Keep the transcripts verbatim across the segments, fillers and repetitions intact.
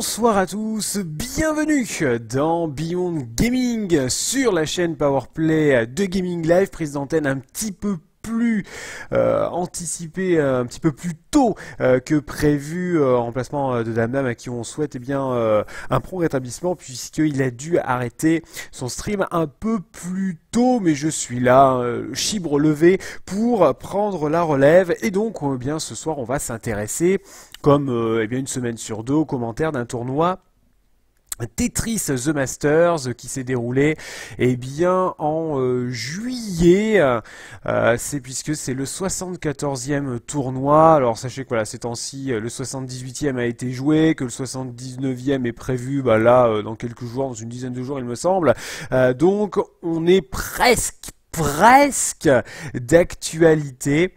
Bonsoir à tous, bienvenue dans Beyond Gaming sur la chaîne Powerplay de Gaming Live, prise d'antenne un petit peu plus euh, anticipé, un petit peu plus tôt euh, que prévu, euh, en remplacement de Dame Dame à qui on souhaite eh bien euh, un prompt rétablissement puisqu'il a dû arrêter son stream un peu plus tôt, mais je suis là, euh, chibre levé, pour prendre la relève. Et donc euh, bien ce soir on va s'intéresser, comme euh, eh bien une semaine sur deux, aux commentaires d'un tournoi Tetris The Masters qui s'est déroulé eh bien en euh, juillet, euh, c'est puisque c'est le soixante-quatorzième tournoi. Alors sachez que voilà, ces temps-ci le soixante-dix-huitième a été joué, que le soixante-dix-neuvième est prévu bah, là euh, dans quelques jours, dans une dizaine de jours il me semble, euh, donc on est presque presque d'actualité.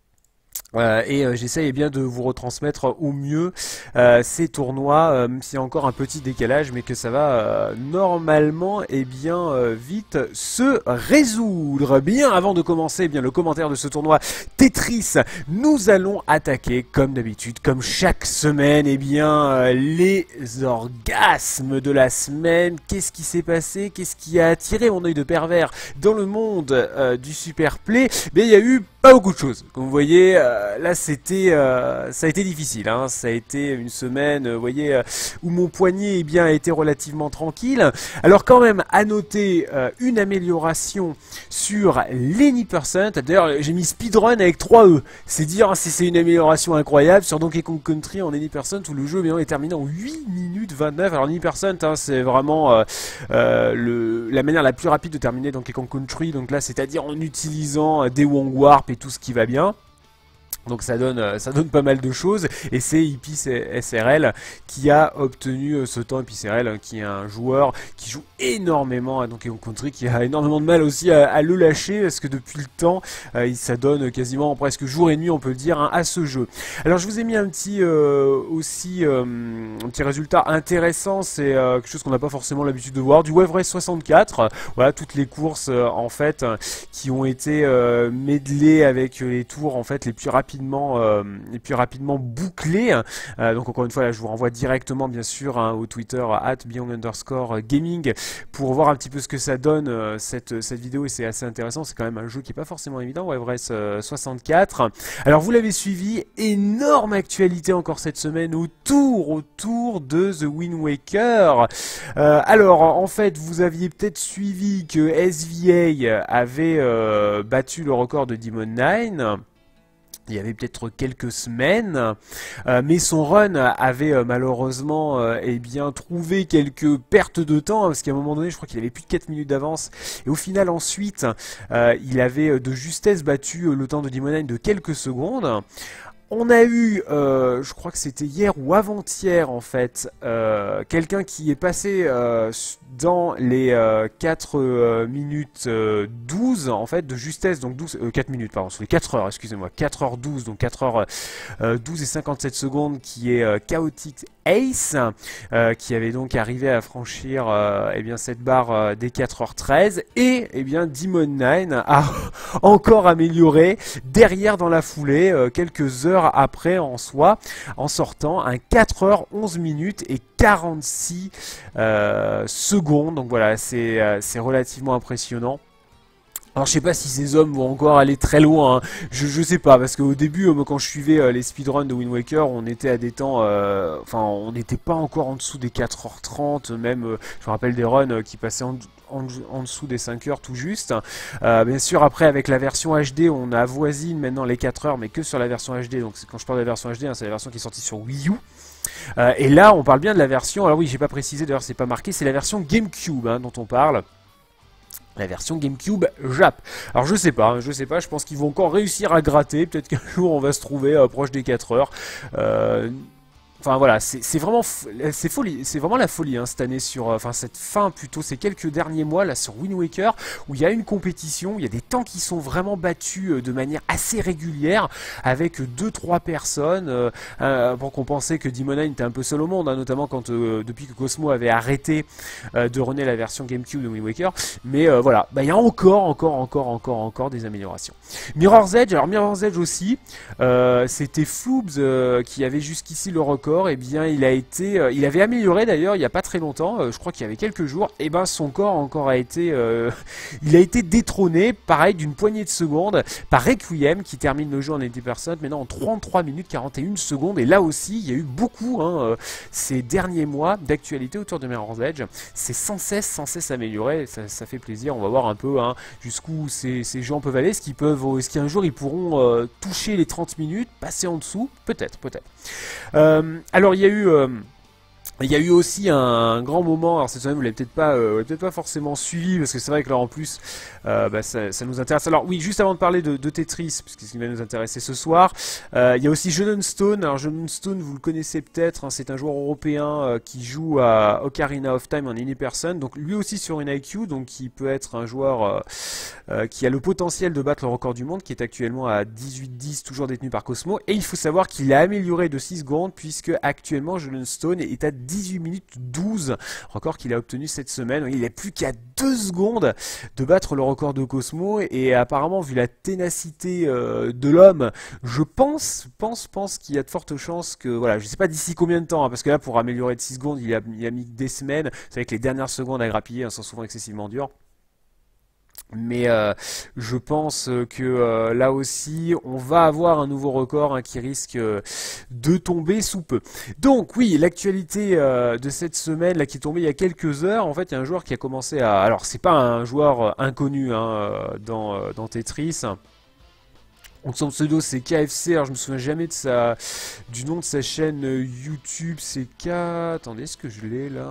Euh, et euh, j'essaye eh bien de vous retransmettre au mieux euh, ces tournois, euh, même s'il y a encore un petit décalage, mais que ça va euh, normalement eh bien euh, vite se résoudre. Bien, avant de commencer eh bien le commentaire de ce tournoi Tetris, nous allons attaquer comme d'habitude, comme chaque semaine, eh bien euh, les orgasmes de la semaine. Qu'est-ce qui s'est passé? Qu'est-ce qui a attiré mon œil de pervers dans le monde euh, du Superplay? Mais il y a eu pas beaucoup de choses. Comme vous voyez, euh, là c'était, euh, ça a été difficile. Hein. Ça a été une semaine, euh, vous voyez, euh, où mon poignet eh bien a été relativement tranquille. Alors quand même, à noter euh, une amélioration sur l'Any percent. D'ailleurs, j'ai mis speedrun avec trois E. C'est dire si c'est une amélioration incroyable sur Donkey Kong Country en Any percent où le jeu eh bien, est terminé en huit minutes vingt-neuf. Alors Any percent, hein, c'est vraiment euh, euh, le, la manière la plus rapide de terminer Donkey Kong Country. Donc là, c'est-à-dire en utilisant euh, des Wong Warp et tout ce qui va bien. Donc ça donne, ça donne pas mal de choses, et c'est Hippie S R L qui a obtenu ce temps. Hippie S R L qui est un joueur qui joue énormément à Donkey Kong Country, qui a énormément de mal aussi à, à le lâcher, parce que depuis le temps, euh, ça donne quasiment presque jour et nuit, on peut le dire, hein, à ce jeu. Alors je vous ai mis un petit euh, aussi euh, un petit résultat intéressant, c'est euh, quelque chose qu'on n'a pas forcément l'habitude de voir, du Wave Race soixante-quatre, voilà, toutes les courses euh, en fait qui ont été euh, medlées avec les tours en fait les plus rapides rapidement euh, et puis rapidement bouclé. Euh, donc encore une fois là je vous renvoie directement bien sûr hein, au Twitter at beyond underscore gaming pour voir un petit peu ce que ça donne euh, cette, cette vidéo, et c'est assez intéressant. C'est quand même un jeu qui est pas forcément évident, Wave Race euh, soixante-quatre. Alors vous l'avez suivi, énorme actualité encore cette semaine autour autour de The Wind Waker. Euh, alors en fait vous aviez peut-être suivi que S V A avait euh, battu le record de Demon Nine il y avait peut-être quelques semaines, euh, mais son run avait euh, malheureusement euh, eh bien, trouvé quelques pertes de temps, hein, parce qu'à un moment donné je crois qu'il avait plus de quatre minutes d'avance, et au final ensuite euh, il avait de justesse battu le temps de Demon Nine de quelques secondes. On a eu, euh, je crois que c'était hier ou avant-hier en fait, euh, quelqu'un qui est passé euh, dans les euh, quatre euh, minutes euh, douze en fait de justesse, donc douze, euh, quatre minutes pardon, sur les quatre heures, excusez-moi, quatre heures douze, donc quatre heures douze et cinquante-sept secondes, qui est euh, Chaotic Ace, euh, qui avait donc arrivé à franchir euh, eh bien, cette barre euh, des quatre heures treize, et eh bien, Demon Nine a encore amélioré derrière dans la foulée, euh, quelques heures après en soi, en sortant un quatre heures onze minutes et quarante-six euh, secondes. Donc voilà, c'est euh, c'est relativement impressionnant. Alors je sais pas si ces hommes vont encore aller très loin, hein. je, je sais pas, parce qu'au début, euh, quand je suivais euh, les speedruns de Wind Waker, on était à des temps, euh, enfin on n'était pas encore en dessous des quatre heures trente, même, euh, je me rappelle des runs euh, qui passaient en, en, en dessous des cinq heures tout juste. Euh, bien sûr après avec la version H D, on avoisine maintenant les quatre heures, mais que sur la version H D, donc quand je parle de la version H D, hein, c'est la version qui est sortie sur Wii U. Euh, et là on parle bien de la version, alors oui j'ai pas précisé, d'ailleurs c'est pas marqué, c'est la version GameCube hein, dont on parle. La version GameCube Jap. Alors je sais pas, je sais pas, je pense qu'ils vont encore réussir à gratter, peut-être qu'un jour on va se trouver euh, proche des quatre heures. Euh, Enfin voilà, c'est vraiment, c'est folie, c'est vraiment la folie hein, cette année sur, euh, enfin cette fin plutôt, ces quelques derniers mois là sur Wind Waker, où il y a une compétition, il y a des temps qui sont vraiment battus euh, de manière assez régulière, avec deux trois personnes. Euh, euh, bon, qu'on pensait que Demon Nine était un peu seul au monde, hein, notamment quand euh, depuis que Cosmo avait arrêté euh, de runner la version GameCube de Wind Waker. Mais euh, voilà, bah, il y a encore, encore, encore, encore, encore des améliorations. Mirror's Edge, alors Mirror's Edge aussi, euh, c'était Floobs euh, qui avait jusqu'ici le record. record, eh bien, il a été, euh, il avait amélioré d'ailleurs il n'y a pas très longtemps, euh, je crois qu'il y avait quelques jours, et ben son corps encore a été, euh, il a été détrôné, pareil d'une poignée de secondes, par Requiem qui termine le jeu en eighty percent, maintenant en trente-trois minutes quarante et une secondes, et là aussi il y a eu beaucoup hein, euh, ces derniers mois d'actualité autour de Mirror's Edge, c'est sans cesse, sans cesse amélioré, ça, ça fait plaisir, on va voir un peu hein, jusqu'où ces, ces gens peuvent aller, est-ce qu'ils peuvent, est-ce qu'un jour ils pourront euh, toucher les trente minutes, passer en dessous, peut-être, peut-être. Euh, alors il y a eu... Euh, Il y a eu aussi un grand moment, alors cette semaine vous l'avez peut-être pas, euh, peut-être pas forcément suivi, parce que c'est vrai que là en plus, euh, bah, ça, ça nous intéresse. Alors oui, juste avant de parler de, de Tetris, puisque c'est ce qui va nous intéresser ce soir, euh, il y a aussi John Stone. Alors John Stone, vous le connaissez peut-être, hein, c'est un joueur européen euh, qui joue à Ocarina of Time en Any Person, donc lui aussi sur une I Q, donc qui peut être un joueur euh, euh, qui a le potentiel de battre le record du monde, qui est actuellement à dix-huit dix, toujours détenu par Cosmo, et il faut savoir qu'il a amélioré de six secondes, puisque actuellement John Stone est à dix-huit minutes douze, record qu'il a obtenu cette semaine. Il n'est plus qu'à deux secondes de battre le record de Cosmo, et apparemment vu la ténacité euh, de l'homme, je pense, pense, pense qu'il y a de fortes chances que, voilà, je sais pas d'ici combien de temps, hein, parce que là pour améliorer de six secondes, il a, il a mis des semaines, c'est vrai que les dernières secondes à grappiller hein, sont souvent excessivement dures. Mais euh, je pense que euh, là aussi, on va avoir un nouveau record hein, qui risque euh, de tomber sous peu. Donc oui, l'actualité euh, de cette semaine là qui est tombée il y a quelques heures, en fait, il y a un joueur qui a commencé à... Alors, c'est pas un joueur euh, inconnu hein, dans, euh, dans Tetris. Donc son pseudo c'est K F C, alors je me souviens jamais de sa, du nom de sa chaîne YouTube, c'est K... Attendez, est-ce que je l'ai là ?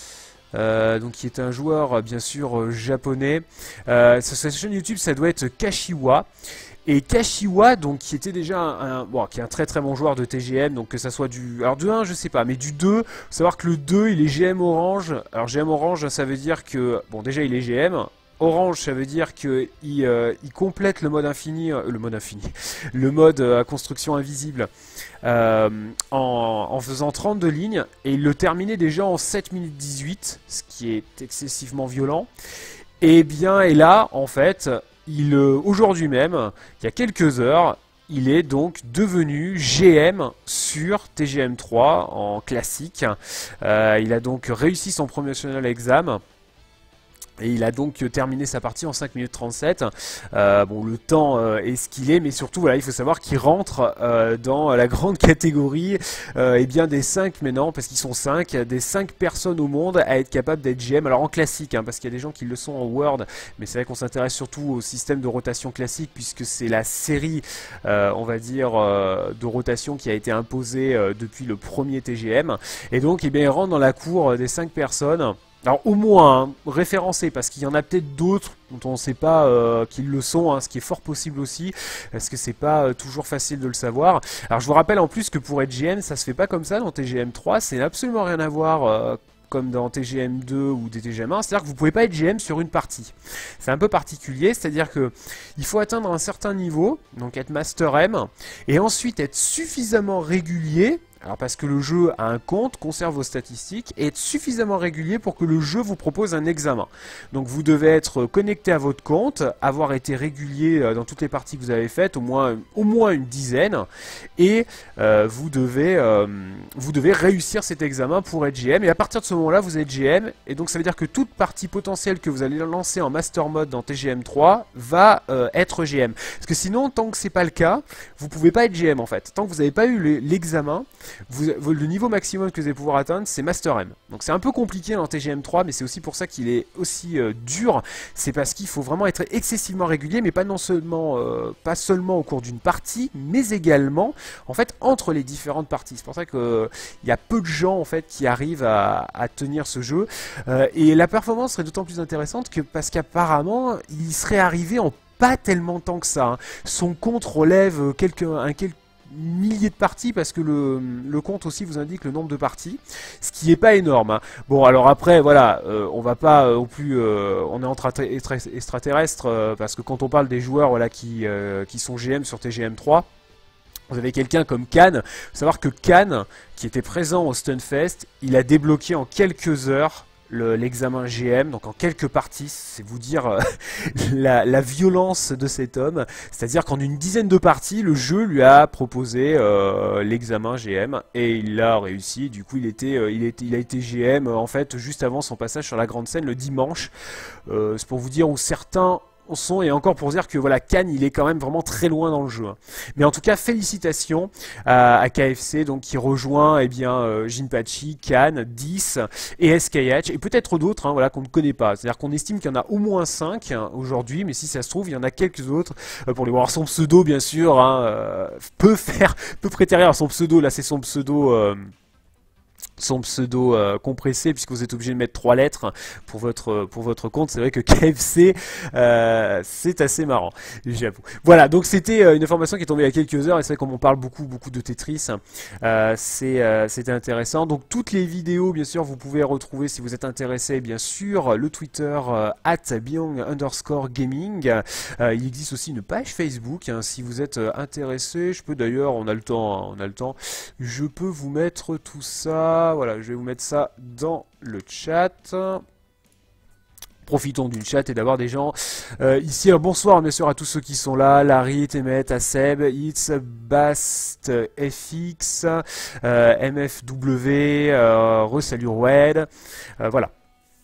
Euh, donc qui est un joueur bien sûr euh, japonais. Euh, sur sa chaîne YouTube ça doit être Kashiwa. Et Kashiwa, donc qui était déjà un, un bon, qui est un très très bon joueur de T G M, donc que ça soit du, alors du un je sais pas, mais du deux, faut savoir que le deux il est G M orange. Alors G M orange ça veut dire que, bon déjà il est G M. Orange, ça veut dire qu'il euh, il complète le mode infini, euh, le mode infini, le mode euh, à construction invisible euh, en, en faisant trente-deux lignes, et il le terminait déjà en sept minutes dix-huit, ce qui est excessivement violent. Et bien, et là, en fait, il euh, aujourd'hui même, il y a quelques heures, il est donc devenu G M sur T G M trois en classique. Euh, il a donc réussi son promotional exam. Et il a donc terminé sa partie en cinq minutes trente-sept. Euh, bon, le temps euh, est ce qu'il est, mais surtout, voilà, il faut savoir qu'il rentre euh, dans la grande catégorie euh, eh bien des cinq maintenant, parce qu'ils sont cinq, des cinq personnes au monde à être capables d'être G M. Alors en classique, hein, parce qu'il y a des gens qui le sont en World, mais c'est vrai qu'on s'intéresse surtout au système de rotation classique, puisque c'est la série, euh, on va dire, euh, de rotation qui a été imposée euh, depuis le premier T G M. Et donc, eh bien, il rentre dans la cour des cinq personnes. Alors au moins hein, référencés, parce qu'il y en a peut-être d'autres dont on ne sait pas euh, qu'ils le sont, hein, ce qui est fort possible aussi, parce que c'est pas euh, toujours facile de le savoir. Alors je vous rappelle en plus que pour être G M, ça se fait pas comme ça dans T G M trois, c'est absolument rien à voir euh, comme dans T G M deux ou des T G M un, c'est-à-dire que vous pouvez pas être G M sur une partie. C'est un peu particulier, c'est-à-dire que il faut atteindre un certain niveau, donc être Master M, et ensuite être suffisamment régulier. Alors parce que le jeu a un compte, conserve vos statistiques et être suffisamment régulier pour que le jeu vous propose un examen. Donc vous devez être connecté à votre compte, avoir été régulier dans toutes les parties que vous avez faites, au moins, au moins une dizaine, et euh, vous, devez, euh, vous devez réussir cet examen pour être G M. Et à partir de ce moment-là, vous êtes G M, et donc ça veut dire que toute partie potentielle que vous allez lancer en Master Mode dans T G M trois va euh, être G M. Parce que sinon, tant que c'est pas le cas, vous pouvez pas être G M en fait. Tant que vous n'avez pas eu l'examen, Vous, le niveau maximum que vous allez pouvoir atteindre, c'est Master M. Donc c'est un peu compliqué dans T G M trois, mais c'est aussi pour ça qu'il est aussi euh, dur. C'est parce qu'il faut vraiment être excessivement régulier, mais pas non seulement, euh, pas seulement au cours d'une partie, mais également en fait entre les différentes parties. C'est pour ça qu'il euh, y a peu de gens en fait qui arrivent à, à tenir ce jeu. Euh, et la performance serait d'autant plus intéressante que parce qu'apparemment il serait arrivé en pas tellement de temps que ça. Hein. Son compte relève quelques, un quelques milliers de parties, parce que le, le compte aussi vous indique le nombre de parties, ce qui est pas énorme. Hein. Bon, alors après voilà, euh, on va pas non euh, plus, euh, on est entre extraterrestres, euh, parce que quand on parle des joueurs voilà qui euh, qui sont G M sur T G M trois, vous avez quelqu'un comme Khan. Faut savoir que Khan, qui était présent au Stunfest, il a débloqué en quelques heures l'examen G M, donc en quelques parties, c'est vous dire euh, la, la violence de cet homme, c'est-à-dire qu'en une dizaine de parties, le jeu lui a proposé euh, l'examen G M, et il l'a réussi. Du coup il, était, euh, il, était, il a été G M euh, en fait juste avant son passage sur la grande scène le dimanche. Euh, c'est pour vous dire où certains sont, et encore pour dire que voilà, Khan il est quand même vraiment très loin dans le jeu. Mais en tout cas félicitations à, à K F C, donc qui rejoint eh bien euh, Jinpachi, Khan, dix et S K H et peut-être d'autres hein, voilà, qu'on ne connaît pas. C'est-à-dire qu'on estime qu'il y en a au moins cinq hein, aujourd'hui, mais si ça se trouve il y en a quelques autres euh, pour les voir. Son pseudo bien sûr hein, euh, peut faire peut prêter à son pseudo. Là c'est son pseudo euh, son pseudo euh, compressé, puisque vous êtes obligé de mettre trois lettres pour votre pour votre compte. C'est vrai que K F C euh, c'est assez marrant, j'avoue. Voilà, donc c'était euh, une information qui est tombée il y a quelques heures, et c'est vrai qu'on parle beaucoup beaucoup de Tetris. Euh, c'est euh, c'était intéressant. Donc toutes les vidéos, bien sûr, vous pouvez retrouver si vous êtes intéressé, bien sûr, le Twitter euh, at beyond underscore gaming. Euh, il existe aussi une page Facebook hein, si vous êtes euh, intéressé. Je peux d'ailleurs, on a le temps, hein, on a le temps. Je peux vous mettre tout ça. Voilà, je vais vous mettre ça dans le chat. Profitons d'une chat et d'avoir des gens euh, ici. Alors, bonsoir bien sûr à tous ceux qui sont là. Larry, Temet, Aseb, It's, Bast, F X, euh, M F W, euh, Resalut Red. Euh, voilà.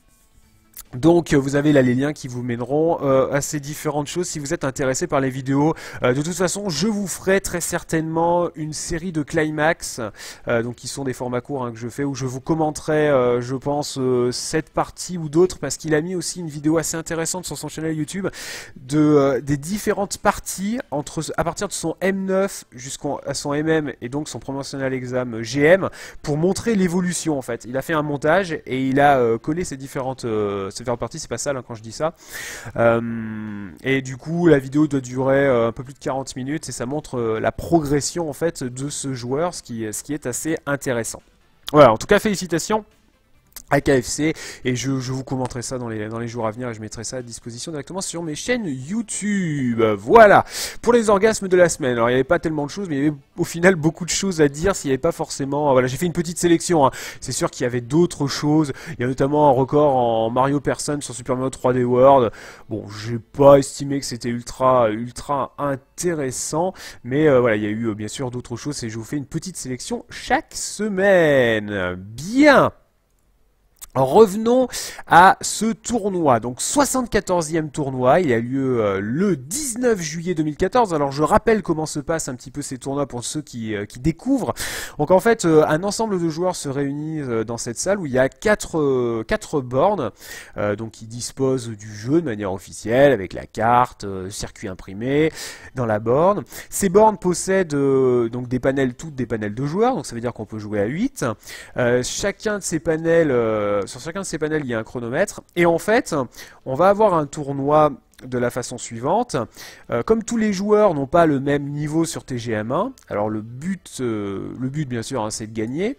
Donc vous avez là les liens qui vous mèneront euh, à ces différentes choses si vous êtes intéressé par les vidéos. Euh, de toute façon, je vous ferai très certainement une série de climax, euh, donc qui sont des formats courts hein, que je fais, où je vous commenterai, euh, je pense, euh, cette partie ou d'autres, parce qu'il a mis aussi une vidéo assez intéressante sur son channel YouTube de euh, des différentes parties entre à partir de son M neuf jusqu'à son M M et donc son promotional exam G M pour montrer l'évolution en fait. Il a fait un montage et il a euh, collé ces différentes euh, faire partie, c'est pas sale hein, quand je dis ça. Euh, et du coup, la vidéo doit durer euh, un peu plus de quarante minutes et ça montre euh, la progression en fait de ce joueur, ce qui, ce qui est assez intéressant. Voilà, en tout cas, félicitations à K F C, et je, je vous commenterai ça dans les, dans les jours à venir, et je mettrai ça à disposition directement sur mes chaînes YouTube. Voilà, pour les orgasmes de la semaine. Alors il n'y avait pas tellement de choses, mais il y avait au final beaucoup de choses à dire s'il n'y avait pas forcément... Voilà, j'ai fait une petite sélection, hein. C'est sûr qu'il y avait d'autres choses, il y a notamment un record en Mario Person sur Super Mario trois D World. Bon, j'ai pas estimé que c'était ultra, ultra intéressant, mais euh, voilà, il y a eu euh, bien sûr d'autres choses, et je vous fais une petite sélection chaque semaine. Bien. Revenons à ce tournoi, donc soixante-quatorzième tournoi, il a lieu euh, le dix-neuf juillet deux mille quatorze. Alors je rappelle comment se passent un petit peu ces tournois pour ceux qui, euh, qui découvrent. Donc en fait, euh, un ensemble de joueurs se réunit euh, dans cette salle où il y a quatre, euh, quatre bornes, euh, donc qui disposent du jeu de manière officielle avec la carte, euh, circuit imprimé dans la borne. Ces bornes possèdent euh, donc des panels, toutes des panels de joueurs, donc ça veut dire qu'on peut jouer à huit. Euh, chacun de ces panels... Euh, Sur chacun de ces panels, il y a un chronomètre. Et en fait, on va avoir un tournoi de la façon suivante. Euh, comme tous les joueurs n'ont pas le même niveau sur T G M un, alors le but, euh, le but bien sûr, hein, c'est de gagner.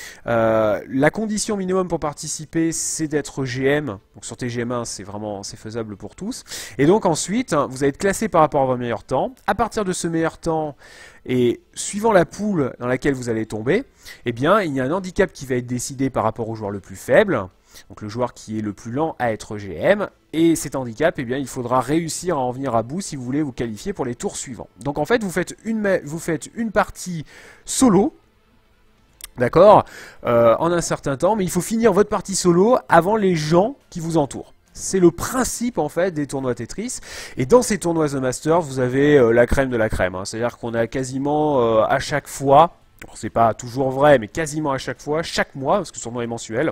Euh, la condition minimum pour participer, c'est d'être G M. Donc sur T G M un, c'est vraiment c'est faisable pour tous. Et donc ensuite, hein, vous allez être classé par rapport à vos meilleurs temps. À partir de ce meilleur temps, et suivant la poule dans laquelle vous allez tomber, eh bien, il y a un handicap qui va être décidé par rapport au joueur le plus faible. Donc le joueur qui est le plus lent à être G M. Et cet handicap, eh bien, il faudra réussir à en venir à bout si vous voulez vous qualifier pour les tours suivants. Donc en fait, vous faites une, vous faites une partie solo. D'accord, euh, en un certain temps, mais il faut finir votre partie solo avant les gens qui vous entourent. C'est le principe en fait des tournois Tetris. Et dans ces tournois The Masters, vous avez euh, la crème de la crème. Hein. C'est-à-dire qu'on a quasiment euh, à chaque fois, c'est pas toujours vrai, mais quasiment à chaque fois, chaque mois, parce que ce tournoi est mensuel,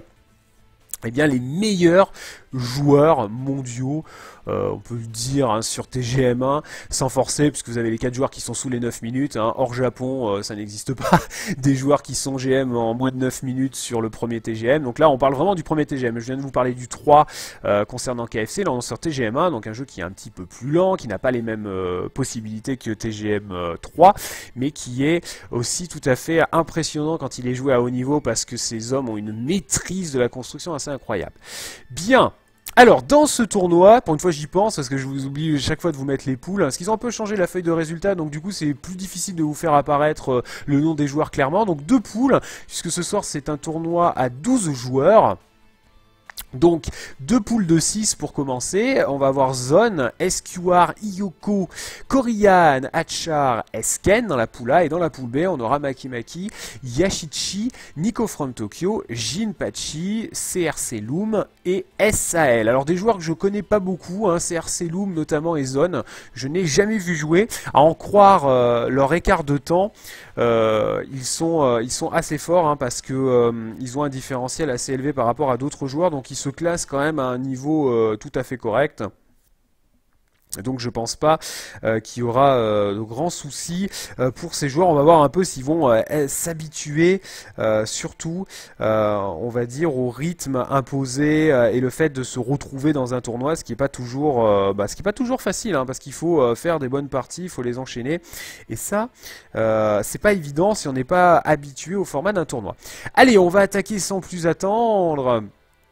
eh bien les meilleurs joueurs mondiaux, euh, on peut le dire hein, sur T G M un, sans forcer, puisque vous avez les quatre joueurs qui sont sous les neuf minutes, hein. Hors Japon, euh, ça n'existe pas, des joueurs qui sont G M en moins de neuf minutes sur le premier T G M, donc là on parle vraiment du premier T G M, je viens de vous parler du trois euh, concernant K F C, là on sort T G M un, donc un jeu qui est un petit peu plus lent, qui n'a pas les mêmes euh, possibilités que T G M trois, mais qui est aussi tout à fait impressionnant quand il est joué à haut niveau, parce que ces hommes ont une maîtrise de la construction assez incroyable. Bien. Alors, dans ce tournoi, pour une fois j'y pense, parce que je vous oublie chaque fois de vous mettre les poules, parce qu'ils ont un peu changé la feuille de résultats, donc du coup c'est plus difficile de vous faire apparaître euh, le nom des joueurs clairement. Donc deux poules, puisque ce soir c'est un tournoi à douze joueurs. Donc, deux poules de six pour commencer. On va avoir Zone, S Q R, Iyoko, Koriyan, Hatchar, Esken dans la poule A. Et dans la poule B, on aura Makimaki, Yashichi, Nico from Tokyo, Jinpachi, C R C Loom et S A L. Alors, des joueurs que je connais pas beaucoup, hein, C R C Loom notamment et Zone, je n'ai jamais vu jouer. À en croire euh, leur écart de temps, euh, ils, sont, euh, ils sont assez forts hein, parce que euh, ils ont un différentiel assez élevé par rapport à d'autres joueurs. Donc, ils se classe quand même à un niveau euh, tout à fait correct. Donc je pense pas euh, qu'il y aura euh, de grands soucis euh, pour ces joueurs. On va voir un peu s'ils vont euh, s'habituer euh, surtout euh, on va dire au rythme imposé euh, et le fait de se retrouver dans un tournoi, ce qui est pas toujours euh, bah, ce qui est pas toujours facile hein, parce qu'il faut euh, faire des bonnes parties, il faut les enchaîner et ça euh, c'est pas évident si on n'est pas habitué au format d'un tournoi. Allez, on va attaquer sans plus attendre.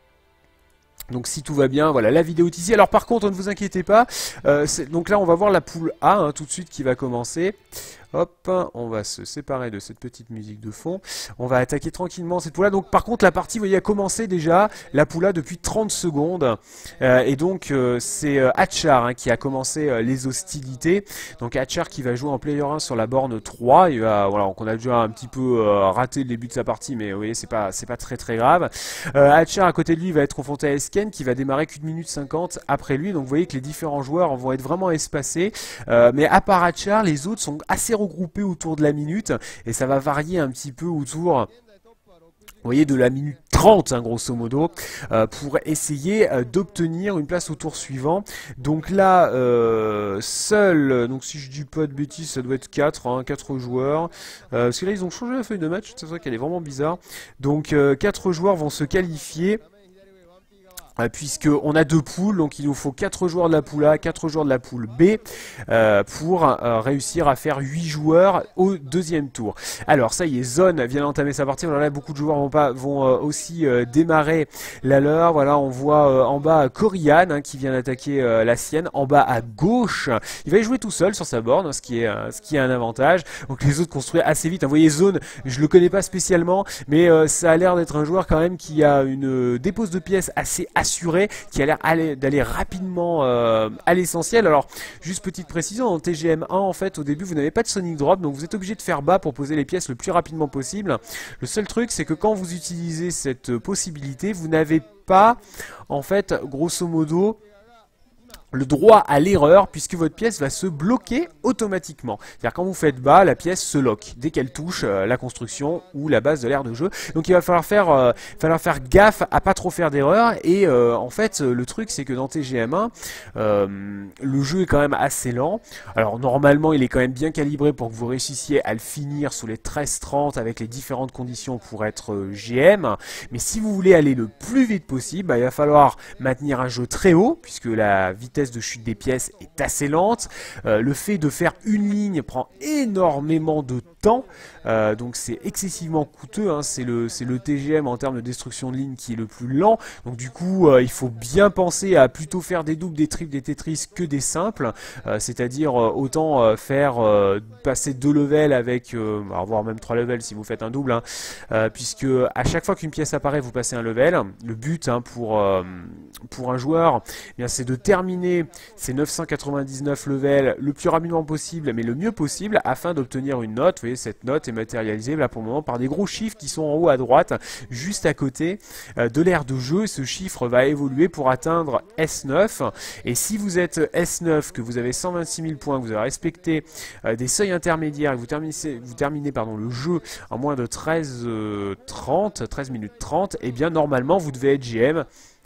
Donc si tout va bien, voilà, la vidéo est ici. Alors par contre, ne vous inquiétez pas, euh, donc là on va voir la poule A hein, tout de suite qui va commencer. Hop, on va se séparer de cette petite musique de fond. On va attaquer tranquillement cette poule-là. Donc par contre la partie, vous voyez, a commencé déjà, la poule-là depuis trente secondes. Euh, et donc euh, c'est euh, Hatchar hein, qui a commencé euh, les hostilités. Donc Hatchar qui va jouer en player un sur la borne trois. Il va, voilà, donc on a déjà un petit peu euh, raté le début de sa partie, mais vous voyez, c'est pas, c'est pas très très grave. Euh, Hatchar à côté de lui va être confronté à Esken qui va démarrer qu'une minute cinquante après lui. Donc vous voyez que les différents joueurs vont être vraiment espacés. Euh, mais à part Hatchar, les autres sont assez regroupés autour de la minute et ça va varier un petit peu autour, vous voyez, de la minute trente hein, grosso modo euh, pour essayer euh, d'obtenir une place au tour suivant. Donc là euh, seul, donc si je dis pas de bêtises, ça doit être quatre, hein, quatre joueurs euh, parce que là ils ont changé la feuille de match, c'est vrai qu'elle est vraiment bizarre. Donc euh, quatre joueurs vont se qualifier puisque on a deux poules, donc il nous faut quatre joueurs de la poule A, quatre joueurs de la poule B euh, pour euh, réussir à faire huit joueurs au deuxième tour. Alors ça y est, Zone vient d'entamer sa partie. Voilà, là, beaucoup de joueurs vont, pas, vont euh, aussi euh, démarrer la leur. Voilà, on voit euh, en bas Koriyan hein, qui vient d'attaquer euh, la sienne. En bas à gauche, il va y jouer tout seul sur sa borne, ce qui est, euh, ce qui est un avantage. Donc les autres construisent assez vite. Vous voyez, Zone, je le connais pas spécialement, mais euh, ça a l'air d'être un joueur quand même qui a une euh, dépose de pièces assez assurée, qui a l'air d'aller rapidement euh, à l'essentiel. Alors juste petite précision, en T G M un en fait au début vous n'avez pas de Sonic Drop, donc vous êtes obligé de faire bas pour poser les pièces le plus rapidement possible. Le seul truc c'est que quand vous utilisez cette possibilité, vous n'avez pas en fait grosso modo le droit à l'erreur puisque votre pièce va se bloquer automatiquement. C'est-à-dire quand vous faites bas, la pièce se lock dès qu'elle touche euh, la construction ou la base de l'aire de jeu. Donc il va falloir faire, euh, falloir faire gaffe à pas trop faire d'erreur. Et euh, en fait le truc c'est que dans T G M un, euh, le jeu est quand même assez lent. Alors normalement il est quand même bien calibré pour que vous réussissiez à le finir sous les treize trente avec les différentes conditions pour être euh, G M. Mais si vous voulez aller le plus vite possible, bah, il va falloir maintenir un jeu très haut puisque la vitesse de chute des pièces est assez lente. Euh, le fait de faire une ligne prend énormément de temps, euh, donc c'est excessivement coûteux, hein. C'est le, c'est le T G M en termes de destruction de ligne qui est le plus lent, donc du coup euh, il faut bien penser à plutôt faire des doubles, des triples, des Tetris que des simples, euh, c'est-à-dire euh, autant euh, faire euh, passer deux levels avec, euh, voire même trois levels si vous faites un double, hein, euh, puisque à chaque fois qu'une pièce apparaît vous passez un level. Le but hein, pour, euh, pour un joueur, eh bien c'est de terminer ces neuf cent quatre-vingt-dix-neuf levels le plus rapidement possible, mais le mieux possible, afin d'obtenir une note. Vous voyez, cette note est matérialisée là pour le moment par des gros chiffres qui sont en haut à droite, juste à côté euh, de l'aire de jeu. Ce chiffre va évoluer pour atteindre S neuf. Et si vous êtes S neuf, que vous avez cent vingt-six mille points, que vous avez respecté euh, des seuils intermédiaires, et que vous terminez, vous terminez pardon, le jeu en moins de treize minutes trente, et eh bien normalement vous devez être G M.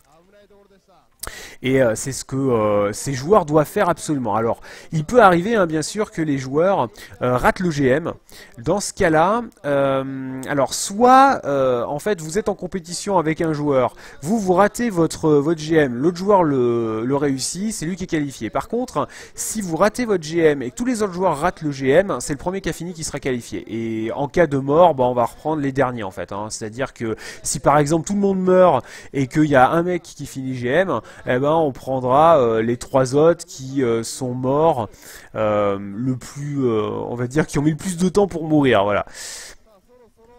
Et euh, c'est ce que euh, ces joueurs doivent faire absolument. Alors, il peut arriver, hein, bien sûr, que les joueurs euh, ratent le G M. Dans ce cas-là, euh, alors soit, euh, en fait, vous êtes en compétition avec un joueur, vous, vous ratez votre, votre G M, l'autre joueur le, le réussit, c'est lui qui est qualifié. Par contre, si vous ratez votre G M et que tous les autres joueurs ratent le G M, c'est le premier qui a fini qui sera qualifié. Et en cas de mort, bah, on va reprendre les derniers, en fait. Hein. C'est-à-dire que si, par exemple, tout le monde meurt et qu'il y a un mec qui finit G M, eh ben, on prendra euh, les trois autres qui euh, sont morts euh, le plus, euh, on va dire, qui ont mis le plus de temps pour mourir, voilà.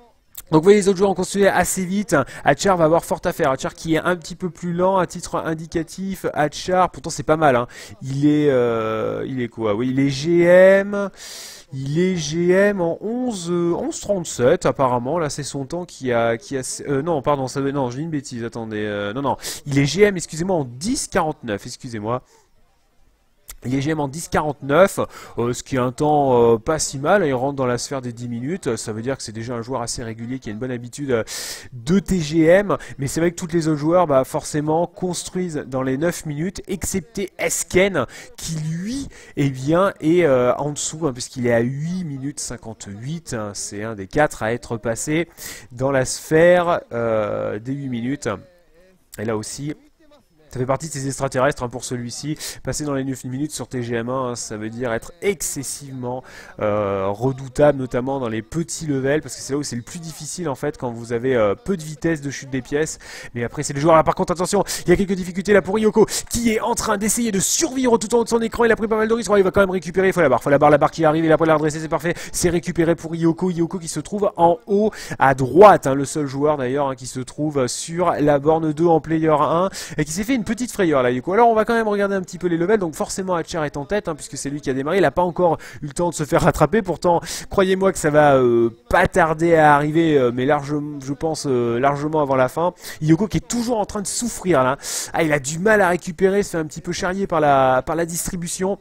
Donc vous voyez, les autres joueurs ont construit assez vite. Hatchar va avoir fort à faire. Hatchar qui est un petit peu plus lent à titre indicatif. Hatchar, pourtant c'est pas mal. Hein. Il est, euh, il est quoi? Oui, il est G M. Il est G M en onze, onze trente-sept apparemment. Là c'est son temps qui a, qui a, euh, non pardon, ça, non, je dis une bêtise. Attendez, euh, non non, il est G M, excusez-moi, en dix quarante-neuf. Excusez-moi. Il est G M en dix quarante-neuf, euh, ce qui est un temps euh, pas si mal, il rentre dans la sphère des dix minutes, ça veut dire que c'est déjà un joueur assez régulier qui a une bonne habitude euh, de T G M, mais c'est vrai que tous les autres joueurs bah, forcément construisent dans les neuf minutes, excepté Esken qui lui eh bien, est euh, en dessous, hein, puisqu'il est à huit minutes cinquante-huit, hein, c'est un des quatre à être passé dans la sphère euh, des huit minutes, et là aussi... Ça fait partie de ces extraterrestres hein, pour celui-ci. Passer dans les neuf minutes sur T G M un, hein, ça veut dire être excessivement euh, redoutable, notamment dans les petits levels, parce que c'est là où c'est le plus difficile en fait quand vous avez euh, peu de vitesse de chute des pièces. Mais après c'est les joueurs là. Par contre attention, il y a quelques difficultés là pour Ryoko qui est en train d'essayer de survivre tout en haut de son écran. Il a pris pas mal de risques. Oh, il va quand même récupérer. Il faut la barre, faut la barre, la barre qui arrive. Il a pas la redresser, c'est parfait. C'est récupéré pour Ryoko. Ryoko qui se trouve en haut à droite, hein, le seul joueur d'ailleurs hein, qui se trouve sur la borne deux en player un et qui s'est fait une petite frayeur là Ryoko. Alors on va quand même regarder un petit peu les levels. Donc forcément Hatchar est en tête hein, puisque c'est lui qui a démarré. Il n'a pas encore eu le temps de se faire rattraper. Pourtant croyez-moi que ça va euh, pas tarder à arriver euh, mais large, je pense euh, largement avant la fin. Ryoko qui est toujours en train de souffrir là. Ah, il a du mal à récupérer, se fait un petit peu charrier par la, par la distribution.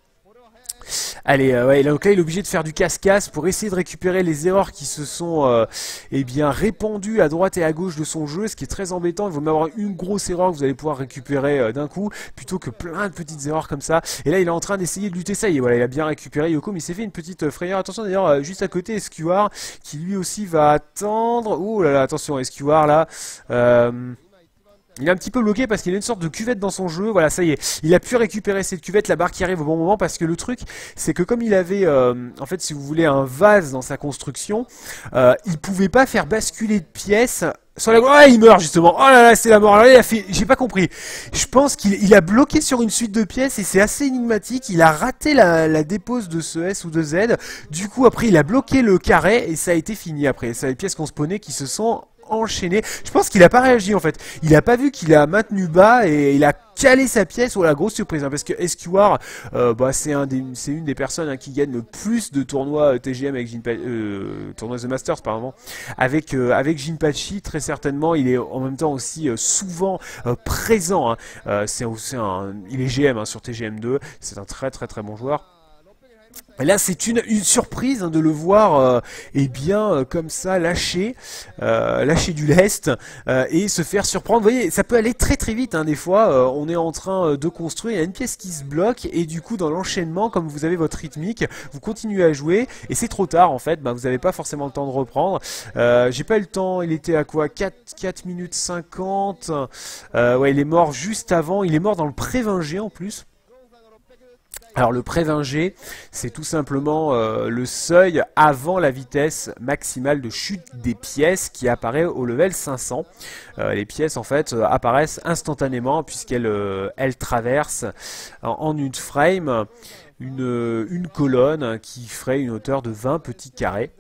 Allez, euh, ouais, donc là il est obligé de faire du casse-casse pour essayer de récupérer les erreurs qui se sont euh, eh bien, répandues à droite et à gauche de son jeu, ce qui est très embêtant. Il vaut mieux avoir une grosse erreur que vous allez pouvoir récupérer euh, d'un coup, plutôt que plein de petites erreurs comme ça. Et là il est en train d'essayer de lutter ça, et voilà, il a bien récupéré Ryoko, mais il s'est fait une petite euh, frayeur. Attention d'ailleurs, euh, juste à côté, S Q R, qui lui aussi va attendre. Oh là là, attention, S Q R là... Euh... Il est un petit peu bloqué parce qu'il a une sorte de cuvette dans son jeu. Voilà, ça y est. Il a pu récupérer cette cuvette, la barre qui arrive au bon moment. Parce que le truc, c'est que comme il avait, euh, en fait, si vous voulez, un vase dans sa construction, euh, il pouvait pas faire basculer de pièces sur la... Oh, il meurt justement. Oh là là, c'est la mort. Alors là, il a fait... J'ai pas compris. Je pense qu'il il a bloqué sur une suite de pièces et c'est assez énigmatique. Il a raté la, la dépose de ce S ou de Z. Du coup, après, il a bloqué le carré et ça a été fini après. C'est les pièces qu'on spawnait qui se sont... enchaîné. Je pense qu'il a pas réagi en fait. Il a pas vu qu'il a maintenu bas et il a calé sa pièce. Oh la grosse surprise hein, parce que S Q R euh, bah, c'est un des, c'est une des personnes hein, qui gagne le plus de tournois T G M avec Jinpachi, euh, tournois The Masters pardon, avec euh, avec Jinpachi très certainement. Il est en même temps aussi euh, souvent euh, présent. Hein. Euh, c'est un, il est G M hein, sur T G M deux. C'est un très très très bon joueur. Et là c'est une, une surprise hein, de le voir euh, eh bien euh, comme ça lâcher euh, lâcher du lest euh, et se faire surprendre. Vous voyez, ça peut aller très très vite hein, des fois euh, on est en train de construire, il y a une pièce qui se bloque et du coup dans l'enchaînement, comme vous avez votre rythmique, vous continuez à jouer et c'est trop tard en fait, bah, vous n'avez pas forcément le temps de reprendre. euh, j'ai pas eu le temps, il était à quoi, quatre minutes cinquante, euh, ouais, il est mort juste avant, il est mort dans le pré-vingt en plus. Alors le pré-vingt G, c'est tout simplement euh, le seuil avant la vitesse maximale de chute des pièces qui apparaît au level cinq cents. Euh, les pièces en fait euh, apparaissent instantanément puisqu'elles euh, elles traversent en, en une frame une, une colonne qui ferait une hauteur de vingt petits carrés.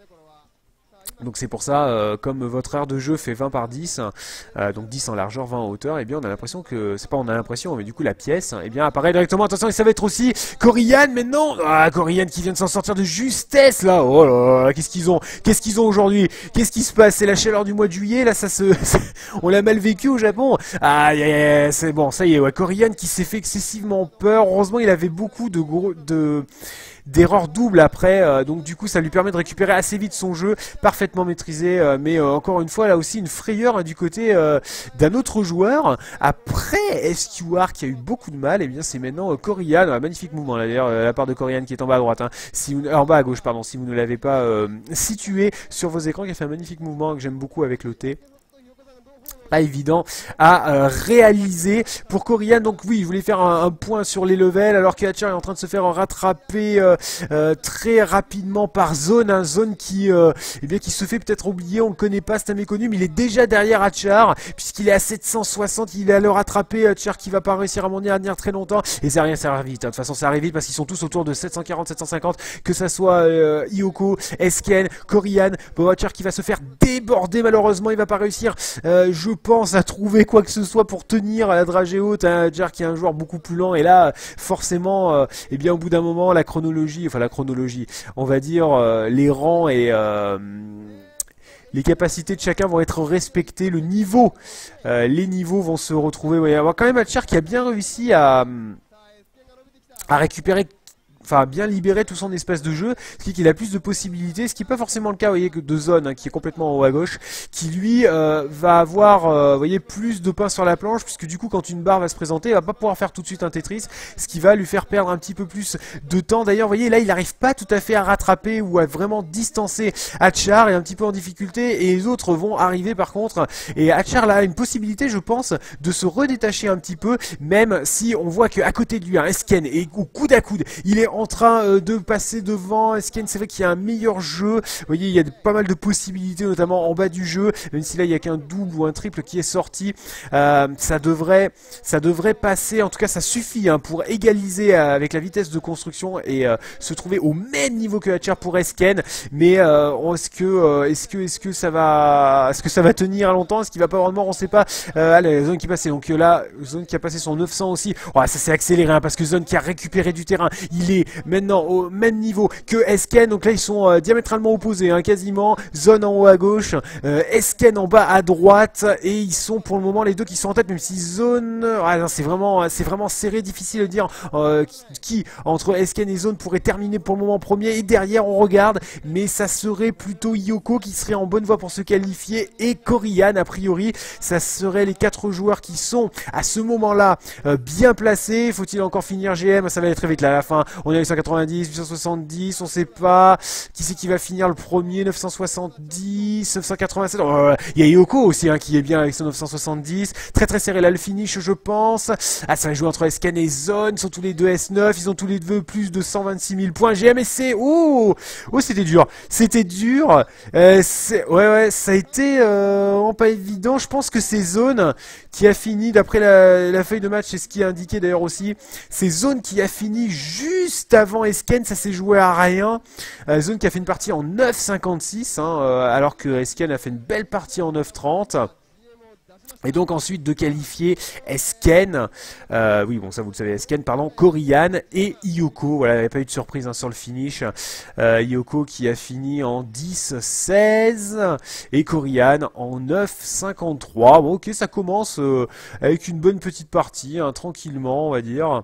Donc c'est pour ça, euh, comme votre aire de jeu fait vingt par dix, euh, donc dix en largeur, vingt en hauteur, et eh bien on a l'impression que, c'est pas on a l'impression, mais du coup la pièce, et eh bien apparaît directement. Attention, et ça va être aussi Corian maintenant. Ah, Corian qui vient de s'en sortir de justesse là. Oh là là, qu'est-ce qu'ils ont, qu'est-ce qu'ils ont aujourd'hui, qu'est-ce qui se passe? C'est la chaleur du mois de juillet, là ça se, on l'a mal vécu au Japon. Ah, yeah, yeah, c'est bon, ça y est, ouais, Corian qui s'est fait excessivement peur. Heureusement il avait beaucoup de gros, de d'erreurs doubles après, euh, donc du coup ça lui permet de récupérer assez vite son jeu, parfaitement maîtrisé, euh, mais euh, encore une fois là aussi une frayeur hein, du côté euh, d'un autre joueur. Après S Q R qui a eu beaucoup de mal, et eh bien c'est maintenant euh, Corian, un magnifique mouvement là d'ailleurs, euh, la part de Corian qui est en bas à droite, hein, si vous, en bas à gauche pardon, si vous ne l'avez pas euh, situé sur vos écrans, qui a fait un magnifique mouvement que j'aime beaucoup avec le T. pas évident à euh, réaliser pour Corian. Donc oui, je voulais faire un, un point sur les levels alors que Hatchar est en train de se faire rattraper euh, euh, très rapidement par Zone, un hein, Zone qui euh, eh bien qui se fait peut-être oublier, on le connaît pas, c'est un méconnu, mais il est déjà derrière Hatchar puisqu'il est à sept cent soixante, il est à le rattraper, Hatchar qui va pas réussir à monter à tenir très longtemps et ça rien, ça arrive vite, hein. De toute façon ça arrive vite parce qu'ils sont tous autour de sept cent quarante, sept cent cinquante, que ça soit euh, Hiyoko, Esken, Corian, bon, Hatchar qui va se faire déborder malheureusement, il va pas réussir euh, je pense à trouver quoi que ce soit pour tenir à la dragée haute, hein, Hatchar qui est un joueur beaucoup plus lent et là forcément euh, eh bien au bout d'un moment la chronologie, enfin la chronologie, on va dire euh, les rangs et euh, les capacités de chacun vont être respectées, le niveau, euh, les niveaux vont se retrouver, ouais, il y a quand même Hatchar qui a bien réussi à, à récupérer, enfin bien libérer tout son espace de jeu, ce qui fait qu'il a plus de possibilités, ce qui n'est pas forcément le cas, vous voyez, que de Zone, hein, qui est complètement en haut à gauche, qui lui euh, va avoir, euh, vous voyez, plus de pain sur la planche, puisque du coup quand une barre va se présenter, il va pas pouvoir faire tout de suite un Tetris, ce qui va lui faire perdre un petit peu plus de temps. D'ailleurs, vous voyez, là il n'arrive pas tout à fait à rattraper ou à vraiment distancer Hatchar, est un petit peu en difficulté, et les autres vont arriver par contre, et Hatchar là a une possibilité, je pense, de se redétacher un petit peu, même si on voit qu'à côté de lui, hein, Esken est au coude à coude, il est en train euh, de passer devant Esken, c'est vrai qu'il y a un meilleur jeu, vous voyez il y a pas mal de possibilités notamment en bas du jeu, même si là il n'y a qu'un double ou un triple qui est sorti, euh, ça devrait ça devrait passer, en tout cas ça suffit hein, pour égaliser euh, avec la vitesse de construction et euh, se trouver au même niveau que Hatchar pour Esken, mais euh, est-ce que euh, est-ce que est-ce que ça va est-ce que ça va tenir longtemps, est-ce qu'il va pas vraiment mort, on sait pas. Euh, allez, Zone qui passait, donc euh, là Zone qui a passé son neuf cents aussi, oh, ça s'est accéléré hein, parce que Zone qui a récupéré du terrain, il est maintenant au même niveau que Esken, donc là ils sont euh, diamétralement opposés hein, quasiment, Zone en haut à gauche, euh, Esken en bas à droite, et ils sont pour le moment les deux qui sont en tête, même si Zone, ah, c'est vraiment c'est vraiment serré, difficile de dire euh, qui, qui entre Esken et Zone pourrait terminer pour le moment premier, et derrière on regarde, mais ça serait plutôt Hiyoko qui serait en bonne voie pour se qualifier, et Corian a priori, ça serait les quatre joueurs qui sont à ce moment là euh, bien placés. Faut-il encore finir G M? Ça va aller très vite là à la fin, on est à huit cent quatre-vingt-dix, huit cent soixante-dix, on sait pas qui c'est qui va finir le premier, neuf cent soixante-dix, neuf cent quatre-vingt-sept, oh, il y a Hiyoko aussi hein, qui est bien avec son neuf cent soixante-dix, très très serré là le finish je pense. Ah, ça va jouer entre Esken et Zone, ils sont tous les deux S neuf, ils ont tous les deux plus de cent vingt-six mille points. G M et C, oh, oh c'était dur, c'était dur, euh, ouais ouais, ça a été euh, pas évident. Je pense que c'est Zone qui a fini, d'après la, la feuille de match, c'est ce qui est indiqué d'ailleurs aussi, c'est Zone qui a fini juste avant Esken, ça s'est joué à rien. Euh, Zone qui a fait une partie en neuf cinquante-six, hein, euh, alors que Esken a fait une belle partie en neuf trente. Et donc ensuite de qualifier Esken, euh, oui bon ça vous le savez, Esken pardon, Corian et Hiyoko, voilà il n'y avait pas eu de surprise hein, sur le finish, euh, Hiyoko qui a fini en dix seize et Corian en neuf cinquante-trois, bon ok ça commence euh, avec une bonne petite partie, hein, tranquillement on va dire.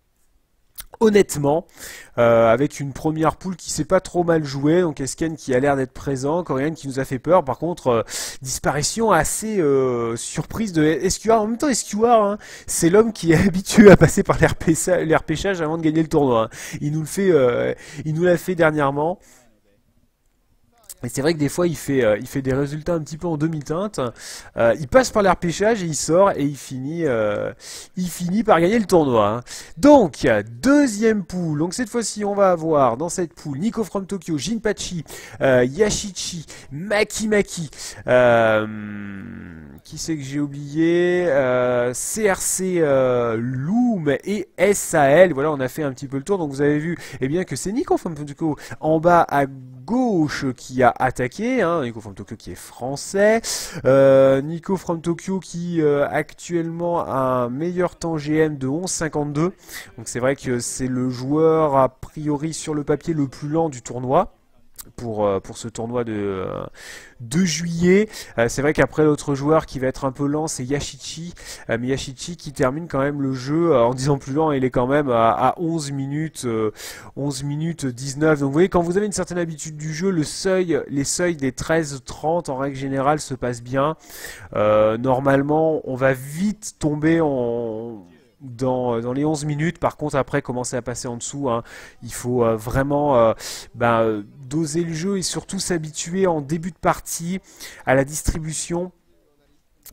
Honnêtement, euh, avec une première poule qui s'est pas trop mal jouée, donc Esken qui a l'air d'être présent, Corian qui nous a fait peur, par contre euh, disparition assez euh, surprise de S Q R, en même temps S Q R hein, c'est l'homme qui est habitué à passer par les repêchages avant de gagner le tournoi, hein. Il nous le fait, euh, il nous l'a fait dernièrement. Et c'est vrai que des fois il fait, euh, il fait des résultats un petit peu en demi-teinte, euh, il passe par l'air pêchage et il sort et il finit, euh, il finit par gagner le tournoi. Hein. Donc, deuxième poule, donc cette fois-ci on va avoir dans cette poule Nico from Tokyo, Jinpachi, euh, Yashichi, Maki Maki, euh, qui c'est que j'ai oublié, euh, C R C euh, Loom et S A L, voilà on a fait un petit peu le tour, donc vous avez vu eh bien, que c'est Nico from Tokyo en bas à gauche qui a attaqué, hein, Nico from Tokyo qui est français, euh, Nico from Tokyo qui euh, actuellement a un meilleur temps G M de onze cinquante-deux, donc c'est vrai que c'est le joueur a priori sur le papier le plus lent du tournoi. Pour, pour ce tournoi de, de juillet. Euh, c'est vrai qu'après l'autre joueur qui va être un peu lent c'est Yashichi, euh, mais Yashichi qui termine quand même le jeu euh, en disant plus lent, il est quand même à, à onze minutes, euh, onze minutes dix-neuf. Donc vous voyez quand vous avez une certaine habitude du jeu, le seuil, les seuils des treize trente en règle générale se passent bien. Euh, normalement on va vite tomber en... Dans, dans les onze minutes, par contre après commencer à passer en dessous, hein, il faut euh, vraiment euh, ben, doser le jeu et surtout s'habituer en début de partie à la distribution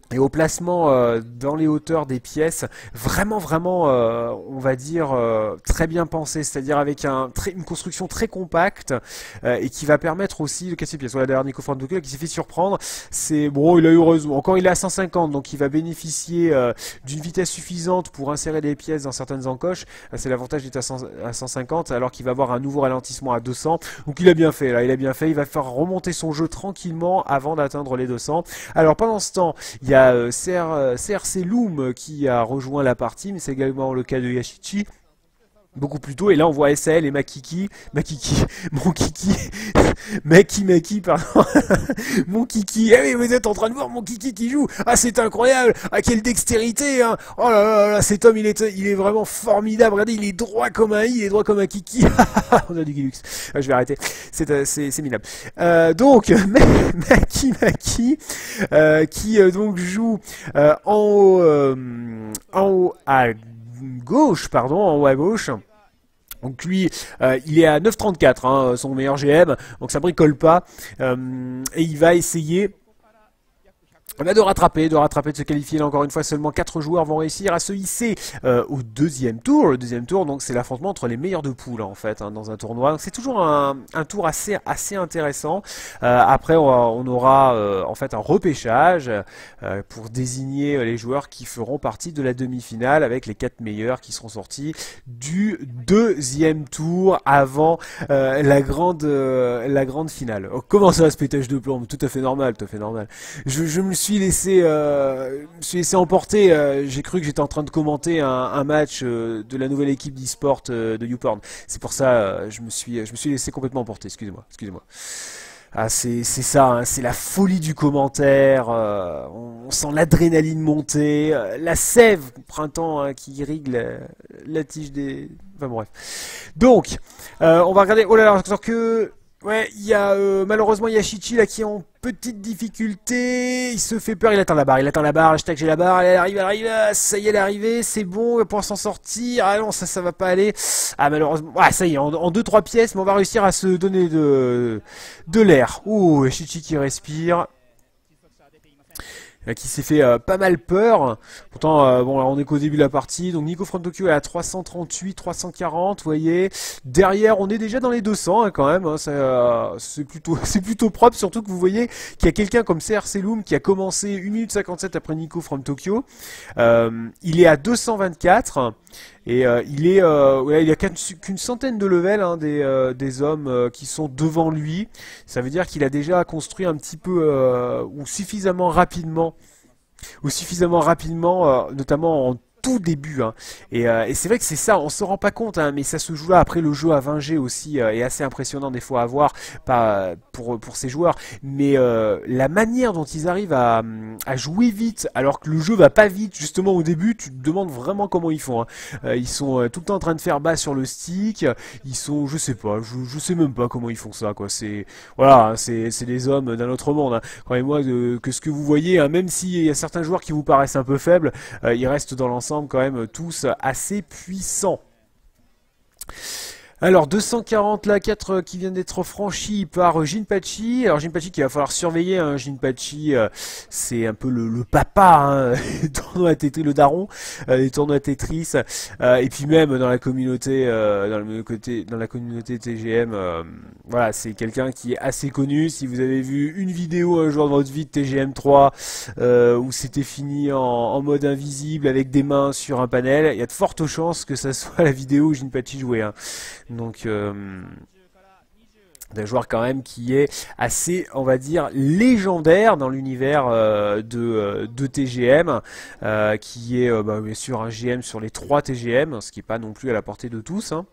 et au placement euh, dans les hauteurs des pièces, vraiment vraiment euh, on va dire euh, très bien pensé, c'est-à-dire avec un, très, une construction très compacte euh, et qui va permettre aussi de casser les pièces. Voilà d'ailleurs Nico Frantocchio qui s'est fait surprendre, c'est bon, il a heureusement, encore il est à cent cinquante, donc il va bénéficier euh, d'une vitesse suffisante pour insérer des pièces dans certaines encoches, c'est l'avantage d'être à, cent, à cent cinquante alors qu'il va avoir un nouveau ralentissement à deux cents, donc il a bien fait là, il a bien fait, il va faire remonter son jeu tranquillement avant d'atteindre les deux cents. Alors pendant ce temps, il y a euh, C R C Loom qui a rejoint la partie, mais c'est également le cas de Yashichi beaucoup plus tôt, et là on voit S A L et Makiki, Makiki, mon Kiki, Maki Maki, pardon, mon Kiki, eh oui, vous êtes en train de voir mon Kiki qui joue, ah c'est incroyable, ah quelle dextérité, hein, oh là là là, cet homme il est, il est vraiment formidable, regardez, il est droit comme un i, il est droit comme un Kiki, on a du Gilux, ah, je vais arrêter, c'est, c'est, c'est minable. Euh, donc, Maki Maki, euh, qui euh, donc joue euh, en haut, euh, en haut à gauche, pardon, en haut à gauche. Donc lui, euh, il est à neuf virgule trente-quatre, hein, son meilleur G M, donc ça bricole pas. Euh, et il va essayer bah, de rattraper, de rattraper, de se qualifier. Là encore une fois, seulement quatre joueurs vont réussir à se hisser euh, au deuxième tour. Le deuxième tour, donc c'est l'affrontement entre les meilleurs de poule en fait hein, dans un tournoi. C'est toujours un, un tour assez assez intéressant. Euh, après, on, on aura euh, en fait un repêchage euh, pour désigner les joueurs qui feront partie de la demi-finale avec les quatre meilleurs qui seront sortis du deuxième tour avant euh, la grande euh, la grande finale. Oh, comment ça, ce pétage de plomb? Tout à fait normal, tout à fait normal. Je, je me suis suis laissé, euh, me suis laissé emporter. Euh, j'ai cru que j'étais en train de commenter un, un match euh, de la nouvelle équipe d'e-sport euh, de YouPorn. C'est pour ça, euh, je me suis, je me suis laissé complètement emporter. Excusez-moi, excusez-moi. Ah, c'est, c'est ça, hein, c'est la folie du commentaire. Euh, on, on sent l'adrénaline monter, euh, la sève printemps hein, qui irrigue la, la tige des. Enfin bon, bref. Donc, euh, on va regarder. Oh là là, encore que. Ouais, il y a euh, malheureusement Yashichi là qui est en petite difficulté, il se fait peur, il atteint la barre, il atteint la barre, hashtag j'ai la barre, elle arrive, elle arrive, ah, ça y est, elle est arrivée, c'est bon, elle pourra s'en sortir, ah non, ça, ça va pas aller, ah malheureusement, ah ça y est, en deux trois pièces, mais on va réussir à se donner de, de l'air. Ouh, Yashichi qui respire. Qui s'est fait euh, pas mal peur. Pourtant, euh, bon, là, on est qu'au début de la partie. Donc, Nico Frantocchio est à trois cent trente-huit, trois cent quarante, vous voyez. Derrière, on est déjà dans les deux cents, hein, quand même. Hein, euh, c'est plutôt, c'est plutôt propre, surtout que vous voyez qu'il y a quelqu'un comme C R C Loom qui a commencé une minute cinquante-sept après Nico Frantocchio. Euh, il est à deux cent vingt-quatre. Et euh, il est, euh, ouais, il y a qu'une centaine de levels hein, des, euh, des hommes euh, qui sont devant lui. Ça veut dire qu'il a déjà construit un petit peu euh, ou suffisamment rapidement, ou suffisamment rapidement, euh, notamment en tout début. Hein. Et, euh, et c'est vrai que c'est ça, on se rend pas compte, hein, mais ça se joue là. Après, le jeu à vingt G aussi euh, est assez impressionnant des fois à voir pas, pour, pour ces joueurs. Mais euh, la manière dont ils arrivent à, à jouer vite, alors que le jeu va pas vite, justement au début, tu te demandes vraiment comment ils font. Hein. Euh, ils sont euh, tout le temps en train de faire bas sur le stick. Ils sont, je sais pas, je, je sais même pas comment ils font ça. Quoi. C'est voilà, hein, c'est c'est des hommes d'un autre monde. Hein. Croyez-moi que, que ce que vous voyez, hein, même s'il y a certains joueurs qui vous paraissent un peu faibles, euh, ils restent dans l'ensemble quand même tous assez puissants. Alors deux cent quarante là, quatre qui viennent d'être franchis par Jinpachi. Alors Jinpachi qu'il va falloir surveiller, hein. Jinpachi euh, c'est un peu le, le papa hein, des tournois Tetris, le daron euh, des tournois Tetris. Euh, et puis même dans la communauté, euh, dans, le côté, dans la communauté T G M, euh, voilà, c'est quelqu'un qui est assez connu. Si vous avez vu une vidéo un jour dans votre vie de T G M trois euh, où c'était fini en, en mode invisible avec des mains sur un panel, il y a de fortes chances que ça soit la vidéo où Jinpachi jouait. Hein. Donc euh, d'un joueur quand même qui est assez, on va dire, légendaire dans l'univers euh, de, euh, de T G M, euh, qui est euh, bah, bien sûr un G M sur les trois T G M, ce qui n'est pas non plus à la portée de tous. Hein.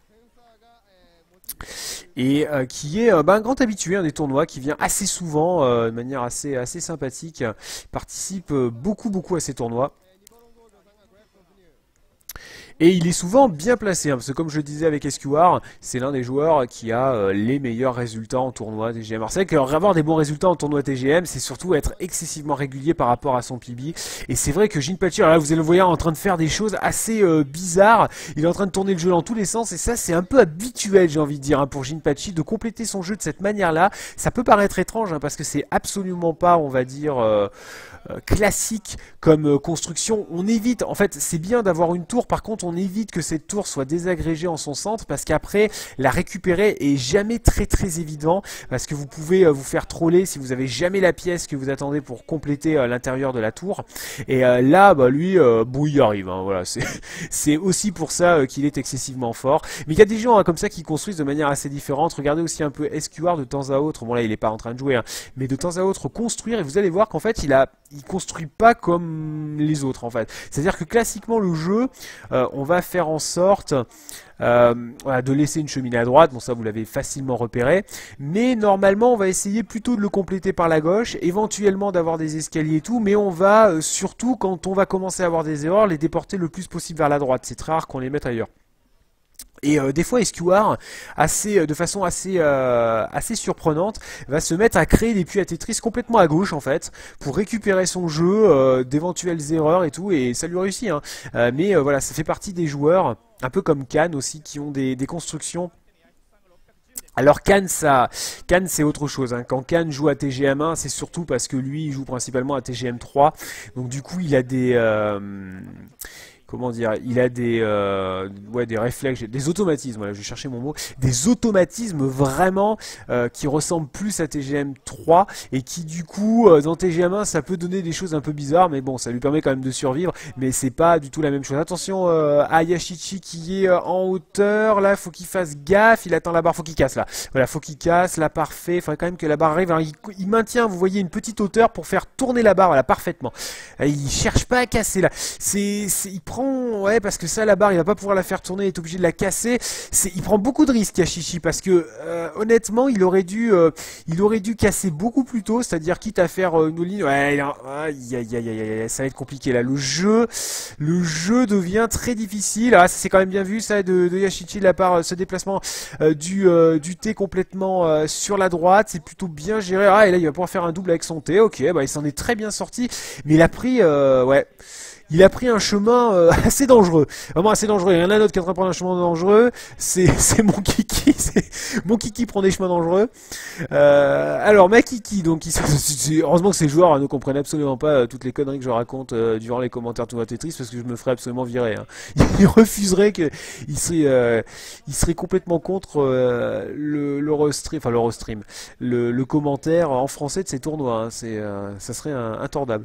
Et euh, qui est euh, bah, un grand habitué hein, des tournois, qui vient assez souvent, euh, de manière assez, assez sympathique, il participe euh, beaucoup beaucoup à ces tournois. Et il est souvent bien placé, hein, parce que comme je le disais avec S Q R, c'est l'un des joueurs qui a euh, les meilleurs résultats en tournoi T G M. Alors c'est vrai qu'avoir des bons résultats en tournoi T G M, c'est surtout être excessivement régulier par rapport à son P B. Et c'est vrai que Jinpachi, alors là vous allez le voir en train de faire des choses assez euh, bizarres. Il est en train de tourner le jeu dans tous les sens, et ça c'est un peu habituel, j'ai envie de dire, hein, pour Jinpachi, de compléter son jeu de cette manière-là. Ça peut paraître étrange, hein, parce que c'est absolument pas, on va dire... Euh, Euh, classique comme euh, construction. On évite, en fait c'est bien d'avoir une tour, par contre on évite que cette tour soit désagrégée en son centre, parce qu'après la récupérer est jamais très très évident, parce que vous pouvez euh, vous faire troller si vous avez jamais la pièce que vous attendez pour compléter euh, l'intérieur de la tour. Et euh, là bah lui euh, bon il y arrive, hein, voilà, c'est c'est aussi pour ça euh, qu'il est excessivement fort. Mais il y a des gens hein, comme ça qui construisent de manière assez différente. Regardez aussi un peu S Q R de temps à autre, bon là il est pas en train de jouer, hein, mais de temps à autre construire, et vous allez voir qu'en fait il a il construit pas comme les autres en fait. C'est-à-dire que classiquement le jeu, euh, on va faire en sorte euh, voilà, de laisser une cheminée à droite, bon ça vous l'avez facilement repéré, mais normalement on va essayer plutôt de le compléter par la gauche, éventuellement d'avoir des escaliers et tout, mais on va euh, surtout quand on va commencer à avoir des erreurs, les déporter le plus possible vers la droite. C'est très rare qu'on les mette ailleurs. Et euh, des fois S Q R, assez, de façon assez, euh, assez surprenante, va se mettre à créer des puits à Tetris complètement à gauche en fait, pour récupérer son jeu euh, d'éventuelles erreurs et tout, et ça lui réussit. Hein. Euh, mais euh, voilà, ça fait partie des joueurs, un peu comme Khan aussi, qui ont des, des constructions. Alors Khan, ça, Khan c'est autre chose. Hein. Quand Khan joue à T G M un, c'est surtout parce que lui il joue principalement à T G M trois, donc du coup il a des... Euh, Comment dire, il a des, euh, ouais, des réflexes, des automatismes, voilà, je vais chercher mon mot, des automatismes vraiment euh, qui ressemblent plus à T G M trois, et qui du coup, euh, dans T G M un, ça peut donner des choses un peu bizarres, mais bon, ça lui permet quand même de survivre, mais c'est pas du tout la même chose. Attention euh, à Yashichi qui est euh, en hauteur, là, faut qu'il fasse gaffe, il attend la barre, faut qu'il casse là, voilà, faut qu'il casse, là, parfait, il faudrait quand même que la barre arrive. Alors, il, il maintient, vous voyez, une petite hauteur pour faire tourner la barre, voilà, parfaitement. Il cherche pas à casser là, c'est, il prend ouais, parce que ça la barre il va pas pouvoir la faire tourner, il est obligé de la casser. C'est, il prend beaucoup de risques Yashichi, parce que euh, honnêtement il aurait dû euh, il aurait dû casser beaucoup plus tôt, c'est-à-dire quitte à faire euh, une ligne. Ouais, il a... aïe, aïe, aïe, aïe, aïe, ça va être compliqué là. Le jeu le jeu devient très difficile. Ah, ça c'est quand même bien vu ça de, de Yashichi de la part euh, ce déplacement euh, du euh, du T complètement euh, sur la droite, c'est plutôt bien géré. Ah, et là il va pouvoir faire un double avec son T. Ok, bah il s'en est très bien sorti, mais il a pris euh, ouais il a pris un chemin euh, assez dangereux, vraiment assez dangereux. Il y en a un autre qui est en train de prendre un chemin dangereux, c'est c'est mon Kiki, mon Kiki prend des chemins dangereux. Euh, alors ma Kiki, donc il, c'est, heureusement que ces joueurs ne comprennent absolument pas euh, toutes les conneries que je raconte euh, durant les commentaires Tournoi Tetris, parce que je me ferais absolument virer. Hein. Il refuserait que, il serait, euh, il serait complètement contre euh, le l'Eurostream, enfin l'Eurostream, le, le commentaire en français de ces tournois. Hein. C'est, euh, ça serait un, intordable.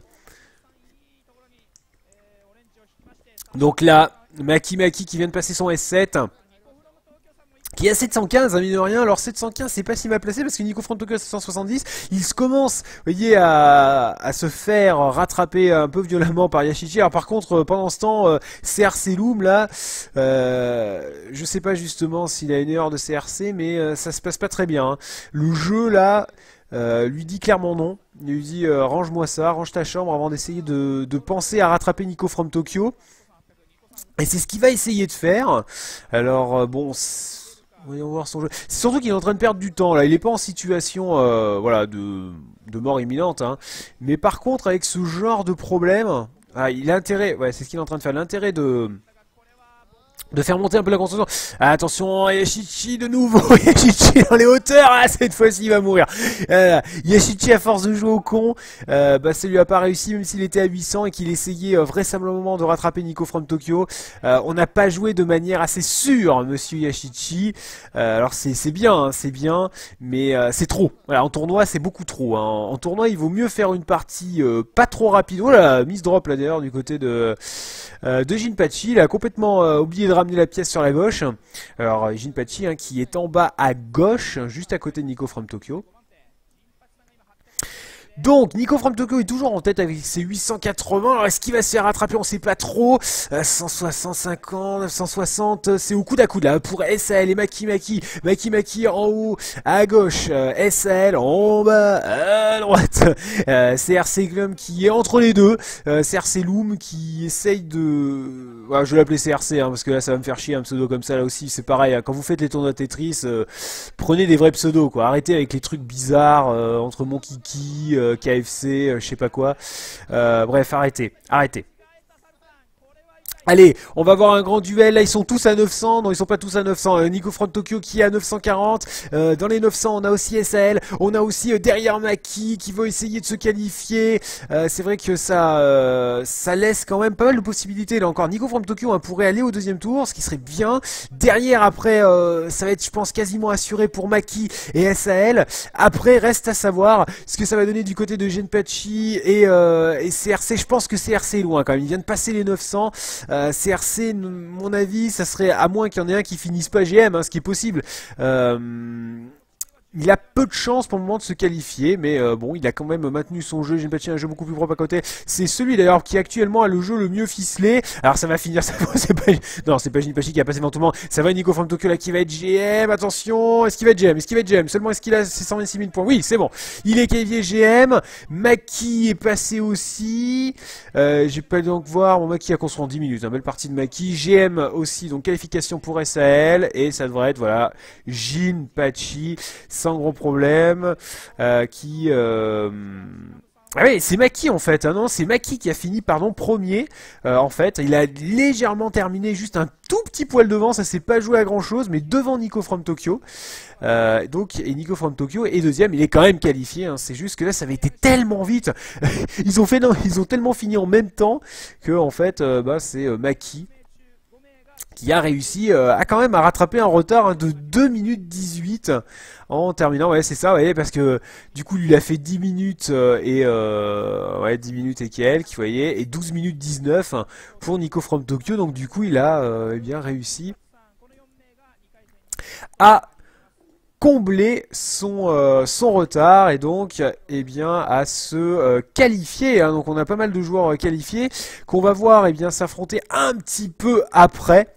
Donc là, Maki Maki qui vient de passer son S sept, qui est à sept cent quinze, hein, mine de rien. Alors sept cent quinze, c'est pas si mal placé, parce que Nico From Tokyo à sept cent soixante-dix, il se commence, vous voyez, à, à se faire rattraper un peu violemment par Yashichi. Alors par contre, pendant ce temps, euh, C R C Loom, là, euh, je sais pas justement s'il a une erreur de C R C, mais euh, ça se passe pas très bien. Hein. Le jeu, là... Euh, lui dit clairement non, il lui dit euh, range-moi ça, range ta chambre avant d'essayer de, de penser à rattraper Nico From Tokyo. Et c'est ce qu'il va essayer de faire. Alors euh, bon, voyons voir son jeu. C'est surtout qu'il est en train de perdre du temps là. Il n'est pas en situation euh, voilà, de, de mort imminente. Hein. Mais par contre, avec ce genre de problème, ah, il a intérêt. Ouais, c'est ce qu'il est en train de faire. L'intérêt de de faire monter un peu la construction. Ah, attention, Yashichi de nouveau. Yashichi dans les hauteurs. Ah, cette fois-ci il va mourir. Euh, Yashichi à force de jouer au con, euh, bah ça lui a pas réussi, même s'il était à huit cents et qu'il essayait euh, vraisemblablement de rattraper Nico From Tokyo. Euh, on n'a pas joué de manière assez sûre, monsieur Yashichi. Euh, alors c'est bien, hein, c'est bien, mais euh, c'est trop. Voilà, en tournoi c'est beaucoup trop. Hein. En, en tournoi il vaut mieux faire une partie euh, pas trop rapide. Oh là, miss drop là d'ailleurs du côté de euh, de Jinpachi. Il a complètement euh, oublié de ramener la pièce sur la gauche. Alors Jinpachi hein, qui est en bas à gauche, juste à côté de Nico From Tokyo. Donc, Nico from Tokyo est toujours en tête avec ses huit cent quatre-vingts. Alors, est-ce qu'il va se faire rattraper? On sait pas trop. Euh, cent soixante-cinq, neuf cent soixante, c'est au coude à coude là pour S A L et Maki Maki. Maki Maki en haut, à gauche. Euh, S A L en bas, à droite. Euh, C R C Glum qui est entre les deux. Euh, C R C Loom qui essaye de... Ouais, je vais l'appeler C R C hein, parce que là ça va me faire chier un pseudo comme ça là aussi. C'est pareil, hein, quand vous faites les tournois Tetris, euh, prenez des vrais pseudos quoi. Arrêtez avec les trucs bizarres euh, entre mon kiki, euh, K F C, euh, je sais pas quoi. Euh, bref, arrêtez, arrêtez. Allez, on va voir un grand duel. Là, ils sont tous à neuf cents. Non, ils sont pas tous à neuf cents. Euh, Nico from Tokyo qui est à neuf cent quarante. Euh, dans les neuf cents, on a aussi S A L. On a aussi euh, derrière Maki qui veut essayer de se qualifier. Euh, c'est vrai que ça, euh, ça laisse quand même pas mal de possibilités. Là encore, Nico from Tokyo hein, pourrait aller au deuxième tour, ce qui serait bien. Derrière, après, euh, ça va être, je pense, quasiment assuré pour Maki et S A L. Après, reste à savoir ce que ça va donner du côté de Genpachi et, euh, et C R C. Je pense que C R C est loin quand même. Il vient de passer les neuf cents. Euh, Euh, C R C, mon avis, ça serait à moins qu'il y en ait un qui finisse pas G M, hein, ce qui est possible. Euh, Il a peu de chance pour le moment de se qualifier, mais euh, bon, il a quand même maintenu son jeu. Genpachi a un jeu beaucoup plus propre à côté. C'est celui d'ailleurs qui actuellement a le jeu le mieux ficelé. Alors ça va finir, ça c'est pas, non, c'est pas Genpachi qui a passé devant tout le monde. Ça va Nico from Tokyo là qui va être G M. Attention, est-ce qu'il va être G M? Est-ce qu'il va être G M? Seulement est-ce qu'il a ses cent vingt-six mille points? Oui, c'est bon. Il est qualifié G M. Maki est passé aussi. Euh, J'ai pas donc voir. Mon Maki a construit en dix minutes. Une belle partie de Maki. G M aussi, donc qualification pour S A L et ça devrait être voilà Genpachi. Sans gros problème, euh, qui... Euh... Ah oui, c'est Maki en fait, hein, non, c'est Maki qui a fini, pardon, premier, euh, en fait, il a légèrement terminé, juste un tout petit poil devant, ça s'est pas joué à grand chose, mais devant Nico from Tokyo, euh, donc, et Nico from Tokyo est deuxième, il est quand même qualifié, hein, c'est juste que là, ça avait été tellement vite, ils ont fait, non, ils ont tellement fini en même temps, que en fait, euh, bah, c'est euh, Maki, qui a réussi euh, à quand même à rattraper un retard hein, de deux minutes dix-huit en terminant, ouais c'est ça, ouais, parce que du coup lui il a fait dix minutes euh, et euh, ouais dix minutes et quelques, vous voyez, et douze minutes dix-neuf hein, pour Nico from Tokyo, donc du coup il a euh, eh bien réussi à combler son, euh, son retard et donc eh bien à se euh, qualifier hein. Donc on a pas mal de joueurs euh, qualifiés qu'on va voir eh bien s'affronter un petit peu après.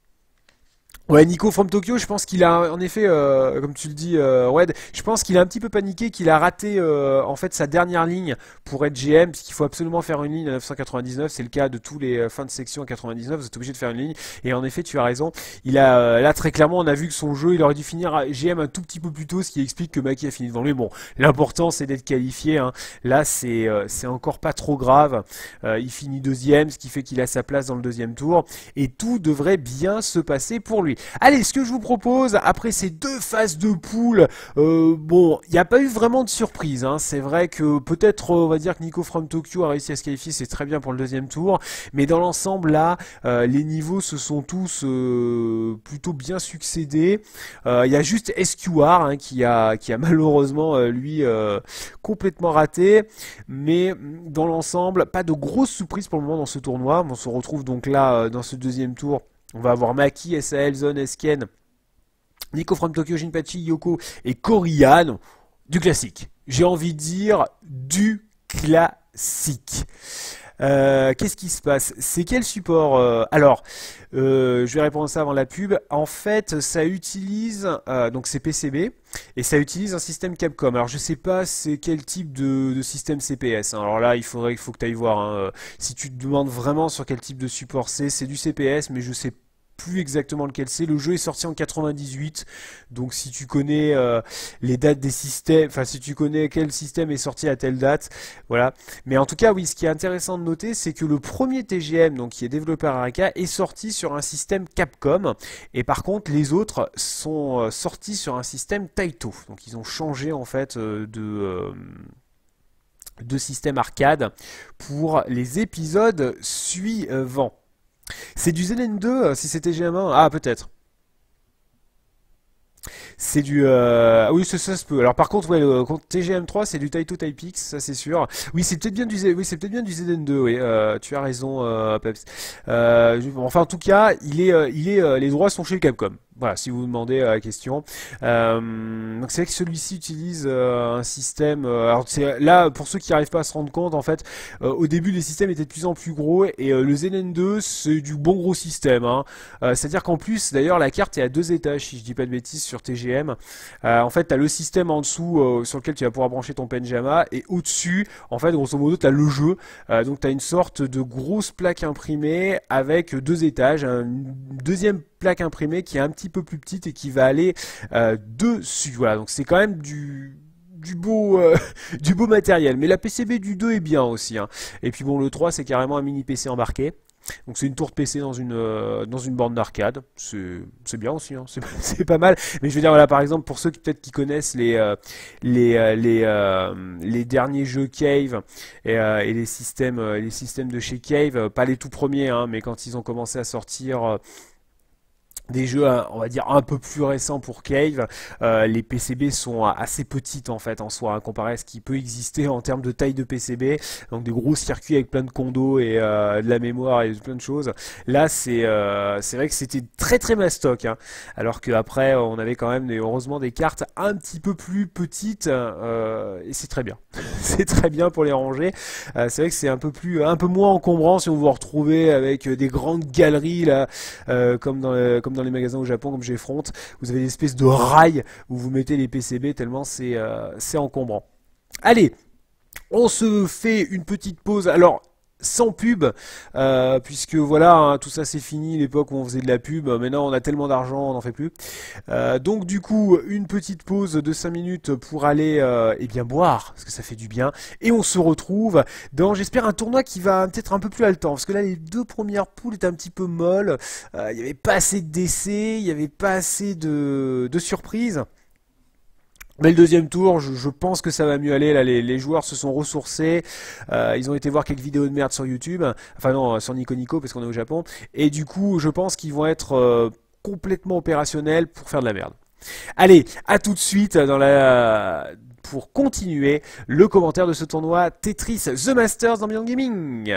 Ouais, Nico from Tokyo, je pense qu'il a en effet, euh, comme tu le dis, euh, Red, je pense qu'il a un petit peu paniqué, qu'il a raté euh, en fait sa dernière ligne pour être G M, puisqu'il faut absolument faire une ligne à neuf cent quatre-vingt-dix-neuf, c'est le cas de tous les euh, fins de section à quatre-vingt-dix-neuf, vous êtes obligé de faire une ligne, et en effet tu as raison, il a euh, là très clairement on a vu que son jeu il aurait dû finir à G M un tout petit peu plus tôt, ce qui explique que Maki a fini devant lui. Bon, l'important c'est d'être qualifié, hein. Là c'est euh, c'est encore pas trop grave, euh, il finit deuxième, ce qui fait qu'il a sa place dans le deuxième tour, et tout devrait bien se passer pour lui. Allez, ce que je vous propose, après ces deux phases de poule, euh, bon, il n'y a pas eu vraiment de surprise, hein. C'est vrai que peut-être, on va dire que Nico from Tokyo a réussi à se qualifier, c'est très bien pour le deuxième tour, mais dans l'ensemble, là, euh, les niveaux se sont tous euh, plutôt bien succédés. Euh, Il y a juste S Q R hein, qui, a, qui a malheureusement, euh, lui, euh, complètement raté, mais dans l'ensemble, pas de grosses surprises pour le moment dans ce tournoi. On se retrouve donc là, euh, dans ce deuxième tour. On va avoir Maki, S A L, Zone, Esken, Nico from Tokyo, Genpachi, Yoko et Korian. Du classique. J'ai envie de dire du classique. Euh, Qu'est-ce qui se passe? C'est quel support euh, Alors, euh, je vais répondre à ça avant la pub. En fait, ça utilise, euh, donc c'est P C B, et ça utilise un système Capcom. Alors, je sais pas c'est quel type de, de système C P S. Hein. Alors là, il faudrait, il faut que tu ailles voir. Hein. Si tu te demandes vraiment sur quel type de support c'est, c'est du C P S, mais je sais pas plus exactement lequel c'est. Le jeu est sorti en quatre-vingt-dix-huit, donc si tu connais euh, les dates des systèmes, enfin si tu connais quel système est sorti à telle date, voilà. Mais en tout cas, oui, ce qui est intéressant de noter, c'est que le premier T G M, donc qui est développé par Araka, est sorti sur un système Capcom, et par contre les autres sont euh, sortis sur un système Taito. Donc ils ont changé en fait euh, de euh, de système arcade pour les épisodes suivants. C'est du Z N deux si c'était G M un? Ah, peut-être. C'est du... Euh... Oui, ça, ça se peut. Alors par contre, ouais, le T G M trois, c'est du Taito Type X, ça c'est sûr. Oui, c'est peut-être bien du Z... oui, c'est peut-être bien du Z N deux, oui. Euh, tu as raison, euh, Peps. Euh, enfin, en tout cas, il est, euh, il est, euh, les droits sont chez Capcom. Voilà, si vous vous demandez euh, la question. Euh, donc c'est vrai que celui-ci utilise euh, un système. Euh, alors c'est là pour ceux qui n'arrivent pas à se rendre compte, en fait, euh, au début les systèmes étaient de plus en plus gros et euh, le Z N deux c'est du bon gros système. Hein. Euh, C'est-à-dire qu'en plus, d'ailleurs, la carte est à deux étages, si je dis pas de bêtises, sur T G M. Euh, en fait, t'as le système en dessous euh, sur lequel tu vas pouvoir brancher ton Penjama et au-dessus, en fait, grosso modo, t'as le jeu. Euh, donc t'as une sorte de grosse plaque imprimée avec deux étages, un- une deuxième plaque imprimée qui est un petit peu plus petite et qui va aller euh, dessus. Voilà, donc c'est quand même du du beau euh, du beau matériel. Mais la P C B du deux est bien aussi. Hein. Et puis bon, le trois c'est carrément un mini P C embarqué. Donc c'est une tour de P C dans une euh, dans une borne d'arcade. C'est c'est bien aussi. Hein. C'est c'est pas mal. Mais je veux dire voilà, par exemple pour ceux qui peut-être qui connaissent les euh, les euh, les euh, les derniers jeux Cave et, euh, et les systèmes euh, les systèmes de chez Cave, euh, pas les tout premiers, hein, mais quand ils ont commencé à sortir. Euh, des jeux, hein, on va dire, un peu plus récents pour Cave, euh, les P C B sont assez petites en fait en soi, hein, comparé à ce qui peut exister en termes de taille de P C B, donc des gros circuits avec plein de condos et euh, de la mémoire et plein de choses. Là, c'est euh, c'est vrai que c'était très très mastoc, hein, alors qu'après on avait quand même des, heureusement des cartes un petit peu plus petites, euh, et c'est très bien. C'est très bien pour les ranger. Euh, c'est vrai que c'est un peu plus, un peu moins encombrant si on vous retrouvez avec des grandes galeries là, euh, comme dans le, comme dans les magasins au Japon, comme chez Front, vous avez des espèces de rails où vous mettez les P C B tellement c'est euh, c'est encombrant. Allez, on se fait une petite pause. Alors, sans pub, euh, puisque voilà, hein, tout ça c'est fini, l'époque où on faisait de la pub, maintenant on a tellement d'argent, on n'en fait plus. Euh, donc du coup, une petite pause de cinq minutes pour aller euh, eh bien boire, parce que ça fait du bien, et on se retrouve dans, j'espère, un tournoi qui va peut-être un peu plus haletant, parce que là les deux premières poules étaient un petit peu molles, euh, il n'y avait pas assez de décès, il n'y avait pas assez de, de surprises. Mais le deuxième tour, je, je pense que ça va mieux aller. Là, les, les joueurs se sont ressourcés. Euh, ils ont été voir quelques vidéos de merde sur YouTube. Enfin non, sur Nico Nico parce qu'on est au Japon. Et du coup, je pense qu'ils vont être euh, complètement opérationnels pour faire de la merde. Allez, à tout de suite dans la pour continuer le commentaire de ce tournoi Tetris The Masters dans Beyond Gaming.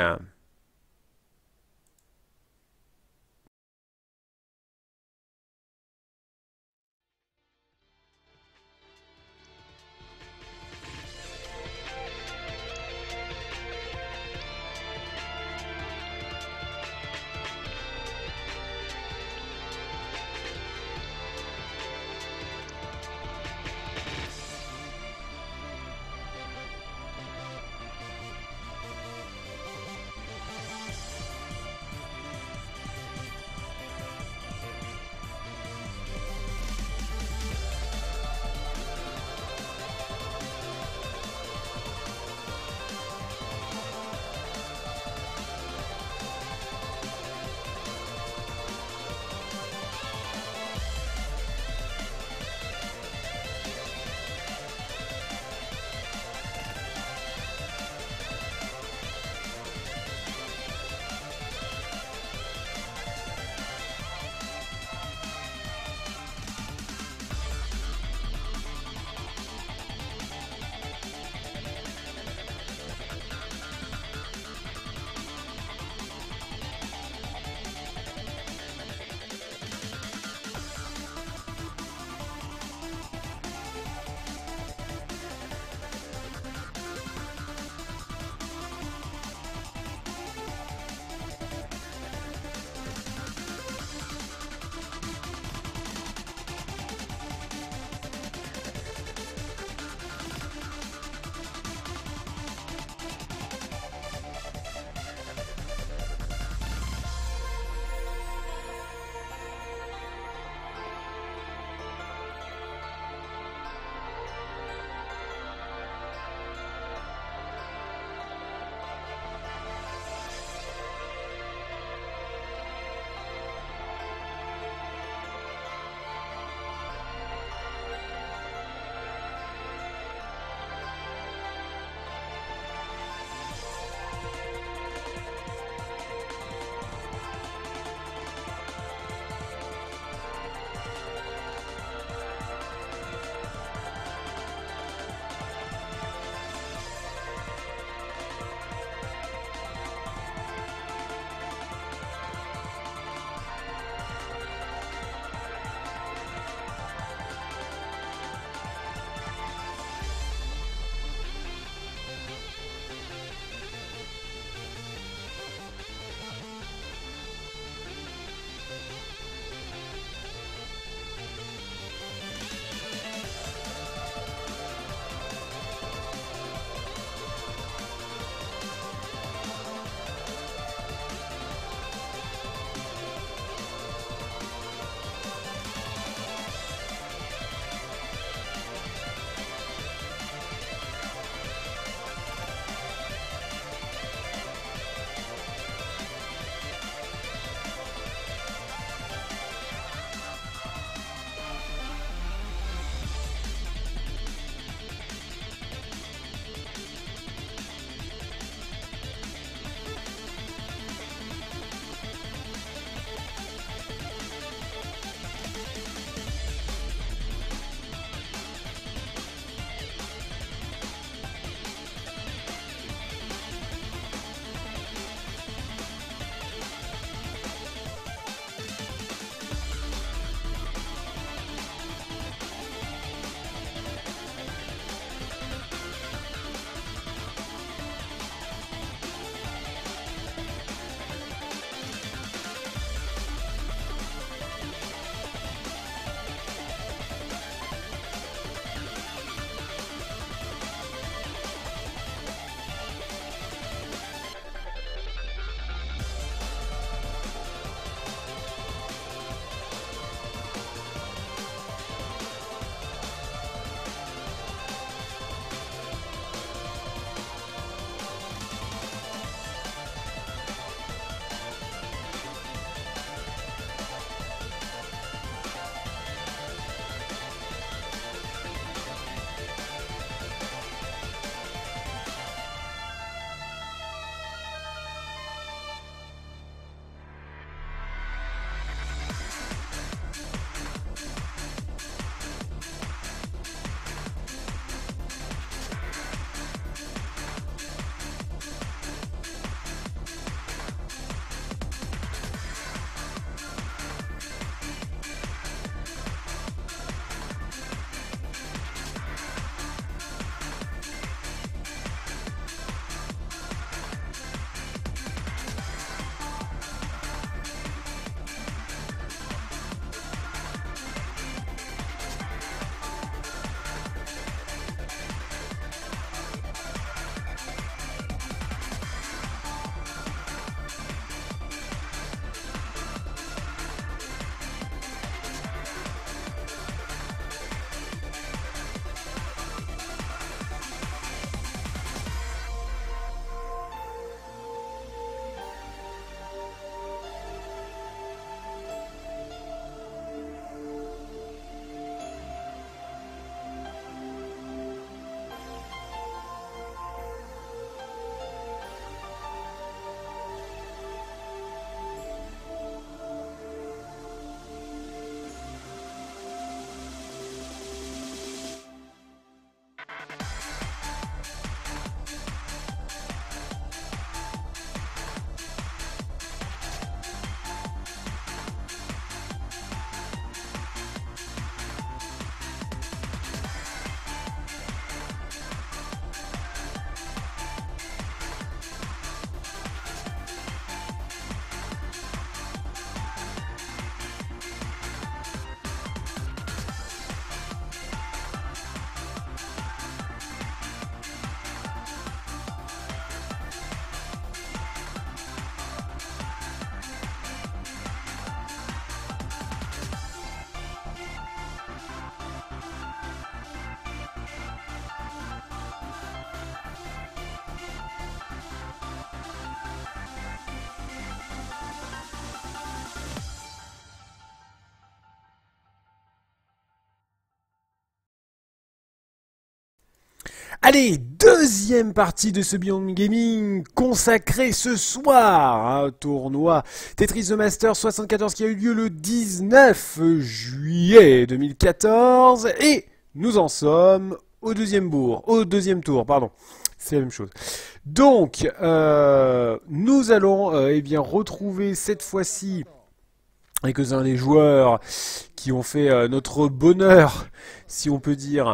Allez, deuxième partie de ce Beyond Gaming consacré ce soir à un tournoi Tetris The Master soixante-quatorze qui a eu lieu le dix-neuf juillet deux mille quatorze et nous en sommes au deuxième bourg, au deuxième tour, pardon. C'est la même chose. Donc, euh, nous allons euh, eh bien retrouver cette fois-ci quelques-uns des joueurs qui ont fait euh, notre bonheur, si on peut dire,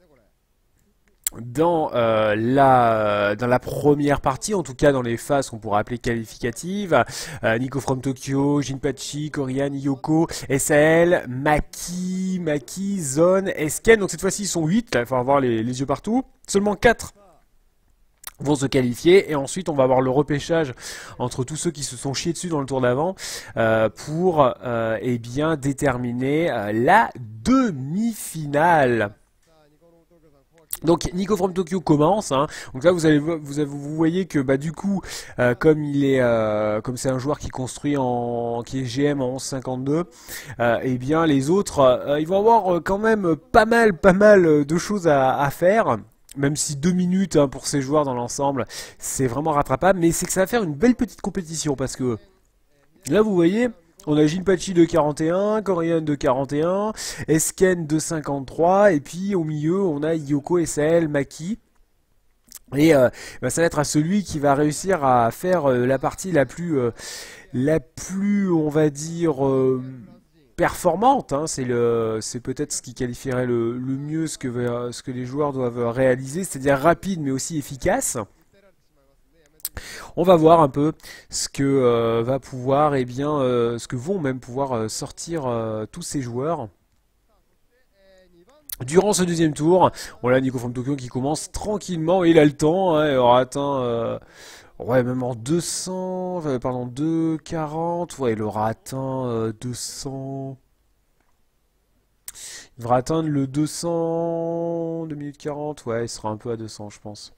dans euh, la dans la première partie, en tout cas dans les phases qu'on pourrait appeler qualificatives. euh, Nico from Tokyo, Jinpachi, Korian, Yoko, S A L, Maki, Maki, Zone, Esken. Donc cette fois-ci ils sont huit, il va falloir avoir les, les yeux partout. Seulement quatre vont se qualifier et ensuite on va avoir le repêchage entre tous ceux qui se sont chiés dessus dans le tour d'avant euh, pour euh, eh bien déterminer euh, la demi-finale. Donc Nico from Tokyo commence, hein. Donc là vous allez vous, avez, vous voyez que bah du coup euh, comme il est euh, comme c'est un joueur qui construit en qui est G M en onze cinquante-deux, euh, et bien les autres euh, ils vont avoir euh, quand même pas mal pas mal de choses à, à faire. Même si deux minutes hein, pour ces joueurs dans l'ensemble, c'est vraiment rattrapable, mais c'est que ça va faire une belle petite compétition parce que là vous voyez, on a Jinpachi de quarante et un, Korian de quarante et un, Esken de cinquante-trois, et puis au milieu on a Yoko, S A L, Maki. Et euh, bah, ça va être à celui qui va réussir à faire euh, la partie la plus, euh, la plus, on va dire, euh, performante, hein. C'est le, c'est peut-être ce qui qualifierait le, le mieux ce que, ce que les joueurs doivent réaliser, c'est-à-dire rapide mais aussi efficace. On va voir un peu ce que euh, va pouvoir, et eh bien, euh, ce que vont même pouvoir euh, sortir euh, tous ces joueurs. Durant ce deuxième tour, on a Nico from Tokyo qui commence tranquillement, et il a le temps, hein, il aura atteint... Euh, ouais, même en deux cents, euh, pardon, deux quarante, ouais, il aura atteint euh, deux cents... Il devra atteindre le deux cents, deux minutes quarante, ouais, il sera un peu à deux cents, je pense.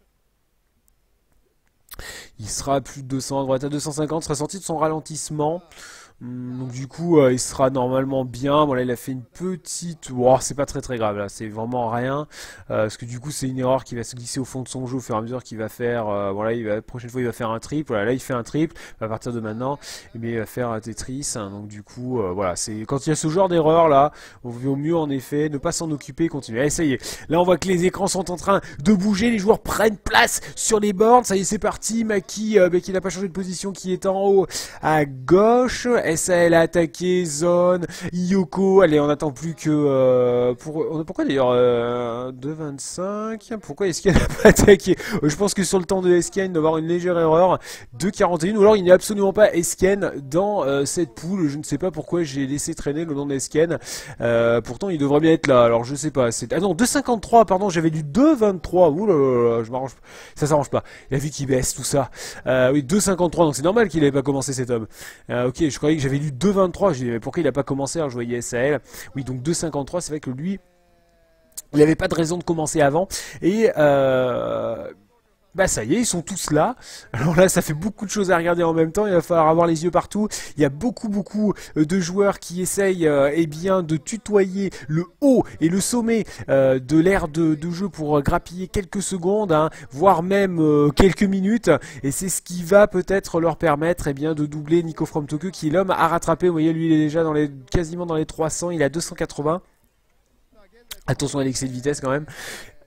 Il sera à plus de deux cents, il devrait être à deux cent cinquante, sera sorti de son ralentissement. Donc du coup euh, il sera normalement bien. Voilà, il a fait une petite... Oh, c'est pas très très grave là, c'est vraiment rien. Euh, parce que du coup c'est une erreur qui va se glisser au fond de son jeu au fur et à mesure qu'il va faire... Euh, voilà, il va, la prochaine fois il va faire un triple. Voilà, là il fait un triple. À partir de maintenant, eh bien, il va faire un Tetris. Donc du coup, euh, voilà, c'est quand il y a ce genre d'erreur là, il vaut mieux en effet ne pas s'en occuper et continuer. Allez, ça y est. Là on voit que les écrans sont en train de bouger, les joueurs prennent place sur les bornes. Ça y est, c'est parti. Maki, euh, bah, qui n'a pas changé de position, qui est en haut à gauche. S A L a attaqué, Zone, Yoko, allez on attend plus que... Euh, pour, pourquoi d'ailleurs euh, deux vingt-cinq, pourquoi Esken n'a pas attaqué? euh, Je pense que sur le temps de Esken, il doit avoir une légère erreur, deux quarante et un, ou alors il n'y a absolument pas Esken dans euh, cette poule, je ne sais pas pourquoi j'ai laissé traîner le nom d'Esken, euh, pourtant il devrait bien être là, alors je sais pas, c'est... Ah non, deux cinquante-trois, pardon, j'avais du deux vingt-trois, ouh là là, je m'arrange, ça s'arrange pas, il a vu qu'il baisse tout ça, euh, oui, deux cinquante-trois, donc c'est normal qu'il n'avait pas commencé cet homme, euh, ok, je croyais que j'avais lu deux vingt-trois, je disais mais pourquoi il n'a pas commencé, alors je voyais S A L, oui donc deux cinquante-trois, c'est vrai que lui, il n'avait pas de raison de commencer avant, et euh... bah ça y est, ils sont tous là. Alors là, ça fait beaucoup de choses à regarder en même temps. Il va falloir avoir les yeux partout. Il y a beaucoup, beaucoup de joueurs qui essayent euh, eh bien, de tutoyer le haut et le sommet euh, de l'aire de, de jeu pour grappiller quelques secondes, hein, voire même euh, quelques minutes. Et c'est ce qui va peut-être leur permettre eh bien, de doubler Nico from Tokyo, qui est l'homme à rattraper. Vous voyez, lui, il est déjà dans les, quasiment dans les trois cents. Il a deux cent quatre-vingts. Attention à l'excès de vitesse quand même.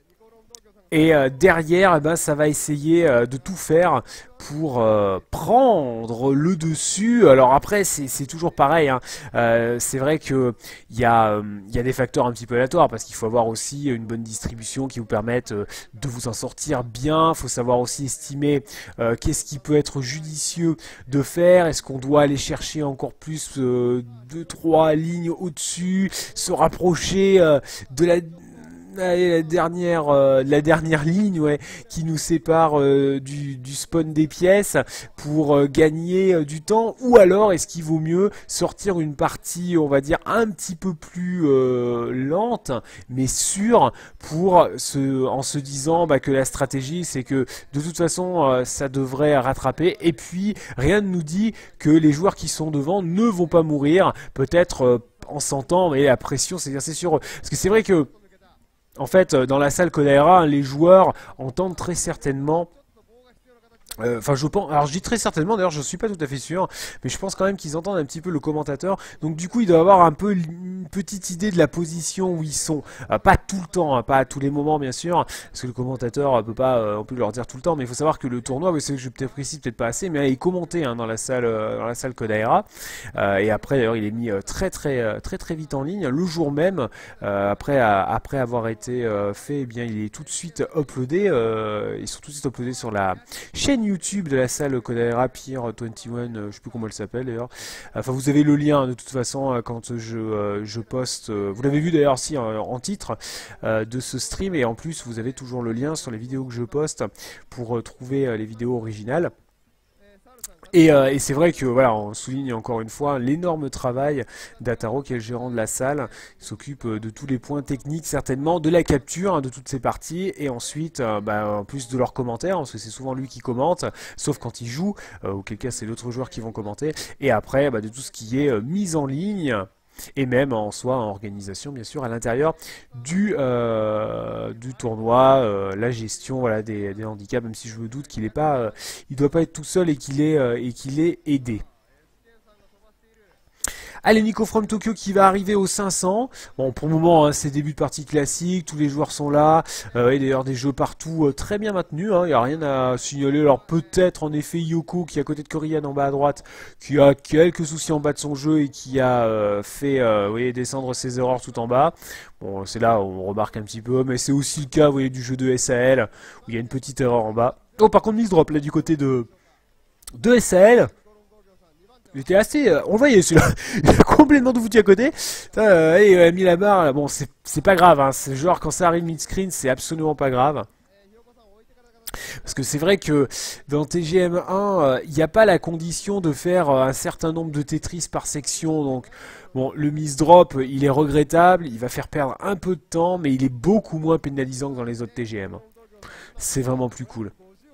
Et euh, derrière, eh ben, ça va essayer euh, de tout faire pour euh, prendre le dessus. Alors après, c'est toujours pareil, hein. euh, c'est vrai que il y, euh, y a des facteurs un petit peu aléatoires, parce qu'il faut avoir aussi une bonne distribution qui vous permette euh, de vous en sortir bien. Il faut savoir aussi estimer euh, qu'est-ce qui peut être judicieux de faire. Est-ce qu'on doit aller chercher encore plus euh, deux, trois lignes au-dessus, se rapprocher euh, de la... Allez, la dernière, euh, la dernière ligne, ouais, qui nous sépare euh, du, du spawn des pièces pour euh, gagner euh, du temps, ou alors est-ce qu'il vaut mieux sortir une partie, on va dire, un petit peu plus euh, lente, mais sûre, pour se, en se disant bah, que la stratégie, c'est que de toute façon, euh, ça devrait rattraper, et puis rien ne nous dit que les joueurs qui sont devant ne vont pas mourir, peut-être euh, en sentant, mais la pression s'exercer sur eux. Parce que c'est vrai que En fait, dans la salle Kodaira, les joueurs entendent très certainement... Enfin, euh, je pense. Alors, je dis très certainement. D'ailleurs, je suis pas tout à fait sûr, mais je pense quand même qu'ils entendent un petit peu le commentateur. Donc, du coup, il doit avoir un peu une petite idée de la position où ils sont. Euh, pas tout le temps, hein, pas à tous les moments, bien sûr, parce que le commentateur euh, peut pas, euh, on peut leur dire tout le temps. Mais il faut savoir que le tournoi, oui, c'est que je peut-être précise peut-être pas assez, mais il est commenté hein, dans la salle, euh, dans la salle Kodaira. Euh, et après, d'ailleurs, il est mis euh, très, très, euh, très, très vite en ligne le jour même. Euh, après, à, après avoir été euh, fait, eh bien, il est tout de suite uploadé. Euh, ils sont tout de suite uploadés sur la chaîne YouTube de la salle Kodaira Pier vingt et un, euh, je sais plus comment elle s'appelle d'ailleurs. Enfin, vous avez le lien de toute façon euh, quand je, euh, je poste. Euh, vous l'avez vu d'ailleurs si en, en titre euh, de ce stream, et en plus vous avez toujours le lien sur les vidéos que je poste pour euh, trouver euh, les vidéos originales. Et, euh, et c'est vrai que voilà, on souligne encore une fois l'énorme travail d'Ataro, qui est le gérant de la salle, qui s'occupe de tous les points techniques certainement, de la capture hein, de toutes ces parties, et ensuite euh, bah, en plus de leurs commentaires, parce que c'est souvent lui qui commente, sauf quand il joue, euh, auquel cas c'est d'autres joueurs qui vont commenter, et après bah, de tout ce qui est euh, mise en ligne. Et même en soi en organisation bien sûr à l'intérieur du, euh, du tournoi, euh, la gestion voilà, des, des handicaps, même si je me doute qu'il est pas, euh, il doit pas être tout seul et qu'il est, euh, et qu'il est aidé. Allez, Nico from Tokyo qui va arriver aux cinq cents. Bon, pour le moment, hein, c'est début de partie classique, tous les joueurs sont là. Euh, et d'ailleurs, des jeux partout euh, très bien maintenus. Il hein, n'y a rien à signaler. Alors peut-être en effet Yoko qui est à côté de Korian en bas à droite, qui a quelques soucis en bas de son jeu et qui a euh, fait euh, vous voyez, descendre ses erreurs tout en bas. Bon, c'est là où on remarque un petit peu, mais c'est aussi le cas vous voyez, du jeu de S A L, où il y a une petite erreur en bas. Oh, par contre, mise drop là du côté de, de S A L. Il était assez... Euh, on le voyait celui-là. Il a complètement tout foutu à côté. Euh, et il a mis la barre. Là. Bon, c'est pas grave. Hein. C'est genre quand ça arrive mid-screen, c'est absolument pas grave. Parce que c'est vrai que dans T G M un, il euh, n'y a pas la condition de faire euh, un certain nombre de Tetris par section. Donc, bon, le miss drop, il est regrettable. Il va faire perdre un peu de temps, mais il est beaucoup moins pénalisant que dans les autres T G M. C'est vraiment plus cool.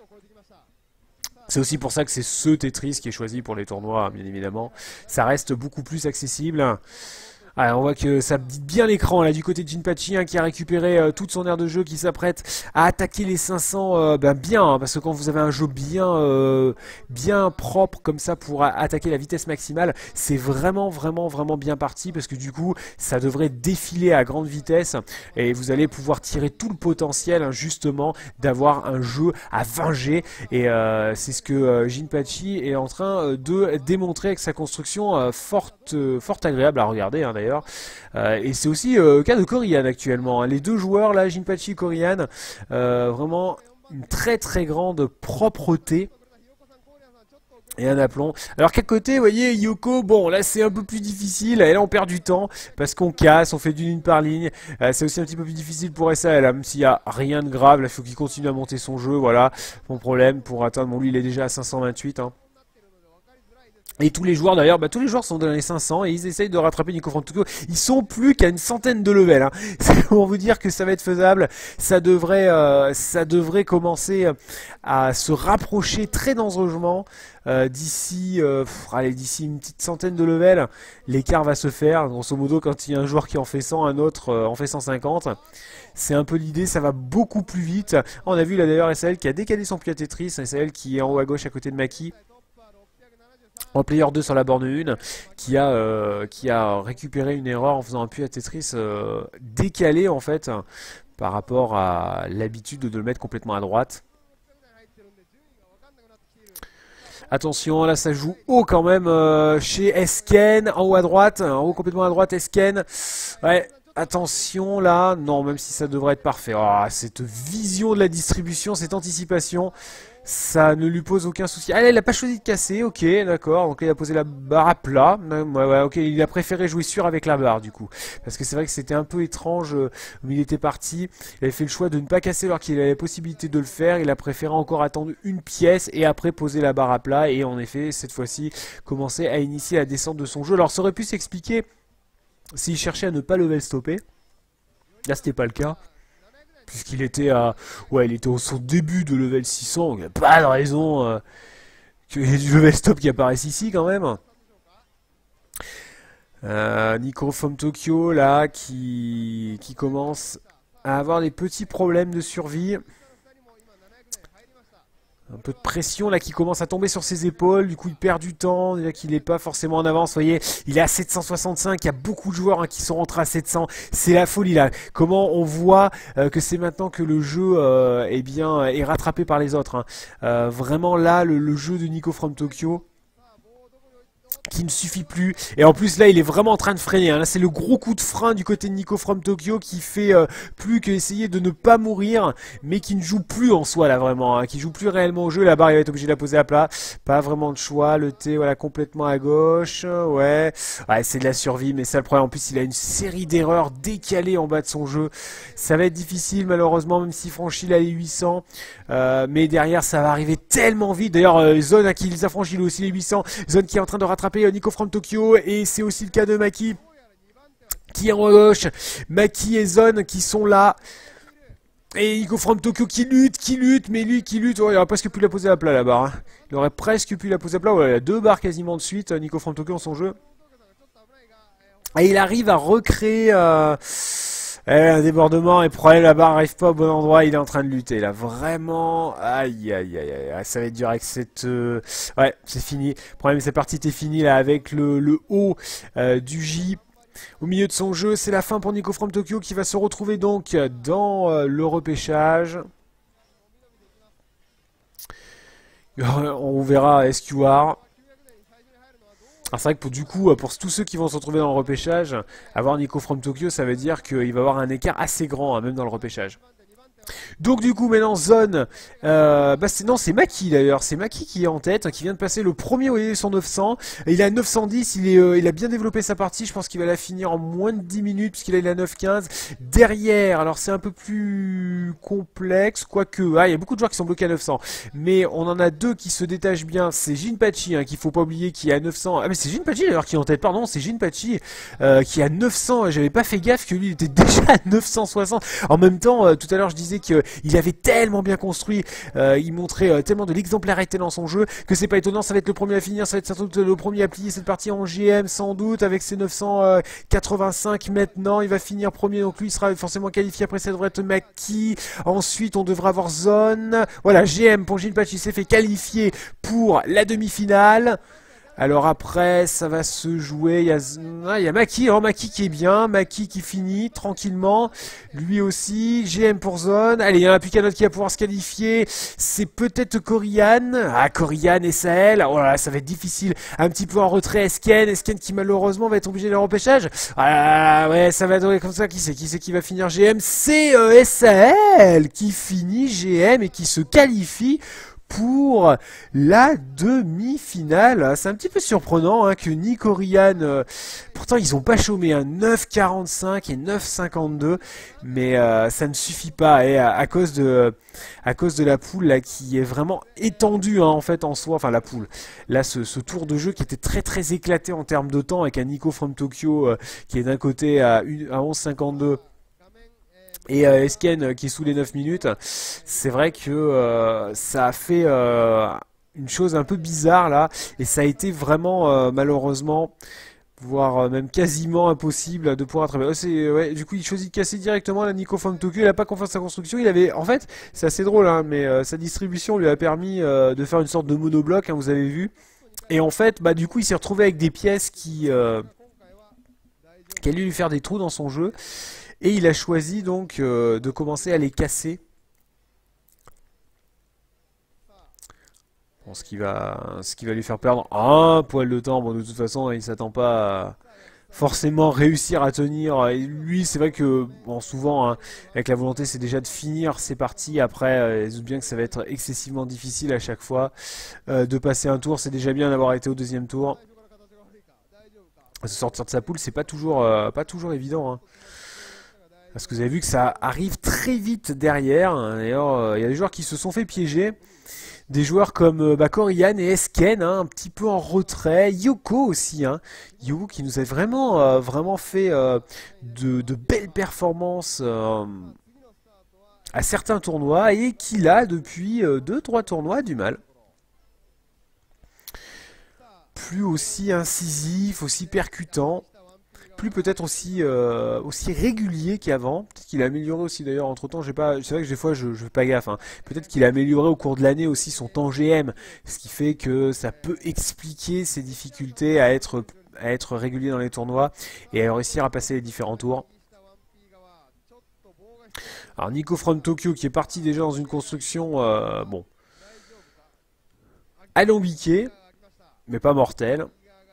C'est aussi pour ça que c'est ce Tetris qui est choisi pour les tournois, bien évidemment. Ça reste beaucoup plus accessible. Alors on voit que ça dit bien l'écran là du côté de Jinpachi hein, qui a récupéré euh, toute son aire de jeu, qui s'apprête à attaquer les cinq cents euh, ben, bien hein, parce que quand vous avez un jeu bien euh, bien propre comme ça pour attaquer la vitesse maximale, c'est vraiment vraiment vraiment bien parti, parce que du coup ça devrait défiler à grande vitesse et vous allez pouvoir tirer tout le potentiel hein, justement d'avoir un jeu à vingt G, et euh, c'est ce que euh, Jinpachi est en train de démontrer avec sa construction euh, forte, euh, fort agréable à regarder hein, d'ailleurs. Euh, et c'est aussi euh, le cas de Korian actuellement. Hein. Les deux joueurs là, Jinpachi et Korian, euh, vraiment une très très grande propreté. Et un aplomb. Alors qu'à côté, vous voyez, Yoko, bon, là c'est un peu plus difficile. Et là on perd du temps parce qu'on casse, on fait d'une ligne par ligne. Euh, c'est aussi un petit peu plus difficile pour S A L, hein, même s'il n'y a rien de grave. Là il faut qu'il continue à monter son jeu, voilà. Mon problème pour atteindre, bon lui il est déjà à cinq cent vingt-huit. Hein. Et tous les joueurs d'ailleurs, bah, tous les joueurs sont dans les cinq cents et ils essayent de rattraper Nico from Tokyo. Ils sont plus qu'à une centaine de levels. Hein. C'est pour vous dire que ça va être faisable. Ça devrait, euh, ça devrait commencer à se rapprocher très dangereusement euh, d'ici, euh, allez, d'ici une petite centaine de levels. L'écart va se faire. Grosso modo, quand il y a un joueur qui en fait cent, un autre euh, en fait cent cinquante. C'est un peu l'idée, ça va beaucoup plus vite. On a vu là d'ailleurs S A L qui a décalé son pied à Tetris. S A L qui est en haut à gauche à côté de Maki. En player deux sur la borne un, qui a, euh, qui a récupéré une erreur en faisant un puits à Tetris euh, décalé en fait par rapport à l'habitude de le mettre complètement à droite. Attention, là ça joue haut quand même euh, chez Esken, en haut à droite, en haut complètement à droite Esken. Ouais, attention là, non, même si ça devrait être parfait. Oh, cette vision de la distribution, cette anticipation. Ça ne lui pose aucun souci. Ah là, il a pas choisi de casser, ok, d'accord. Donc là, il a posé la barre à plat. Ouais, ouais, ok, il a préféré jouer sûr avec la barre, du coup. Parce que c'est vrai que c'était un peu étrange euh, où il était parti. Il avait fait le choix de ne pas casser alors qu'il avait la possibilité de le faire. Il a préféré encore attendre une pièce et après poser la barre à plat. Et en effet, cette fois-ci, commencer à initier la descente de son jeu. Alors, ça aurait pu s'expliquer s'il cherchait à ne pas level stopper. Là, c'était pas le cas. Puisqu'il était à, ouais, il était au son début de level six cents, il n'y a pas de raison euh, qu'il y ait du level stop qui apparaisse ici quand même. Euh, Nico from Tokyo là qui, qui commence à avoir des petits problèmes de survie. Un peu de pression là qui commence à tomber sur ses épaules, du coup il perd du temps, déjà qu'il n'est pas forcément en avance, vous voyez, il est à sept cent soixante-cinq, il y a beaucoup de joueurs hein, qui sont rentrés à sept cents, c'est la folie là, comment on voit euh, que c'est maintenant que le jeu euh, eh bien, est rattrapé par les autres, hein. euh, vraiment là le, le jeu de Nico from Tokyo qui ne suffit plus, et en plus là il est vraiment en train de freiner, hein. Là c'est le gros coup de frein du côté de Nico from Tokyo qui fait euh, plus que essayer de ne pas mourir, mais qui ne joue plus en soi là vraiment, hein. Qui joue plus réellement au jeu. La barre il va être obligé de la poser à plat, pas vraiment de choix, le T voilà complètement à gauche, ouais, ouais c'est de la survie, mais ça le problème en plus il a une série d'erreurs décalées en bas de son jeu, ça va être difficile malheureusement même s'il franchit là les huit cents, euh, mais derrière ça va arriver tellement vite, d'ailleurs euh, Zone hein, qui les a franchis lui aussi les huit cents, Zone qui est en train de rattraper Nico from Tokyo, et c'est aussi le cas de Maki qui est en gauche, Maki et Zone qui sont là, et Nico from Tokyo qui lutte, qui lutte, mais lui qui lutte, oh, il aurait presque pu la poser à plat la barre, hein. Il aurait presque pu la poser à plat, ouais, il a deux barres quasiment de suite, Nico from Tokyo en son jeu, et il arrive à recréer euh, un débordement, et problème la barre n'arrive pas au bon endroit, il est en train de lutter là, vraiment, aïe aïe aïe aïe, ça va être dur avec cette, euh... ouais c'est fini, le problème c'est parti, t'es fini là avec le, le haut euh, du J au milieu de son jeu, c'est la fin pour Nico from Tokyo qui va se retrouver donc dans euh, le repêchage. On verra S Q R. Alors c'est vrai que pour, du coup, pour tous ceux qui vont se retrouver dans le repêchage, avoir Nico from Tokyo, ça veut dire qu'il va avoir un écart assez grand, hein, même dans le repêchage. Donc du coup maintenant Zone, euh, bah c'est non c'est Maki d'ailleurs, c'est Maki qui est en tête, qui vient de passer le premier au sur neuf cents, il a neuf cent dix, il, est, euh, il a bien développé sa partie, je pense qu'il va la finir en moins de dix minutes puisqu'il a il a neuf quinze. Derrière, alors c'est un peu plus complexe, quoique, ah il y a beaucoup de joueurs qui sont bloqués à neuf cents, mais on en a deux qui se détachent bien, c'est Jinpachi hein, qu'il faut pas oublier qui est à neuf cents, ah mais c'est Jinpachi d'ailleurs qui est en tête, pardon c'est Jinpachi euh, qui est à neuf cents, j'avais pas fait gaffe que lui il était déjà à neuf cent soixante, en même temps euh, tout à l'heure je disais qu'il avait tellement bien construit, euh, il montrait euh, tellement de l'exemplarité dans son jeu que c'est pas étonnant, ça va être le premier à finir, ça va être sans doute le premier à plier cette partie en G M sans doute avec ses neuf cent quatre-vingt-cinq maintenant, il va finir premier donc lui il sera forcément qualifié, après ça devrait être Maki, ensuite on devrait avoir Zone, voilà G M pour Jinpachi s'est fait qualifier pour la demi-finale. Alors après, ça va se jouer, il y a, ah, il y a Maki, hein, Maki qui est bien, Maki qui finit tranquillement, lui aussi, G M pour Zone, allez, il y en a plus qu'un autre qui va pouvoir se qualifier, c'est peut-être Corian, ah Corian et Sahel, oh là là, ça va être difficile, un petit peu en retrait, Esken, Esken qui malheureusement va être obligé de le repêchage, ah ouais, ça va être comme ça, qui c'est qui c'est qui va finir G M, c'est euh, Sahel qui finit G M et qui se qualifie pour la demi-finale. C'est un petit peu surprenant hein, que Nico Ryan, euh, pourtant ils ont pas chômé un hein, neuf quarante-cinq et neuf cinquante-deux, mais euh, ça ne suffit pas et à, à cause de à cause de la poule là qui est vraiment étendue hein, en fait en soi, enfin la poule. Là ce, ce tour de jeu qui était très très éclaté en termes de temps avec un Nico from Tokyo euh, qui est d'un côté à, à onze cinquante-deux. Et euh, Esken euh, qui est sous les neuf minutes, c'est vrai que euh, ça a fait euh, une chose un peu bizarre là, et ça a été vraiment euh, malheureusement, voire euh, même quasiment impossible de pouvoir attraper. Oh, c'est, ouais, du coup il choisit de casser directement la Nico from Tokyo, il a pas confiance dans sa construction, il avait, en fait, c'est assez drôle hein, mais euh, sa distribution lui a permis euh, de faire une sorte de monobloc, hein, vous avez vu, et en fait, bah du coup il s'est retrouvé avec des pièces qui, euh, qui allaient lui faire des trous dans son jeu. Et il a choisi donc euh, de commencer à les casser. Bon, ce qui va, ce qui va lui faire perdre un poil de temps. Bon, de toute façon, il s'attend pas à forcément réussir à tenir. Et lui, c'est vrai que bon, souvent, hein, avec la volonté, c'est déjà de finir ses parties. Après, euh, il se doute bien que ça va être excessivement difficile à chaque fois euh, de passer un tour. C'est déjà bien d'avoir été au deuxième tour. Se sortir de sa poule, c'est pas toujours, euh, pas toujours évident. Hein. Parce que vous avez vu que ça arrive très vite derrière. D'ailleurs, il y a des joueurs qui se sont fait piéger. Des joueurs comme bah, Corian et Esken, hein, un petit peu en retrait. Yoko aussi. Hein. Yoko qui nous a vraiment, euh, vraiment fait euh, de, de belles performances euh, à certains tournois. Et qui là, depuis deux trois tournois, a du mal. Plus aussi incisif, aussi percutant plus peut-être aussi euh, aussi régulier qu'avant. Peut-être qu'il a amélioré aussi d'ailleurs entre temps. J'ai pas, c'est vrai que des fois je, je fais pas gaffe. Hein. Peut-être qu'il a amélioré au cours de l'année aussi son temps G M, ce qui fait que ça peut expliquer ses difficultés à être à être régulier dans les tournois et à réussir à passer les différents tours. Alors Nico from Tokyo qui est parti déjà dans une construction euh, bon alambiquée, mais pas mortelle.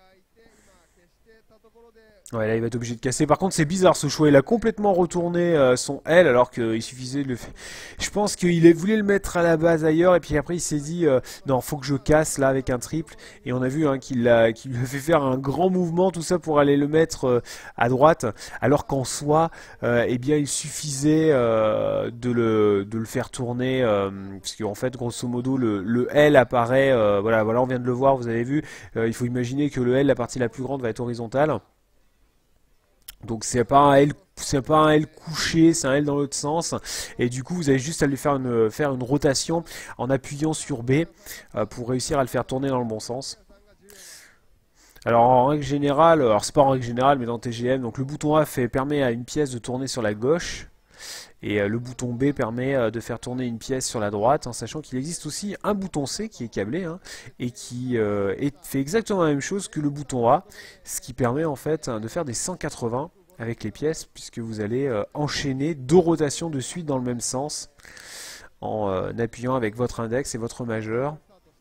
Ouais, là il va être obligé de casser. Par contre c'est bizarre ce choix, il a complètement retourné euh, son L alors qu'il suffisait de le faire. Je pense qu'il voulait le mettre à la base ailleurs et puis après il s'est dit euh, non faut que je casse là avec un triple. Et on a vu hein, qu'il a, qu'il lui a fait faire un grand mouvement tout ça pour aller le mettre euh, à droite. Alors qu'en soi euh, eh bien il suffisait euh, de, le, de le faire tourner euh, parce qu'en fait grosso modo le, le L apparaît, euh, voilà, voilà on vient de le voir, vous avez vu. Euh, il faut imaginer que le L, la partie la plus grande va être horizontale. Donc c'est pas un L, c'est pas un L couché, c'est un L dans l'autre sens. Et du coup, vous avez juste à lui faire une, faire une rotation en appuyant sur B euh, pour réussir à le faire tourner dans le bon sens. Alors en règle générale, alors c'est pas en règle générale, mais dans T G M, donc le bouton A fait, permet à une pièce de tourner sur la gauche. Et euh, le bouton B permet euh, de faire tourner une pièce sur la droite, en sachant qu'il existe aussi un bouton C qui est câblé hein, et qui euh, est, fait exactement la même chose que le bouton A, ce qui permet en fait de faire des cent quatre-vingts avec les pièces, puisque vous allez euh, enchaîner deux rotations de suite dans le même sens, en euh, appuyant avec votre index et votre majeur,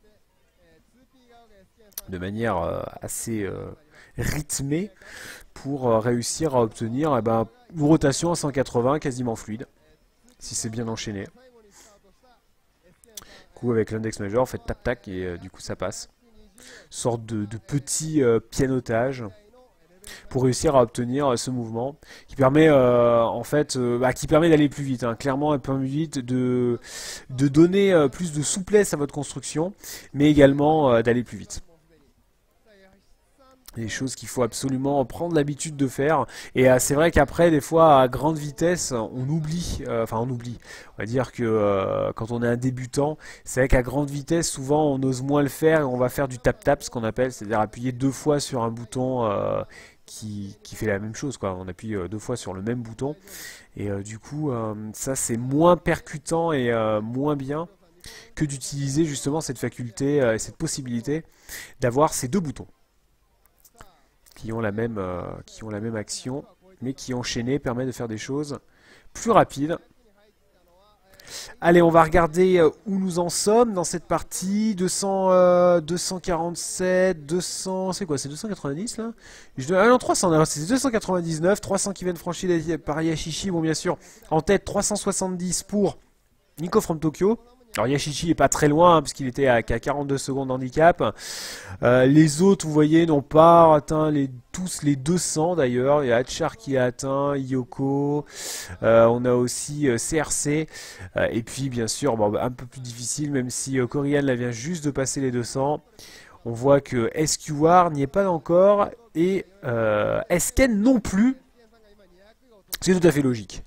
de manière euh, assez euh, rythmée, pour euh, réussir à obtenir eh ben, une rotation à cent quatre-vingts quasiment fluide, si c'est bien enchaîné. Du coup avec l'index majeur, faites tac tac et euh, du coup ça passe. Sorte de, de petit euh, pianotage pour réussir à obtenir euh, ce mouvement qui permet euh, en fait euh, bah, qui permet d'aller plus vite, hein. Clairement un peu plus vite, de, de donner euh, plus de souplesse à votre construction, mais également euh, d'aller plus vite. Des choses qu'il faut absolument prendre l'habitude de faire. Et euh, c'est vrai qu'après, des fois, à grande vitesse, on oublie, euh, enfin on oublie, on va dire que euh, quand on est un débutant, c'est vrai qu'à grande vitesse, souvent on ose moins le faire et on va faire du tap-tap, ce qu'on appelle, c'est-à-dire appuyer deux fois sur un bouton euh, qui, qui fait la même chose, quoi. On appuie euh, deux fois sur le même bouton. Et euh, du coup, euh, ça c'est moins percutant et euh, moins bien que d'utiliser justement cette faculté, euh, cette possibilité d'avoir ces deux boutons. Qui ont la même, euh, qui ont la même action, mais qui enchaînés permet de faire des choses plus rapides. Allez, on va regarder où nous en sommes dans cette partie. deux cents, euh, deux cent quarante-sept, deux cents, c'est quoi? C'est deux cent quatre-vingt-dix là? Je dois, ah non, trois cents, c'est deux cent quatre-vingt-dix-neuf, trois cents qui viennent franchir par Yashichi. Bon, bien sûr, en tête trois cent soixante-dix pour Nico from Tokyo. Alors Yashichi est pas très loin, hein, parce qu'il était à, à quarante-deux secondes d'handicap. Euh, les autres, vous voyez, n'ont pas atteint les, tous les deux cents d'ailleurs. Il y a Hatchar qui a atteint, Yoko. Euh, on a aussi euh, C R C. Euh, et puis, bien sûr, bon, un peu plus difficile, même si euh, Corian là vient juste de passer les deux cents. On voit que S Q R n'y est pas encore. Et euh, Esken non plus. C'est tout à fait logique.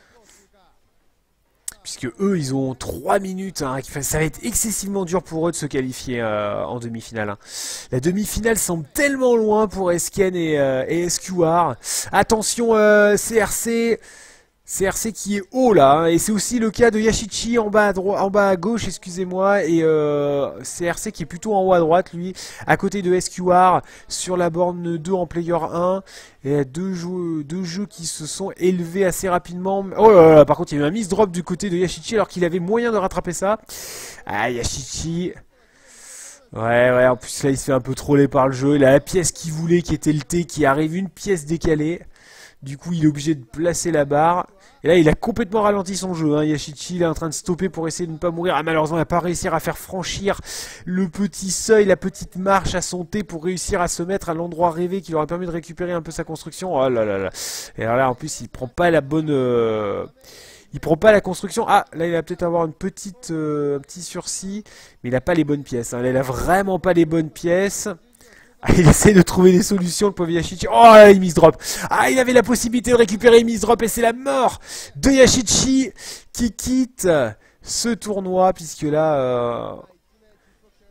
Puisque eux, ils ont trois minutes, hein, ça va être excessivement dur pour eux de se qualifier euh, en demi-finale. Hein. La demi-finale semble tellement loin pour Esken et, euh, et S Q R. Attention, euh, C R C, C R C qui est haut là, hein, et c'est aussi le cas de Yashichi en bas à, en bas à gauche, excusez-moi, et euh, C R C qui est plutôt en haut à droite, lui, à côté de S Q R, sur la borne deux en player un. Et deux jeux, deux jeux qui se sont élevés assez rapidement. Oh là là, par contre il y a eu un miss drop du côté de Yashichi alors qu'il avait moyen de rattraper ça. Ah, Yashichi. Ouais, ouais, en plus là il se fait un peu troller par le jeu. Il a la pièce qu'il voulait qui était le T qui arrive une pièce décalée. Du coup il est obligé de placer la barre. Et là il a complètement ralenti son jeu, hein. Yashichi il est en train de stopper pour essayer de ne pas mourir. Ah, malheureusement il n'a pas réussi à faire franchir le petit seuil, la petite marche à son T pour réussir à se mettre à l'endroit rêvé qui lui aurait permis de récupérer un peu sa construction. Oh là là là. Et alors là en plus il prend pas la bonne... Euh... Il prend pas la construction. Ah, là il va peut-être avoir une petite, euh, un petit sursis. Mais il a pas les bonnes pièces, hein. Là il a vraiment pas les bonnes pièces. Ah, il essaie de trouver des solutions, le pauvre Yashichi. Oh là, il miss drop. Ah, il avait la possibilité de récupérer il miss drop et c'est la mort de Yashichi qui quitte ce tournoi puisque là, euh,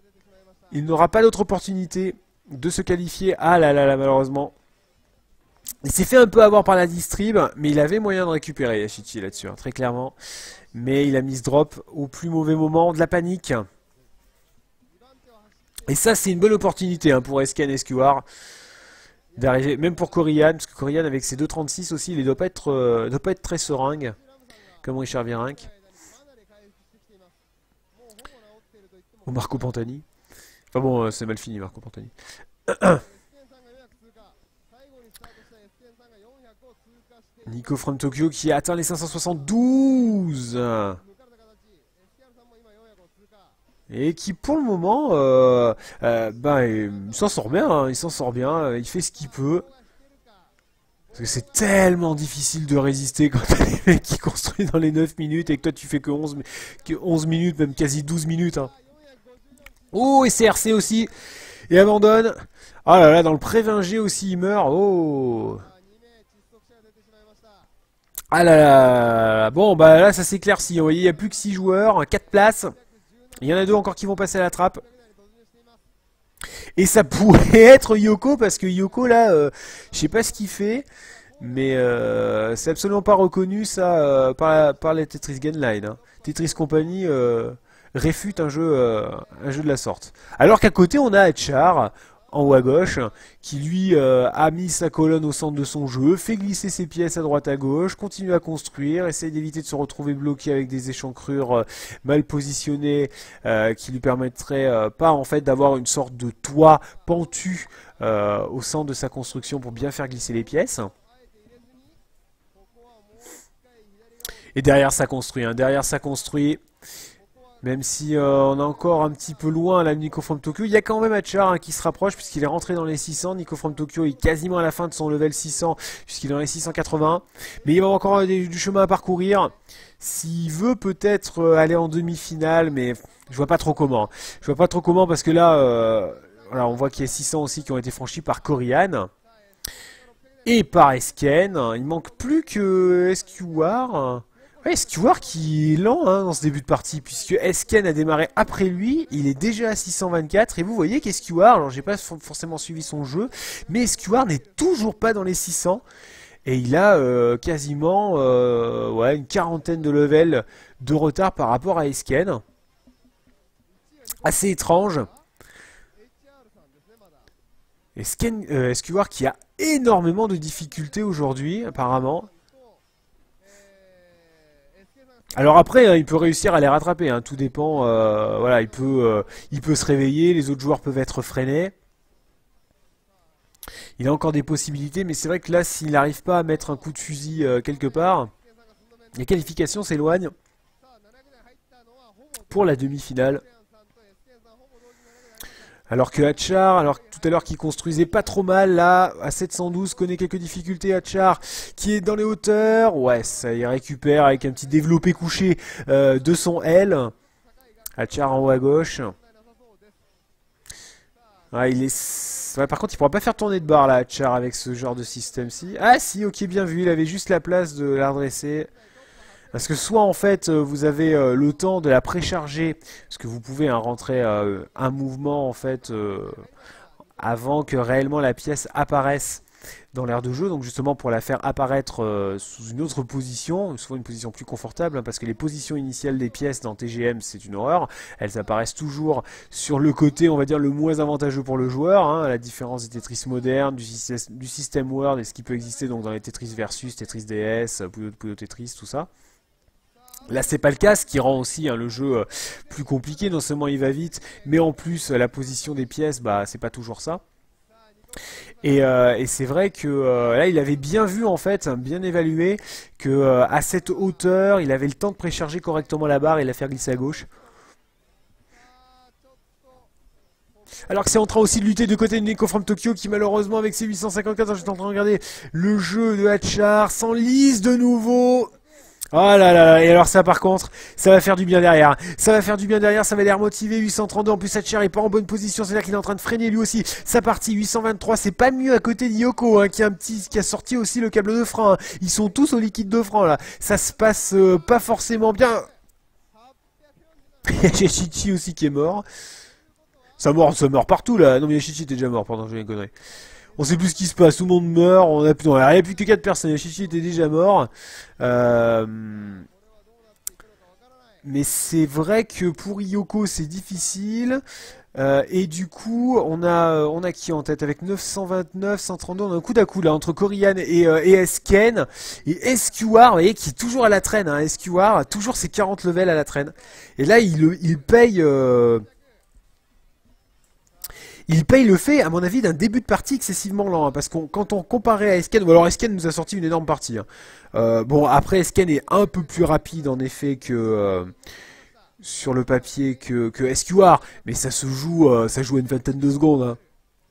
il n'aura pas d'autre opportunité de se qualifier. Ah là là là, malheureusement. Il s'est fait un peu avoir par la distrib, mais il avait moyen de récupérer Yashichi là-dessus, hein, très clairement. Mais il a mis ce drop au plus mauvais moment, de la panique. Et ça, c'est une bonne opportunité hein, pour Esken et Escuar d'arriver, même pour Corian, parce que Corian avec ses deux trente-six aussi, il ne doit pas être, euh, doit pas être très seringue, comme Richard Virenque. Ou Marco Pantani. Enfin bon, euh, c'est mal fini Marco Pantani. Nico from Tokyo qui a atteint les cinq cent soixante-douze. Et qui pour le moment, euh, euh, bah, il s'en sort bien, hein, il s'en sort bien, il fait ce qu'il peut. Parce que c'est tellement difficile de résister quand t'as des mecs qui construisent dans les neuf minutes et que toi tu fais que onze, que onze minutes, même quasi douze minutes. Hein. Oh, et C R C aussi, et abandonne. Ah là là, dans le pré-vingt G aussi il meurt, oh. Ah là là, bon bah là ça s'éclaircit, vous voyez, il n'y a plus que six joueurs, quatre places. Il y en a deux encore qui vont passer à la trappe. Et ça pourrait être Yoko, parce que Yoko là, euh, je sais pas ce qu'il fait, mais euh, c'est absolument pas reconnu ça euh, par, la, par les Tetris Gameline. Hein. Tetris Company euh, réfute un jeu, euh, un jeu de la sorte. Alors qu'à côté on a Hatchar, en haut à gauche, qui lui euh, a mis sa colonne au centre de son jeu, fait glisser ses pièces à droite à gauche, continue à construire, essaye d'éviter de se retrouver bloqué avec des échancrures euh, mal positionnées euh, qui lui permettraient euh, pas en fait d'avoir une sorte de toit pentu euh, au centre de sa construction pour bien faire glisser les pièces. Et derrière ça construit, hein, derrière ça construit. Même si euh, on est encore un petit peu loin là de Nico from Tokyo, il y a quand même Hatchar hein, qui se rapproche puisqu'il est rentré dans les six cents. Nico from Tokyo est quasiment à la fin de son level six cents puisqu'il est dans les six cent quatre-vingts. Mais il va encore avoir du chemin à parcourir. S'il veut peut-être euh, aller en demi-finale, mais je vois pas trop comment. Je vois pas trop comment parce que là, euh, voilà, on voit qu'il y a six cents aussi qui ont été franchis par Corian. Et par Esken. Il manque plus que Escuar. Ouais, Escuar qui est lent hein, dans ce début de partie, puisque Esken a démarré après lui, il est déjà à six cent vingt-quatre, et vous voyez qu'Escuar, alors j'ai pas forcément suivi son jeu, mais Escuar n'est toujours pas dans les six cents, et il a euh, quasiment euh, ouais, une quarantaine de levels de retard par rapport à Esken. Assez étrange. Esken, euh, Escuar qui a énormément de difficultés aujourd'hui, apparemment. Alors après, hein, il peut réussir à les rattraper, hein, tout dépend, euh, voilà, il peut, euh, il peut se réveiller, les autres joueurs peuvent être freinés. Il a encore des possibilités, mais c'est vrai que là, s'il n'arrive pas à mettre un coup de fusil euh, quelque part, les qualifications s'éloignent pour la demi-finale. Alors que Hatchar, alors tout à l'heure qui construisait pas trop mal, là, à sept cent douze, connaît quelques difficultés. Hatchar qui est dans les hauteurs, ouais, ça y récupère avec un petit développé couché euh, de son L. Hatchar en haut à gauche. Ah, il est... Ouais, par contre, il pourra pas faire tourner de barre là, Hatchar, avec ce genre de système-ci. Ah si, ok, bien vu, il avait juste la place de la redresser. Parce que soit en fait vous avez euh, le temps de la précharger, parce que vous pouvez hein, rentrer euh, un mouvement en fait euh, avant que réellement la pièce apparaisse dans l'aire de jeu, donc justement pour la faire apparaître euh, sous une autre position, souvent une position plus confortable, hein, parce que les positions initiales des pièces dans T G M c'est une horreur, elles apparaissent toujours sur le côté on va dire le moins avantageux pour le joueur, hein, à la différence des Tetris modernes, du, système, du système World et ce qui peut exister donc dans les Tetris Versus, Tetris D S, Puyo, Puyo Tetris, tout ça. Là c'est pas le cas, ce qui rend aussi hein, le jeu euh, plus compliqué, non seulement il va vite, mais en plus la position des pièces, bah c'est pas toujours ça. Et, euh, et c'est vrai que euh, là il avait bien vu en fait, bien évalué, que euh, à cette hauteur, il avait le temps de précharger correctement la barre et la faire glisser à gauche. Alors que c'est en train aussi de lutter de côté de Nico from Tokyo qui malheureusement avec ses huit cent cinquante-quatre, j'étais en train de regarder le jeu de Hatchar, s'enlise de nouveau. Oh là là là, et alors ça par contre, ça va faire du bien derrière. Ça va faire du bien derrière, ça va les remotiver. huit cent trente-deux, en plus Hatchar est pas en bonne position, c'est-à-dire qu'il est en train de freiner lui aussi. Sa partie huit cent vingt-trois, c'est pas mieux à côté de Yoko, hein, qui a un petit, qui a sorti aussi le câble de frein. Hein. Ils sont tous au liquide de frein là. Ça se passe euh, pas forcément bien. Il y a Yashichi aussi qui est mort. Ça meurt, ça meurt partout là. Non mais Yashichi était déjà mort, pardon, j'ai une connerie. On sait plus ce qui se passe, tout le monde meurt, on a plus, non, il n'y a plus que quatre personnes, Chichi était déjà mort. Euh... Mais c'est vrai que pour Yoko c'est difficile. Euh, et du coup, on a, on a qui en tête avec neuf cent vingt-neuf, cent trente-deux, on a un coup d'à coup là entre Corian et, euh, et Esken. Et S Q R, vous voyez, qui est toujours à la traîne, hein, S Q R, toujours ses quarante levels à la traîne. Et là, il, il paye... Euh, il paye le fait, à mon avis, d'un début de partie excessivement lent, hein, parce que quand on comparait à Esken, ou alors Esken nous a sorti une énorme partie. Hein. Euh, bon, après, Esken est un peu plus rapide, en effet, que... Euh, sur le papier que, que S Q R, mais ça se joue, euh, ça joue à une vingtaine de secondes. Hein.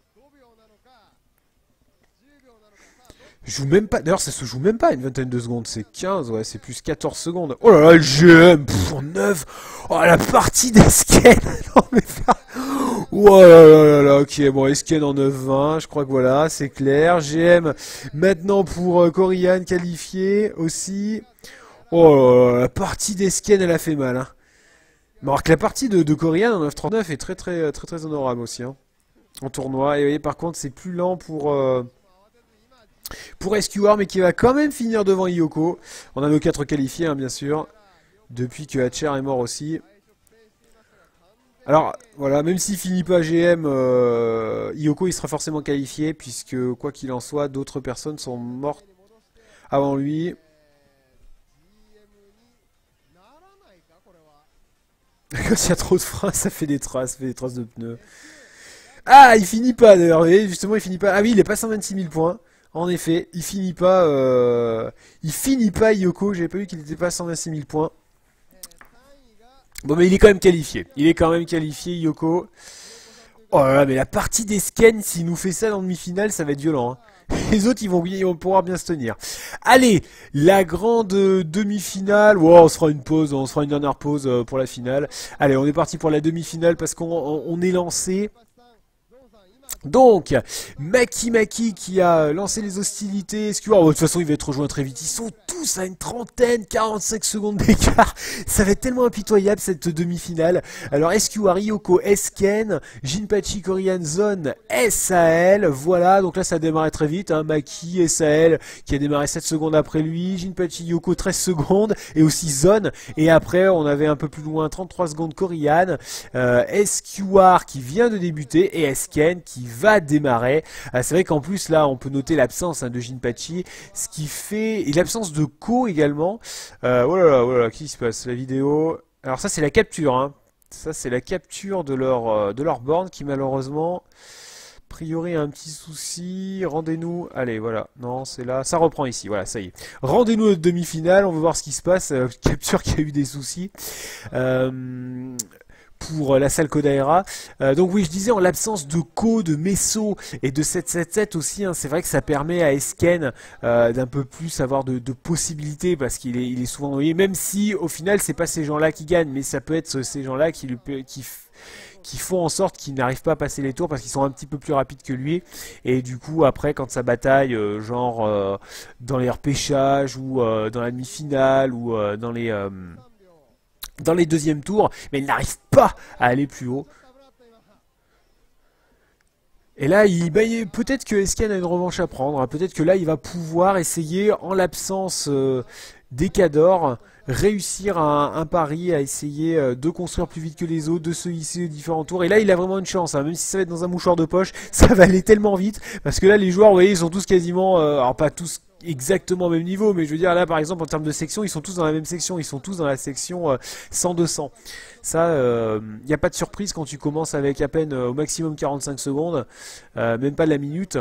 Je joue même pas, d'ailleurs ça se joue même pas à une vingtaine de secondes, c'est quinze, ouais, c'est plus quatorze secondes. Oh là là, le G M, pff, en neuf, oh la partie d'Esken, non mais pas... Oh là là là là, ok, bon, Esken en neuf vingt, je crois que voilà, c'est clair. G M, maintenant pour euh, Corian qualifié aussi. Oh là là, la partie d'Esken, elle a fait mal, hein. Alors que la partie de, de Corian en neuf trente-neuf est très très très très honorable aussi hein, en tournoi. Et vous voyez par contre c'est plus lent pour euh, pour S Q R mais qui va quand même finir devant Yoko. On a nos quatre qualifiés hein, bien sûr. Depuis que Hatcher est mort aussi. Alors voilà, même s'il finit pas G M, euh, Yoko il sera forcément qualifié puisque quoi qu'il en soit, d'autres personnes sont mortes avant lui. Quand il y a trop de freins, ça fait des traces, ça fait des traces de pneus. Ah, il finit pas d'ailleurs, vous voyez, justement il finit pas. Ah oui, il est pas cent vingt-six mille points. En effet, il finit pas. Euh... Il finit pas Yoko. J'avais pas vu qu'il était pas à cent vingt-six mille points. Bon, mais il est quand même qualifié. Il est quand même qualifié, Yoko. Oh là là, mais la partie des scans, s'il nous fait ça en demi-finale, ça va être violent. Hein. Les autres, ils vont, ils vont pouvoir bien se tenir. Allez, la grande demi-finale. Oh, on se fera une pause, on se fera une dernière pause pour la finale. Allez, on est parti pour la demi-finale parce qu'on on, on est lancé. Donc, Maki Maki qui a lancé les hostilités. S Q R, oh, de toute façon, il va être rejoint très vite. Ils sont tous à une trentaine, quarante-cinq secondes d'écart. Ça va être tellement impitoyable cette demi-finale. Alors, S Q R, Yoko, Esken, Jinpachi, Corian, Zone, S A L. Voilà, donc là, ça a démarré très vite. Hein. Maki, S A L qui a démarré sept secondes après lui. Jinpachi, Yoko, treize secondes. Et aussi Zone. Et après, on avait un peu plus loin, trente-trois secondes, Corian. Euh, S Q R qui vient de débuter. Et Esken qui va démarrer. Euh, c'est vrai qu'en plus là on peut noter l'absence hein, de Jinpachi, ce qui fait et l'absence de Ko également. Euh, oh là là, oh là là, qu'est-ce qui se passe? La vidéo. Alors ça c'est la capture. Hein. Ça c'est la capture de leur euh, de leur borne qui malheureusement, a priori a un petit souci. Rendez-nous. Allez voilà. Non c'est là. Ça reprend ici. Voilà ça y est. Rendez-nous notre demi-finale. On veut voir ce qui se passe. Euh, capture qui a eu des soucis. Euh, pour la salle Kodaira. Euh, donc oui, je disais en l'absence de Ko, de Meso et de sept sept sept aussi, hein, c'est vrai que ça permet à Esken euh, d'un peu plus avoir de, de possibilités parce qu'il est, il est souvent envoyé, même si au final c'est pas ces gens-là qui gagnent, mais ça peut être ces gens-là qui, lui, qui, qui font en sorte qu'il n'arrive pas à passer les tours parce qu'ils sont un petit peu plus rapides que lui. Et du coup après quand ça bataille, euh, genre euh, dans les repêchages ou euh, dans la demi-finale ou euh, dans les... Euh, dans les deuxièmes tours, mais il n'arrive pas à aller plus haut. Et là, il, bah, peut-être que Esken a une revanche à prendre. Hein. Peut-être que là, il va pouvoir essayer, en l'absence euh, des Cadors, réussir un, un pari à essayer euh, de construire plus vite que les autres, de se hisser aux différents tours. Et là, il a vraiment une chance. Hein. Même si ça va être dans un mouchoir de poche, ça va aller tellement vite. Parce que là, les joueurs, vous voyez, ils sont tous quasiment... Euh, alors, pas tous... exactement au même niveau, mais je veux dire là par exemple en termes de section, ils sont tous dans la même section, ils sont tous dans la section euh, cent deux cents. Ça, il euh, n'y a pas de surprise quand tu commences avec à peine euh, au maximum quarante-cinq secondes, euh, même pas de la minute.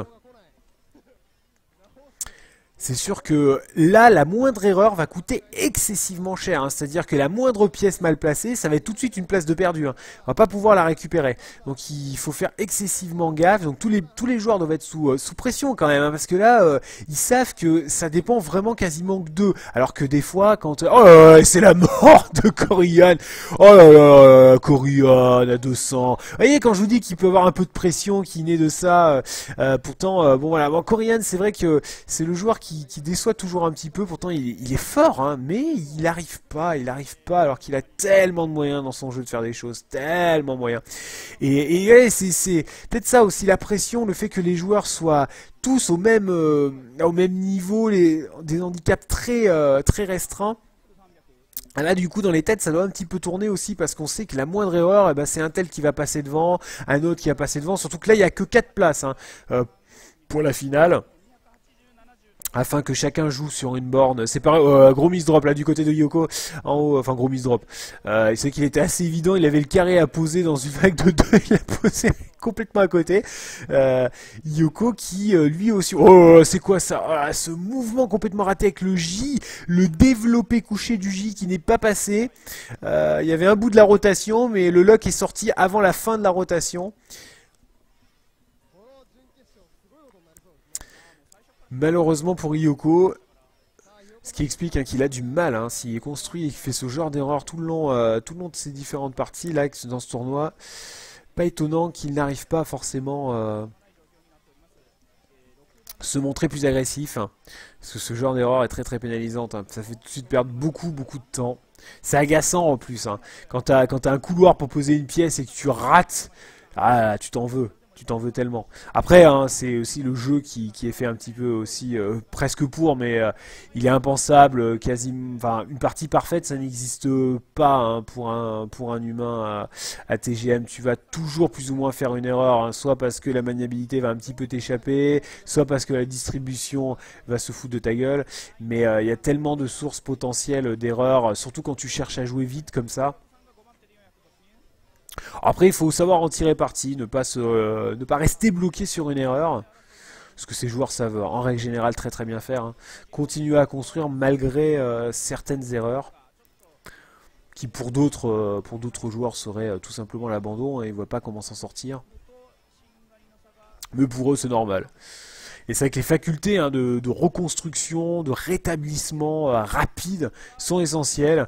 C'est sûr que là, la moindre erreur va coûter excessivement cher. Hein. C'est-à-dire que la moindre pièce mal placée, ça va être tout de suite une place de perdu. Hein. On va pas pouvoir la récupérer. Donc il faut faire excessivement gaffe. Donc tous les, tous les joueurs doivent être sous, euh, sous pression quand même. Hein, parce que là, euh, ils savent que ça dépend vraiment quasiment que d'eux. Alors que des fois, quand... Oh là là, c'est la mort de Corian. Oh là là, Corian à deux cents. Vous voyez, quand je vous dis qu'il peut avoir un peu de pression qui naît de ça. Euh, euh, pourtant, euh, bon voilà. Bon, Corian, c'est vrai que c'est le joueur qui qui, qui déçoit toujours un petit peu. Pourtant, il, il est fort, hein, mais il n'arrive pas, il n'arrive pas, alors qu'il a tellement de moyens dans son jeu de faire des choses, tellement de moyens. Et, et ouais, c'est peut-être ça aussi, la pression, le fait que les joueurs soient tous au même, euh, au même niveau, les, des handicaps très, euh, très restreints. Là, du coup, dans les têtes, ça doit un petit peu tourner aussi parce qu'on sait que la moindre erreur, eh ben, c'est un tel qui va passer devant, un autre qui va passer devant. Surtout que là, il n'y a que quatre places hein, euh, pour la finale. Afin que chacun joue sur une borne. C'est pareil, euh, gros miss drop là du côté de Yoko. En haut, enfin gros miss drop. Euh, c'est qu'il était assez évident, il avait le carré à poser dans une vague de deux, il a posé complètement à côté. Euh, Yoko qui euh, lui aussi... Oh, c'est quoi ça ah, ce mouvement complètement raté avec le J, le développé couché du J qui n'est pas passé. Euh, il y avait un bout de la rotation, mais le lock est sorti avant la fin de la rotation. Malheureusement pour Yoko, ce qui explique hein, qu'il a du mal, hein, s'il est construit et qu'il fait ce genre d'erreur tout le long, euh, tout le long de ses différentes parties là dans ce tournoi, pas étonnant qu'il n'arrive pas forcément euh, se montrer plus agressif, hein, parce que ce genre d'erreur est très très pénalisante, hein, ça fait tout de suite perdre beaucoup beaucoup de temps. C'est agaçant en plus, hein, quand t'as quand t'as un couloir pour poser une pièce et que tu rates, ah tu t'en veux. Tu t'en veux tellement. Après, hein, c'est aussi le jeu qui, qui est fait un petit peu aussi euh, presque pour, mais euh, il est impensable, euh, quasi, enfin une partie parfaite, ça n'existe pas hein, pour un pour un humain à, à T G M. Tu vas toujours plus ou moins faire une erreur, hein, soit parce que la maniabilité va un petit peu t'échapper, soit parce que la distribution va se foutre de ta gueule. Mais euh, il y a tellement de sources potentielles d'erreurs, surtout quand tu cherches à jouer vite comme ça. Après, il faut savoir en tirer parti, ne pas, se, euh, ne pas rester bloqué sur une erreur. Ce que ces joueurs savent en règle générale très très bien faire. Hein. Continuer à construire malgré euh, certaines erreurs. Qui pour d'autres euh, pour d'autres joueurs seraient euh, tout simplement l'abandon et ils ne voient pas comment s'en sortir. Mais pour eux c'est normal. Et c'est vrai que les facultés hein, de, de reconstruction, de rétablissement euh, rapide sont essentielles.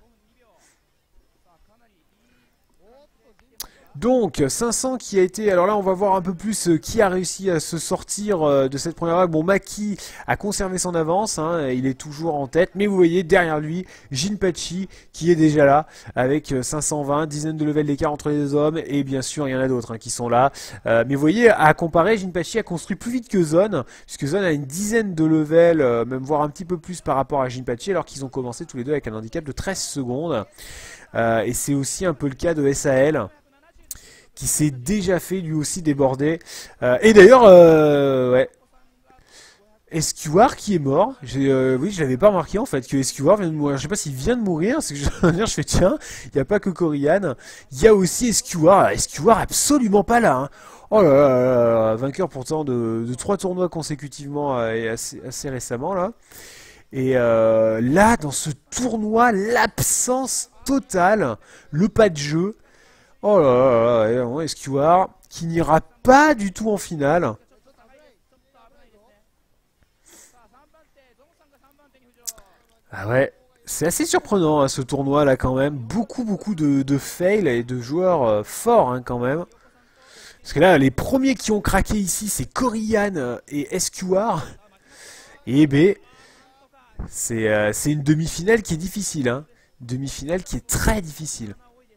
Donc cinq cents qui a été, alors là on va voir un peu plus euh, qui a réussi à se sortir euh, de cette première vague. Bon, Maki a conservé son avance, hein, il est toujours en tête, mais vous voyez derrière lui Jinpachi qui est déjà là avec euh, cinq cent vingt, dizaine de level d'écart entre les deux hommes et bien sûr il y en a d'autres hein, qui sont là. Euh, mais vous voyez, à comparer, Jinpachi a construit plus vite que Zone, puisque Zone a une dizaine de levels, euh, même voire un petit peu plus par rapport à Jinpachi, alors qu'ils ont commencé tous les deux avec un handicap de treize secondes. Euh, et c'est aussi un peu le cas de S A L. Qui s'est déjà fait lui aussi déborder. Euh, et d'ailleurs, euh, ouais. S Q R qui est mort. Euh, oui, je l'avais pas remarqué en fait que S Q R vient de mourir. Je sais pas s'il vient de mourir. C'est que je veux dire, je fais tiens, il n'y a pas que Corian. Il y a aussi S Q R. S Q R absolument pas là. Hein. Oh là là, là, là, vainqueur pourtant de, de trois tournois consécutivement euh, et assez, assez récemment là. Et euh, là, dans ce tournoi, l'absence totale, le pas de jeu. Oh là là là, S Q R qui n'ira pas du tout en finale. Ah ouais, c'est assez surprenant hein, ce tournoi là quand même. Beaucoup beaucoup de, de fails et de joueurs euh, forts hein, quand même. Parce que là, les premiers qui ont craqué ici, c'est Corian et S Q R. Et B, c'est euh, c'est une demi-finale qui est difficile. Hein. Demi-finale qui est très difficile.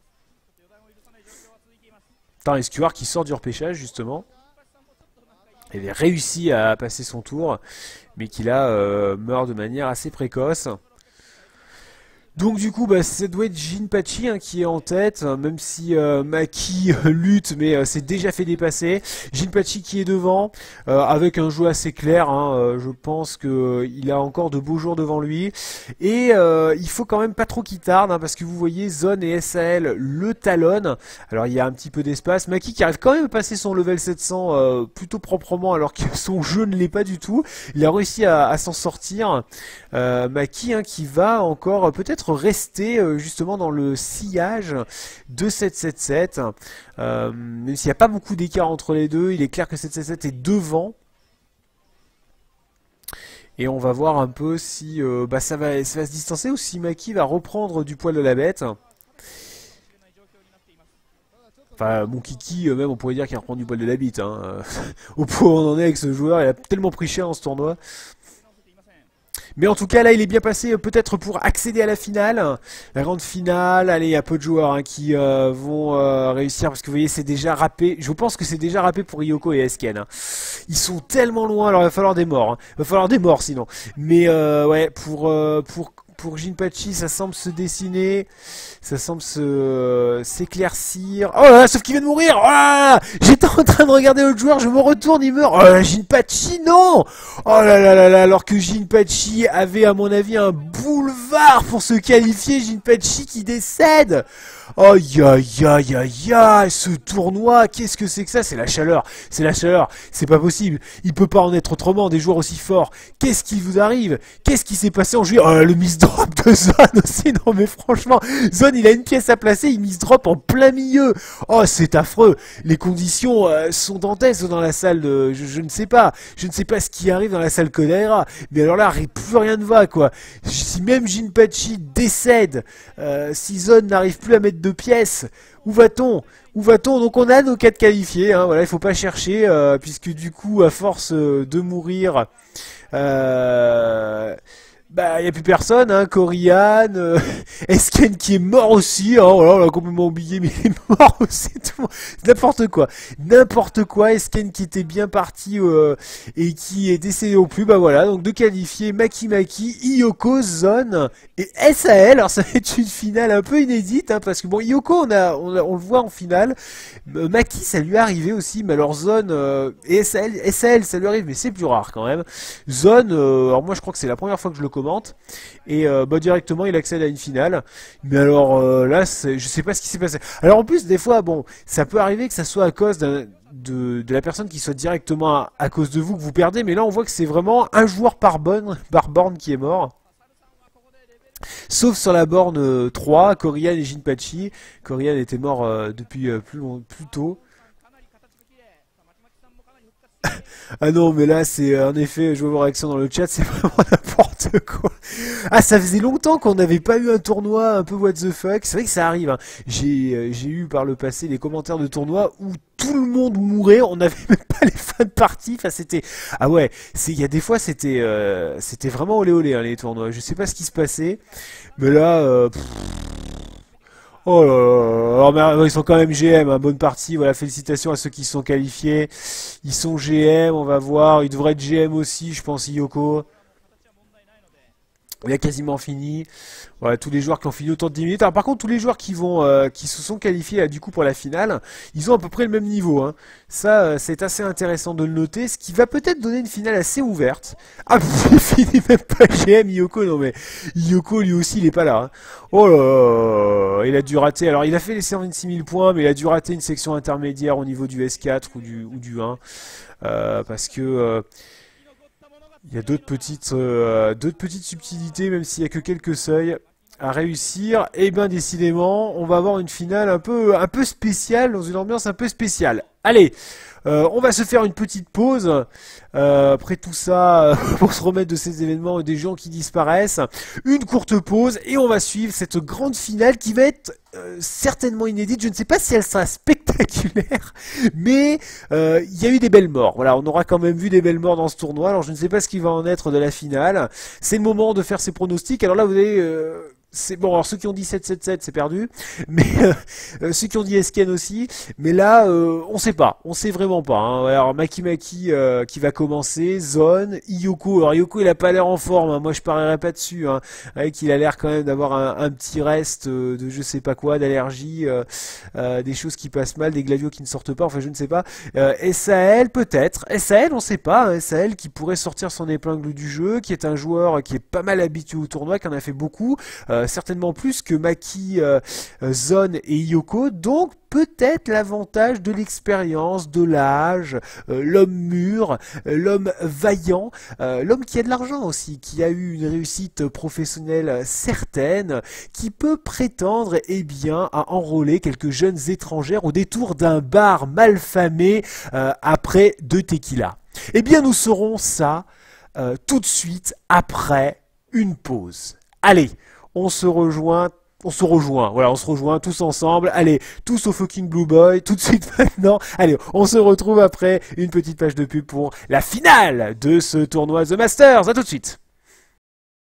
Attends, S Q R qui sort du repêchage justement. Il avait réussi à passer son tour, mais qui là euh, meurt de manière assez précoce. Donc du coup, bah, ça doit être Jinpachi hein, qui est en tête, hein, même si euh, Maki euh, lutte, mais euh, s'est déjà fait dépasser. Jinpachi qui est devant, euh, avec un jeu assez clair, hein, euh, je pense qu'il euh, a encore de beaux jours devant lui. Et euh, il faut quand même pas trop qu'il tarde, hein, parce que vous voyez, Zone et S A L le talonnent. Alors il y a un petit peu d'espace. Maki qui arrive quand même à passer son level sept cents euh, plutôt proprement, alors que son jeu ne l'est pas du tout. Il a réussi à, à s'en sortir. Euh, Maki hein, qui va encore euh, peut-être rester euh, justement dans le sillage de sept cent soixante-dix-sept. Euh, même s'il n'y a pas beaucoup d'écart entre les deux, il est clair que sept cent soixante-dix-sept est devant. Et on va voir un peu si euh, bah, ça, va, ça va se distancer ou si Maki va reprendre du poil de la bête. Enfin, mon kiki, euh, même on pourrait dire qu'il reprend du poil de la bite. Hein. Au point où on en est avec ce joueur, il a tellement pris cher en ce tournoi. Mais en tout cas, là, il est bien passé, euh, peut-être pour accéder à la finale. La grande finale, allez, il y a peu de joueurs hein, qui euh, vont euh, réussir, parce que vous voyez, c'est déjà râpé. Je pense que c'est déjà râpé pour Yoko et Esken. Hein. Ils sont tellement loin, alors il va falloir des morts. Hein. Il va falloir des morts sinon. Mais euh, ouais, pour, euh, pour, pour Jinpachi, ça semble se dessiner. Ça semble se euh, s'éclaircir. Oh là là, sauf qu'il vient de mourir. Oh là là, j'étais en train de regarder l'autre joueur, je me retourne, il meurt. Oh là là, Jinpachi, non. Oh là là là là, alors que Jinpachi avait à mon avis un boulevard pour se qualifier, Jinpachi qui décède. Aïe aïe aïe aïe aïe, ce tournoi, qu'est-ce que c'est que ça? C'est la chaleur, c'est la chaleur, c'est pas possible. Il peut pas en être autrement, des joueurs aussi forts. Qu'est-ce qui vous arrive? Qu'est-ce qui s'est passé en juillet? Oh le miss drop de Zone aussi, non mais franchement, Zone il a une pièce à placer, il miss drop en plein milieu. Oh c'est affreux, les conditions euh, sont dantesques dans la salle, de, je, je ne sais pas, je ne sais pas ce qui arrive dans la salle Kodaira, mais alors là, plus rien ne va quoi. Si même Jinpachi décède, euh, si Zone n'arrive plus à mettre de pièces, où va-t-on? Où va-t-on? Donc on a nos quatre qualifiés, hein, voilà, il faut pas chercher, euh, puisque du coup, à force euh, de mourir, euh, bah, il n'y a plus personne, hein, Corian, euh, Esken qui est mort aussi, hein, voilà, on l'a complètement oublié, mais il est mort aussi, tout n'importe quoi, n'importe quoi, Esken qui était bien parti, euh, et qui est décédé au plus, bah voilà, donc deux qualifiés, Maki Maki, Iyoko, Zone, et S A L, alors ça va être une finale un peu inédite, hein, parce que bon, Iyoko, on, a, on, a, on le voit en finale, euh, Maki, ça lui est arrivé aussi, mais alors Zone, euh, et S A L, S A L, ça lui arrive, mais c'est plus rare quand même, Zone, euh, alors moi je crois que c'est la première fois que je le commente, et euh, bah, directement il accède à une finale, mais alors euh, là je sais pas ce qui s'est passé. Alors en plus des fois bon ça peut arriver que ça soit à cause d'un De, de la personne qui soit directement à, à cause de vous que vous perdez, mais là on voit que c'est vraiment un joueur par borne, par borne qui est mort. Sauf sur la borne euh, trois, Corian et Jinpachi. Corian était mort euh, depuis euh, plus, long, plus tôt. Ah non, mais là, c'est en effet, je vois vos réactions dans le chat, c'est vraiment n'importe quoi. Ah, ça faisait longtemps qu'on n'avait pas eu un tournoi un peu what the fuck. C'est vrai que ça arrive. Hein. J'ai euh, j'ai eu par le passé des commentaires de tournois où tout le monde mourait, on n'avait même pas les fins de partie. Enfin, c'était ah ouais, c'est il y a des fois c'était euh, c'était vraiment olé olé hein, les tournois. Je sais pas ce qui se passait, mais là. Euh, pff, oh là là, alors, mais, ils sont quand même G M, hein, bonne partie, voilà, félicitations à ceux qui sont qualifiés. Ils sont G M, on va voir, ils devraient être G M aussi, je pense, Yoko. Il a quasiment fini. Voilà, tous les joueurs qui ont fini autour de dix minutes. Alors par contre, tous les joueurs qui vont, euh, qui se sont qualifiés là, du coup pour la finale, ils ont à peu près le même niveau. Hein. Ça, euh, c'est assez intéressant de le noter, ce qui va peut-être donner une finale assez ouverte. Ah, il finit même pas G M, Yoko, non mais Yoko lui aussi, il est pas là. Hein. Oh là là, il a dû rater. Alors il a fait les cent vingt-six mille points, mais il a dû rater une section intermédiaire au niveau du S quatre ou du, ou du un, euh, parce que. Euh, Il y a d'autres petites, euh, d'autres petites subtilités, même s'il n'y a que quelques seuils à réussir. Et bien décidément, on va avoir une finale un peu, un peu spéciale, dans une ambiance un peu spéciale. Allez, euh, on va se faire une petite pause. Euh, après tout ça, pour se remettre de ces événements et des gens qui disparaissent. Une courte pause et on va suivre cette grande finale qui va être euh, certainement inédite. Je ne sais pas si elle sera spectaculaire, mais euh, il y a eu des belles morts. Voilà, on aura quand même vu des belles morts dans ce tournoi. Alors je ne sais pas ce qui va en être de la finale. C'est le moment de faire ses pronostics. Alors là, vous avez... Euh, c'est bon, alors ceux qui ont dit sept sept sept, c'est perdu, mais euh, ceux qui ont dit Esken aussi, mais là, euh, on sait pas, on sait vraiment pas. Hein. Alors Maki Maki euh, qui va commencer, Zone, Iyoko. Alors Iyoko, il a pas l'air en forme, hein. Moi je parierais pas dessus, hein. Avec il a l'air quand même d'avoir un, un petit reste euh, de je sais pas quoi, d'allergie, euh, euh, des choses qui passent mal, des gladios qui ne sortent pas, enfin je ne sais pas. Euh, S A L peut-être, S A L on sait pas, hein. S A L qui pourrait sortir son épingle du jeu, qui est un joueur qui est pas mal habitué au tournoi, qui en a fait beaucoup. Euh, certainement plus que Maki, euh, Zone et Yoko, donc peut-être l'avantage de l'expérience, de l'âge, euh, l'homme mûr, euh, l'homme vaillant, euh, l'homme qui a de l'argent aussi, qui a eu une réussite professionnelle certaine, qui peut prétendre eh bien à enrôler quelques jeunes étrangères au détour d'un bar malfamé euh, après deux tequila. Eh bien nous saurons ça euh, tout de suite après une pause. Allez, on se rejoint, on se rejoint, voilà, on se rejoint tous ensemble, allez, tous au fucking Blue Boy, tout de suite maintenant, allez, on se retrouve après une petite page de pub pour la finale de ce tournoi The Masters, à tout de suite.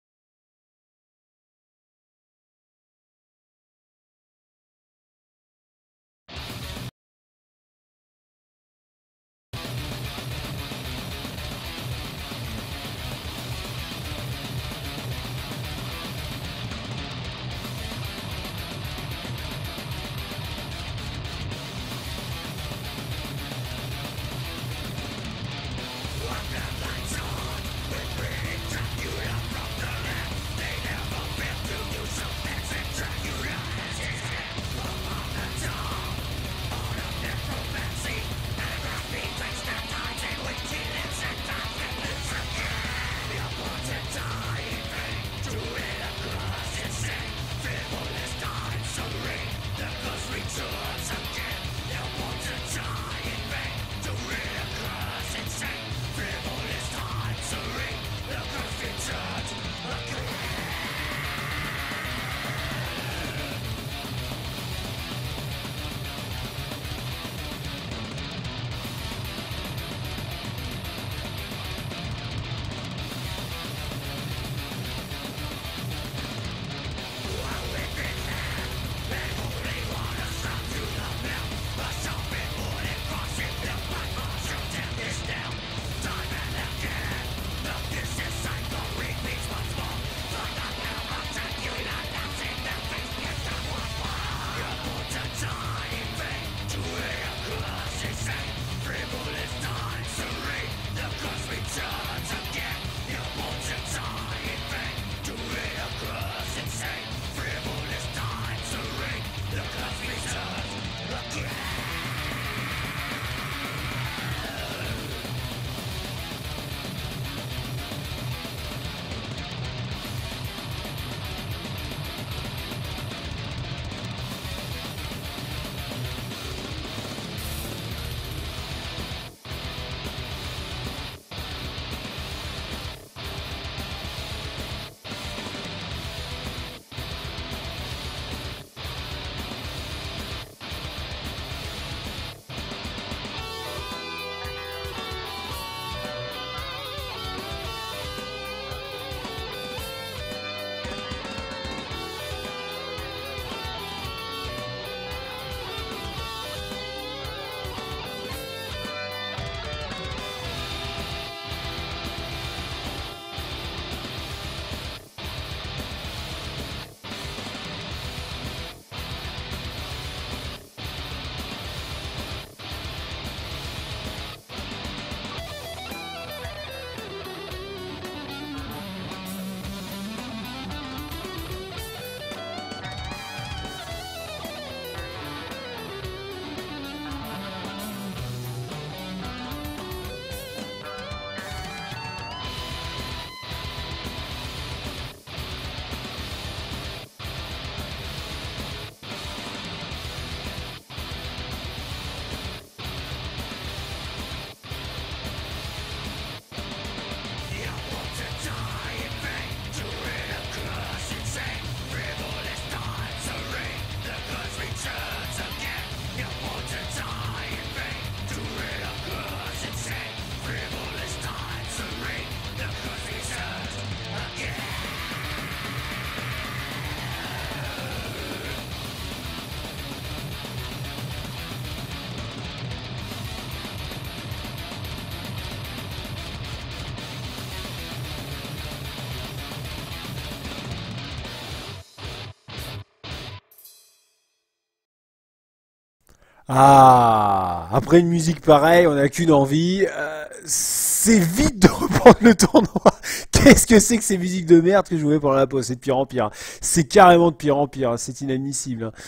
Ah, après une musique pareille, on n'a qu'une envie, euh, c'est vite de reprendre le tournoi. Qu'est-ce que c'est que ces musiques de merde que je jouais pendant la pause? C'est de pire en pire. C'est carrément de pire en pire. C'est inadmissible. Hein.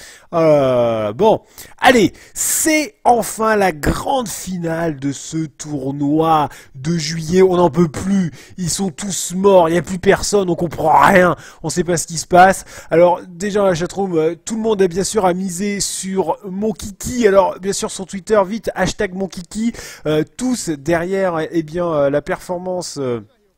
Euh, bon, allez, c'est enfin la grande finale de ce tournoi de juillet. On n'en peut plus. Ils sont tous morts. Il n'y a plus personne. On comprend rien. On ne sait pas ce qui se passe. Alors déjà dans la chatroom, euh, tout le monde a bien sûr à miser sur mon kiki. Alors bien sûr sur Twitter, vite hashtag mon kiki. Euh, tous derrière, eh bien euh, la performance. Euh,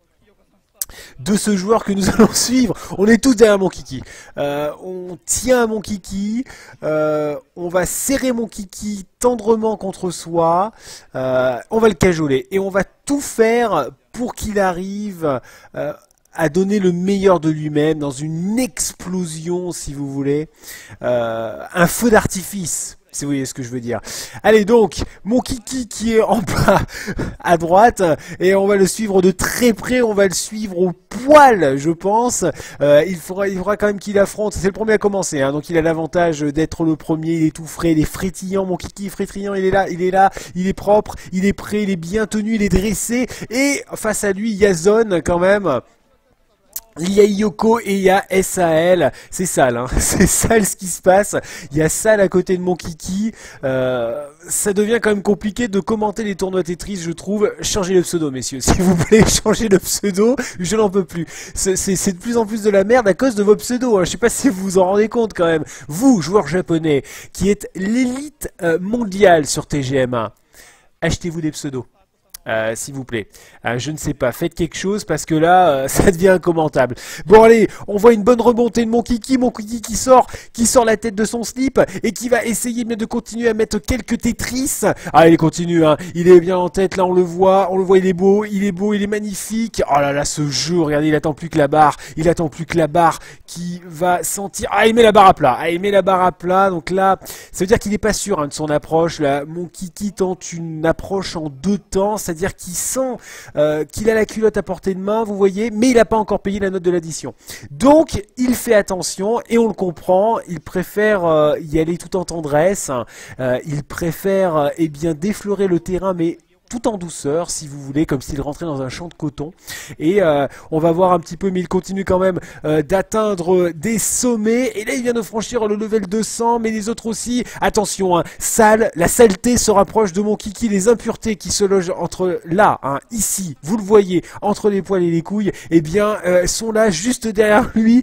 de ce joueur que nous allons suivre. On est tous derrière mon kiki. Euh, on tient à mon kiki. Euh, on va serrer mon kiki tendrement contre soi. Euh, on va le cajoler. Et on va tout faire pour qu'il arrive euh, à donner le meilleur de lui-même dans une explosion, si vous voulez. Euh, un feu d'artifice. Si vous voyez ce que je veux dire. Allez donc, mon kiki qui est en bas à droite, et on va le suivre de très près, on va le suivre au poil, je pense. Euh, il faudra, il faudra quand même qu'il affronte, c'est le premier à commencer, hein, donc il a l'avantage d'être le premier, il est tout frais, il est frétillant, mon kiki est frétillant, il est là, il est là, il est propre, il est prêt, il est bien tenu, il est dressé, et face à lui, il y a Zone quand même. Il y a Yoko et il y a S A L, c'est sale, hein. C'est sale ce qui se passe, il y a sale à côté de mon kiki, euh, ça devient quand même compliqué de commenter les tournois Tetris, je trouve. Changez le pseudo, messieurs, s'il vous plaît, changez le pseudo, je n'en peux plus. C'est de plus en plus de la merde à cause de vos pseudos, hein. Je sais pas si vous vous en rendez compte quand même. Vous, joueur japonais, qui êtes l'élite euh, mondiale sur T G M A, achetez-vous des pseudos. Euh, s'il vous plaît, euh, je ne sais pas, faites quelque chose parce que là, euh, ça devient incommentable. Bon allez, on voit une bonne remontée de mon kiki, mon kiki qui sort, qui sort la tête de son slip et qui va essayer de continuer à mettre quelques Tetris. Ah, il continue, hein. Il est bien en tête, là on le voit, on le voit, il est beau, il est beau, il est magnifique. Oh là là, ce jeu, regardez, il attend plus que la barre, il attend plus que la barre qui va sentir. Ah, il met la barre à plat, ah, il met la barre à plat, donc là, ça veut dire qu'il n'est pas sûr hein, de son approche. Là, mon kiki tente une approche en deux temps, c'est-à-dire qu'il sent euh, qu'il a la culotte à portée de main, vous voyez, mais il n'a pas encore payé la note de l'addition. Donc, il fait attention et on le comprend, il préfère euh, y aller tout en tendresse, euh, il préfère euh, eh bien déflorer le terrain, mais tout en douceur, si vous voulez, comme s'il rentrait dans un champ de coton. Et euh, on va voir un petit peu, mais il continue quand même euh, d'atteindre des sommets. Et là, il vient de franchir le level deux cents, mais les autres aussi. Attention, hein, sale, la saleté se rapproche de mon kiki. Les impuretés qui se logent entre là, hein, ici, vous le voyez, entre les poils et les couilles, eh bien, euh, sont là juste derrière lui.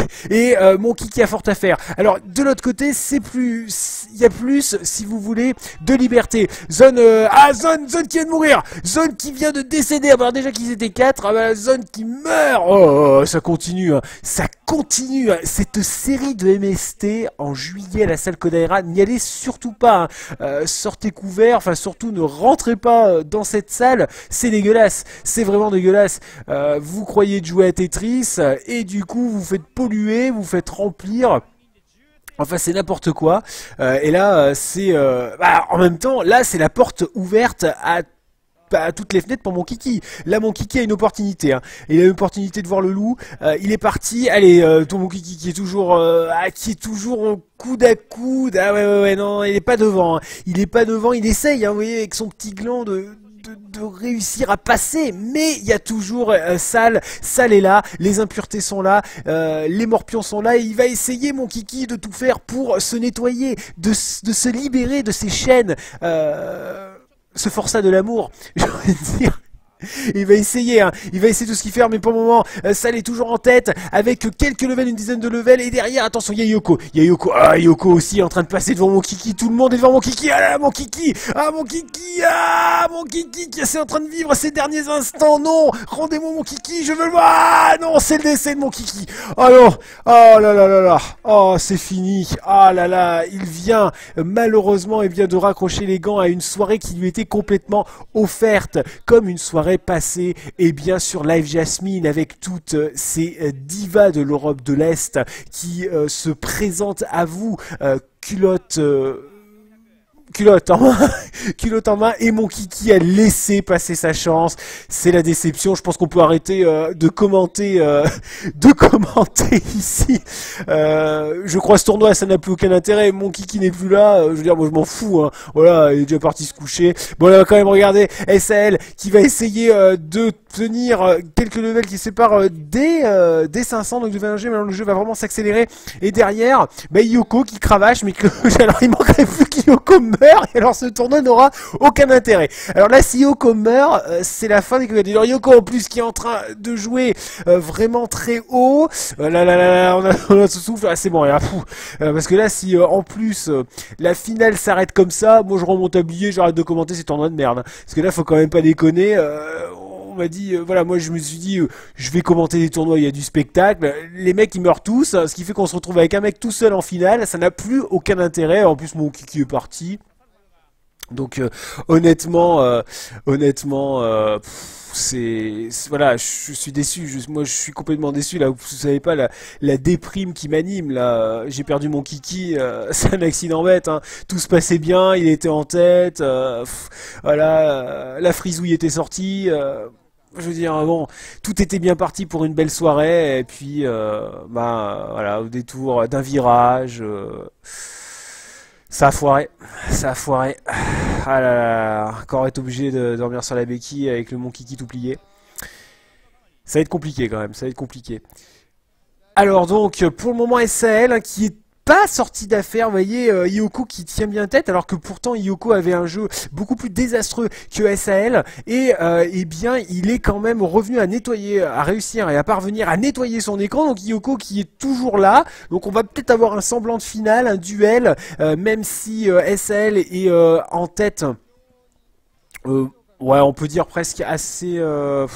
Et euh, mon kiki a fort à faire. Alors, de l'autre côté, c'est plus, il y a plus, si vous voulez, de liberté. Zone, euh, ah, zone, zone qui de mourir, Zone qui vient de décéder, alors déjà qu'ils étaient quatre, ah bah, Zone qui meurt, oh, oh ça continue, hein. ça continue, hein. Cette série de M S T en juillet à la salle Kodaira, n'y allez surtout pas, hein. euh, sortez couverts, enfin surtout ne rentrez pas dans cette salle, c'est dégueulasse, c'est vraiment dégueulasse, euh, vous croyez de jouer à Tetris, et du coup vous faites polluer, vous faites remplir. Enfin c'est n'importe quoi, euh, et là euh, c'est euh, bah, en même temps là c'est la porte ouverte à à toutes les fenêtres pour mon kiki. Là mon kiki a une opportunité, hein. Il a une opportunité de voir le loup, euh, il est parti, allez, euh, ton mon kiki qui est toujours euh, ah, qui est toujours coude à coude, ah ouais ouais ouais non, il est pas devant, hein. Il est pas devant, il essaye, hein, vous voyez, avec son petit gland de De, de réussir à passer, mais il y a toujours euh, Sale, Sale est là, les impuretés sont là, euh, les morpions sont là, et il va essayer mon kiki de tout faire pour se nettoyer, de, de se libérer de ces chaînes, euh, ce forçat de l'amour, j'ai envie de dire. Il va essayer, hein. Il va essayer tout ce qu'il fait, mais pour le moment, euh, Sale est toujours en tête, avec quelques levels, une dizaine de levels, et derrière, attention, il y a Yoko, il y a Yoko, ah, Yoko aussi en train de passer devant mon kiki, tout le monde est devant mon kiki, ah là, mon kiki, ah, mon kiki, ah, mon kiki qui est en train de vivre ses derniers instants, non, rendez-moi mon kiki, je veux le voir, ah, non, c'est le décès de mon kiki, oh non, oh là là là là, oh, c'est fini, ah là là, il vient, malheureusement, il vient de raccrocher les gants à une soirée qui lui était complètement offerte, comme une soirée passé et bien sur Live Jasmine avec toutes ces euh, divas de l'Europe de l'Est qui euh, se présentent à vous euh, culotte euh, culotte en main, culotte en main, et mon kiki a laissé passer sa chance. C'est la déception. Je pense qu'on peut arrêter euh, de commenter, euh, de commenter ici. Euh, je crois ce tournoi, ça n'a plus aucun intérêt. Mon kiki n'est plus là. Euh, je veux dire, moi je m'en fous. Hein. Voilà, il est déjà parti se coucher. Bon, on va quand même regarder S A L qui va essayer euh, de tenir euh, quelques levels qui séparent euh, des, euh, des cinq cents. Donc je vais un jeu, mais le jeu va vraiment s'accélérer. Et derrière, bah, Yoko qui cravache, mais que alors il manquerait plus qu'Yoko meurt. Et alors ce tournoi n'aura aucun intérêt. Alors là si Yoko meurt, euh, c'est la fin des comédies. Alors Yoko en plus qui est en train de jouer euh, vraiment très haut. Euh, là là là là, on a, on a ce souffle. Ah c'est bon, là, euh, parce que là si euh, en plus euh, la finale s'arrête comme ça, moi je rends mon tablier, j'arrête de commenter ces tournois de merde. Hein. Parce que là faut quand même pas déconner. Euh, on m'a dit, euh, voilà, moi je me suis dit, euh, je vais commenter des tournois, il y a du spectacle, les mecs ils meurent tous, hein, ce qui fait qu'on se retrouve avec un mec tout seul en finale, ça n'a plus aucun intérêt, en plus mon kiki est parti. Donc euh, honnêtement, euh, honnêtement, euh, c'est voilà, je suis déçu. Je, moi, je suis complètement déçu là. Vous savez pas la, la déprime qui m'anime là. J'ai perdu mon kiki. Euh, c'est un accident bête. Hein. Tout se passait bien. Il était en tête. Euh, pff, voilà, euh, la frisouille était sortie. Euh, je veux dire, bon, tout était bien parti pour une belle soirée. Et puis, euh, bah voilà, au détour d'un virage. Euh, Ça a foiré, ça a foiré. Ah là là, là. Encore être obligé de dormir sur la béquille avec le mon kiki tout plié. Ça va être compliqué quand même, ça va être compliqué. Alors donc, pour le moment S A L hein, qui est pas sorti d'affaire, vous voyez, euh, Yoko qui tient bien tête, alors que pourtant Yoko avait un jeu beaucoup plus désastreux que S A L, et euh, eh bien il est quand même revenu à nettoyer, à réussir et à parvenir à nettoyer son écran, donc Yoko qui est toujours là, donc on va peut-être avoir un semblant de finale, un duel, euh, même si euh, S A L est euh, en tête, euh, ouais on peut dire presque assez... Euh,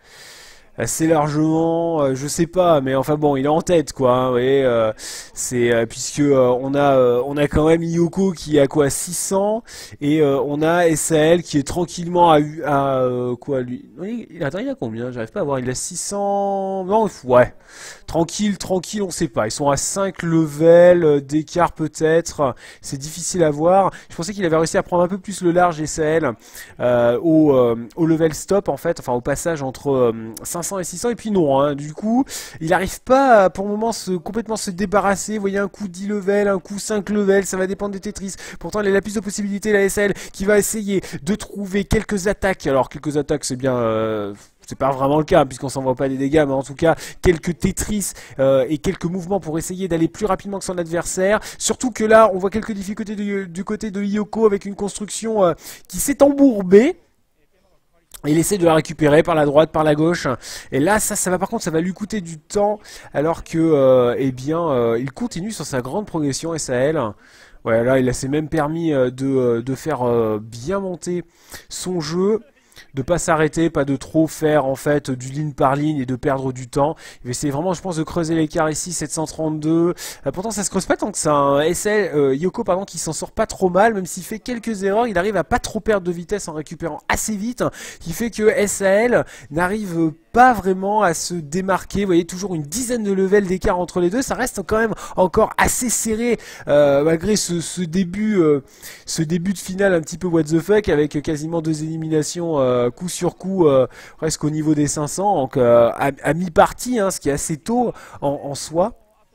assez largement, euh, je sais pas, mais enfin bon, il est en tête quoi. Hein, ouais, euh, c'est euh, puisque euh, on a euh, on a quand même Yoko qui a quoi six cents et euh, on a S A L qui est tranquillement à, à euh, quoi lui. Oui, il attends, il a combien? J'arrive pas à voir. Il a six cents. Non, ouais. Tranquille, tranquille, on sait pas. Ils sont à cinq levels euh, d'écart peut-être. C'est difficile à voir. Je pensais qu'il avait réussi à prendre un peu plus le large S A L euh, au euh, au level stop en fait, enfin au passage entre euh, cinq cents cents et six cents, et puis non, hein, du coup, il n'arrive pas à, pour le moment, se, complètement se débarrasser. Vous voyez, un coup dix level, un coup cinq level, ça va dépendre des Tetris. Pourtant, il a plus de possibilités, la S A L, qui va essayer de trouver quelques attaques. Alors, quelques attaques, c'est bien... Euh, c'est pas vraiment le cas puisqu'on s'envoie pas des dégâts, mais en tout cas quelques Tetris euh, et quelques mouvements pour essayer d'aller plus rapidement que son adversaire. Surtout que là on voit quelques difficultés du, du côté de Hiyoko avec une construction euh, qui s'est embourbée. Il essaie de la récupérer par la droite, par la gauche, et là ça, ça va par contre, ça va lui coûter du temps, alors que, euh, eh bien, euh, il continue sur sa grande progression S A L. Ouais, là il s'est même permis euh, de, euh, de faire euh, bien monter son jeu. De pas s'arrêter, pas de trop faire en fait du ligne par ligne et de perdre du temps. Il va essayer vraiment, je pense, de creuser l'écart ici, sept cent trente-deux. Euh, pourtant, ça se creuse pas tant que ça. Hein. S L, euh, Hiyoko, pardon, qui s'en sort pas trop mal, même s'il fait quelques erreurs, il arrive à pas trop perdre de vitesse en récupérant assez vite, hein, qui fait que S A L n'arrive pas vraiment à se démarquer. Vous voyez, toujours une dizaine de levels d'écart entre les deux. Ça reste quand même encore assez serré, euh, malgré ce, ce début, euh, ce début de finale un petit peu what the fuck, avec quasiment deux éliminations. Euh, coup sur coup, euh, presque au niveau des cinq cents, donc euh, à, à mi-partie, hein, ce qui est assez tôt en, en soi.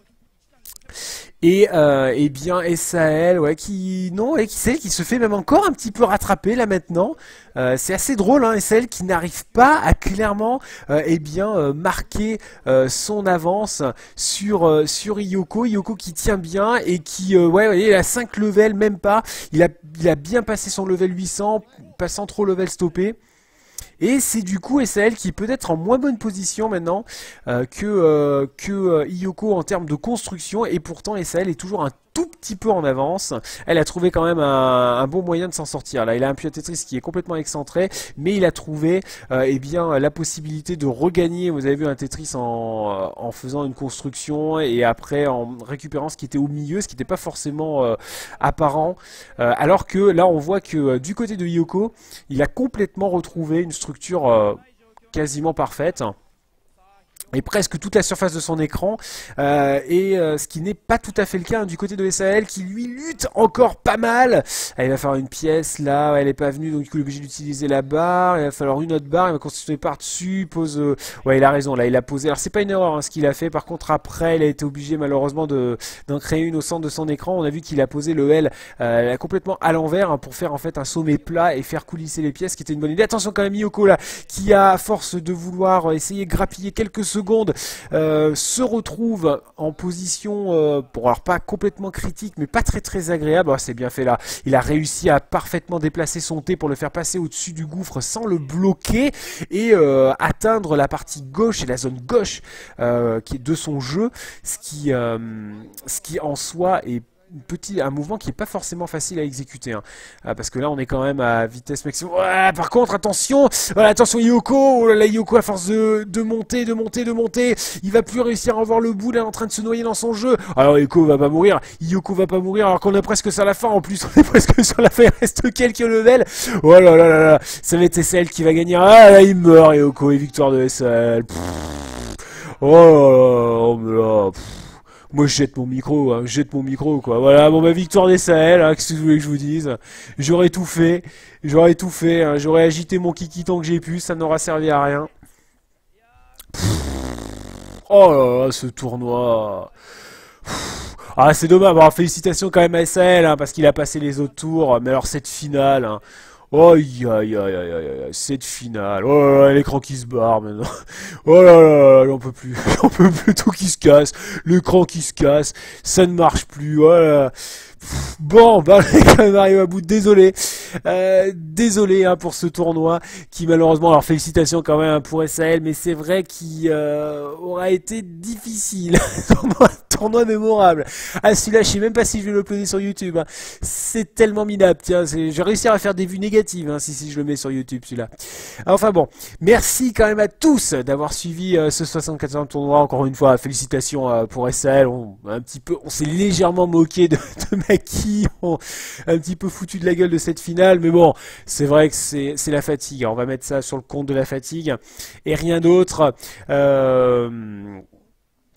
Et, euh, et bien S A L, ouais, qui non, et qui c'est qui se fait même encore un petit peu rattraper là maintenant. Euh, c'est assez drôle, hein, S A L qui n'arrive pas à clairement, euh, eh bien, euh, marquer euh, son avance sur euh, sur Hiyoko. Hiyoko qui tient bien et qui, euh, ouais, vous voyez, il a cinq levels, même pas. Il a il a bien passé son level huit cents, passant trop level stoppé. Et c'est du coup S A L qui peut être en moins bonne position maintenant euh, que, euh, que euh, Hiyoko en termes de construction. Et pourtant S A L est toujours un tout petit peu en avance. Elle a trouvé quand même un, un bon moyen de s'en sortir. Là, il a un puits à Tetris qui est complètement excentré, mais il a trouvé euh, eh bien, la possibilité de regagner. Vous avez vu un Tetris en, en faisant une construction et après en récupérant ce qui était au milieu, ce qui n'était pas forcément euh, apparent. Euh, alors que là, on voit que euh, du côté de Hiyoko, il a complètement retrouvé une structure euh, quasiment parfaite. Et presque toute la surface de son écran, euh, et euh, ce qui n'est pas tout à fait le cas hein, du côté de S A L qui lui lutte encore pas mal. Ah, il va faire une pièce là, elle est pas venue donc du coup il est obligé d'utiliser la barre, il va falloir une autre barre, il va constituer par dessus, pose, euh... ouais il a raison là, il a posé, alors c'est pas une erreur hein, ce qu'il a fait, par contre après il a été obligé malheureusement de d'en créer une au centre de son écran. On a vu qu'il a posé le L euh, complètement à l'envers hein, pour faire en fait un sommet plat et faire coulisser les pièces, qui était une bonne idée. Attention quand même Hiyoko là, qui a à force de vouloir essayer de grappiller quelques secondes, euh, se retrouve en position, euh, bon alors pas complètement critique, mais pas très très agréable. Oh, c'est bien fait là. Il a réussi à parfaitement déplacer son T pour le faire passer au-dessus du gouffre sans le bloquer et euh, atteindre la partie gauche et la zone gauche euh, qui est de son jeu, ce qui, euh, ce qui en soi est petit, un mouvement qui est pas forcément facile à exécuter hein. Ah, parce que là on est quand même à vitesse maximum. Ouais, par contre attention, voilà, attention Hiyoko, oh là là, Hiyoko à force de, de monter, de monter, de monter, il va plus réussir à voir le bout, là en train de se noyer dans son jeu. Alors Hiyoko va pas mourir, Hiyoko va pas mourir alors qu'on est presque sur la fin, en plus on est presque sur la fin, il reste quelques levels. Oh là là là là, ça va être S A L qui va gagner. Ah là il meurt Hiyoko et victoire de S A L. Pff. Oh là là, oh là là. Pff. Moi je jette mon micro, hein, je jette mon micro quoi. Voilà, bon ma victoire des Sahel, hein, qu'est-ce que vous voulez que je vous dise? J'aurais tout fait, j'aurais tout fait, hein, j'aurais agité mon kiki tant que j'ai pu, ça n'aura servi à rien. Oh là là, ce tournoi. Ah c'est dommage, bon, félicitations quand même à S A L, hein, parce qu'il a passé les autres tours, mais alors cette finale... Hein, oh aïe aïe aïe aïe aïe, cette finale, oh là là, l'écran qui se barre maintenant, oh là là, j'en peux plus, j'en peux plus, tout qui se casse, l'écran qui se casse, ça ne marche plus, oh là là. Bon, bah on est quand même arrivé à bout, désolé, euh, désolé hein, pour ce tournoi qui malheureusement, alors félicitations quand même pour S A L, mais c'est vrai qu'il euh, aura été difficile, tournoi, tournoi mémorable. Ah celui-là, je sais même pas si je vais l'uploader sur YouTube, hein. C'est tellement minable, tiens, je vais réussir à faire des vues négatives hein, si, si je le mets sur YouTube celui-là. Enfin bon, merci quand même à tous d'avoir suivi euh, ce soixante-quatorzième tournoi, encore une fois, félicitations euh, pour S A L, on, un petit peu, on s'est légèrement moqué de, de Maki, on, un petit peu foutu de la gueule de cette finale, mais bon, c'est vrai que c'est la fatigue, on va mettre ça sur le compte de la fatigue, et rien d'autre. Euh...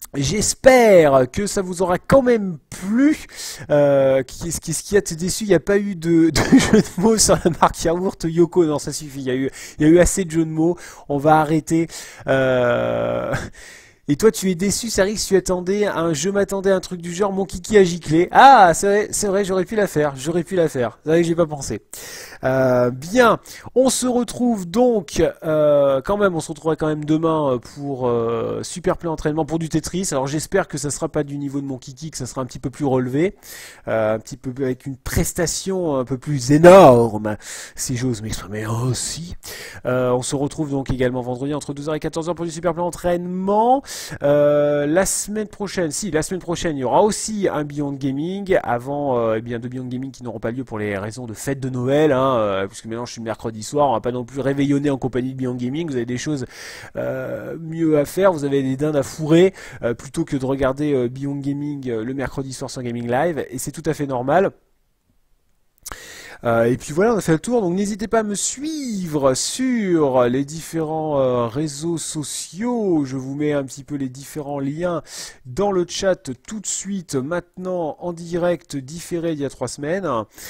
J'espère que ça vous aura quand même plu. Euh, Qu'est-ce qui, qui a été déçu? Il n'y a pas eu de, de jeu de mots sur la marque Yaourt Yoko. Non, ça suffit. Il y a eu, il y a eu assez de jeux de mots. On va arrêter. Euh... Et toi, tu es déçu, Sarix, tu attendais un, je m'attendais à un truc du genre mon kiki a giclé. Ah, c'est vrai, c'est vrai, j'aurais pu la faire, j'aurais pu la faire. C'est vrai que j'ai pas pensé. Euh, bien, on se retrouve donc, euh, quand même, on se retrouvera quand même demain pour euh, Super Play Entraînement pour du Tetris. Alors j'espère que ça sera pas du niveau de mon kiki, que ça sera un petit peu plus relevé, euh, un petit peu avec une prestation un peu plus énorme, si j'ose m'exprimer aussi. Euh, on se retrouve donc également vendredi entre douze heures et quatorze heures pour du Super Play Entraînement. Euh, la semaine prochaine, si la semaine prochaine, il y aura aussi un Beyond Gaming avant, euh, eh bien, de Beyond Gaming qui n'auront pas lieu pour les raisons de fête de Noël, hein, euh, puisque maintenant je suis mercredi soir, on va pas non plus réveillonner en compagnie de Beyond Gaming. Vous avez des choses euh, mieux à faire, vous avez des dindes à fourrer euh, plutôt que de regarder euh, Beyond Gaming euh, le mercredi soir sur Gaming Live, et c'est tout à fait normal. Euh, et puis voilà, on a fait le tour, donc n'hésitez pas à me suivre sur les différents euh, réseaux sociaux. Je vous mets un petit peu les différents liens dans le chat tout de suite, maintenant en direct, différé d'il y a trois semaines.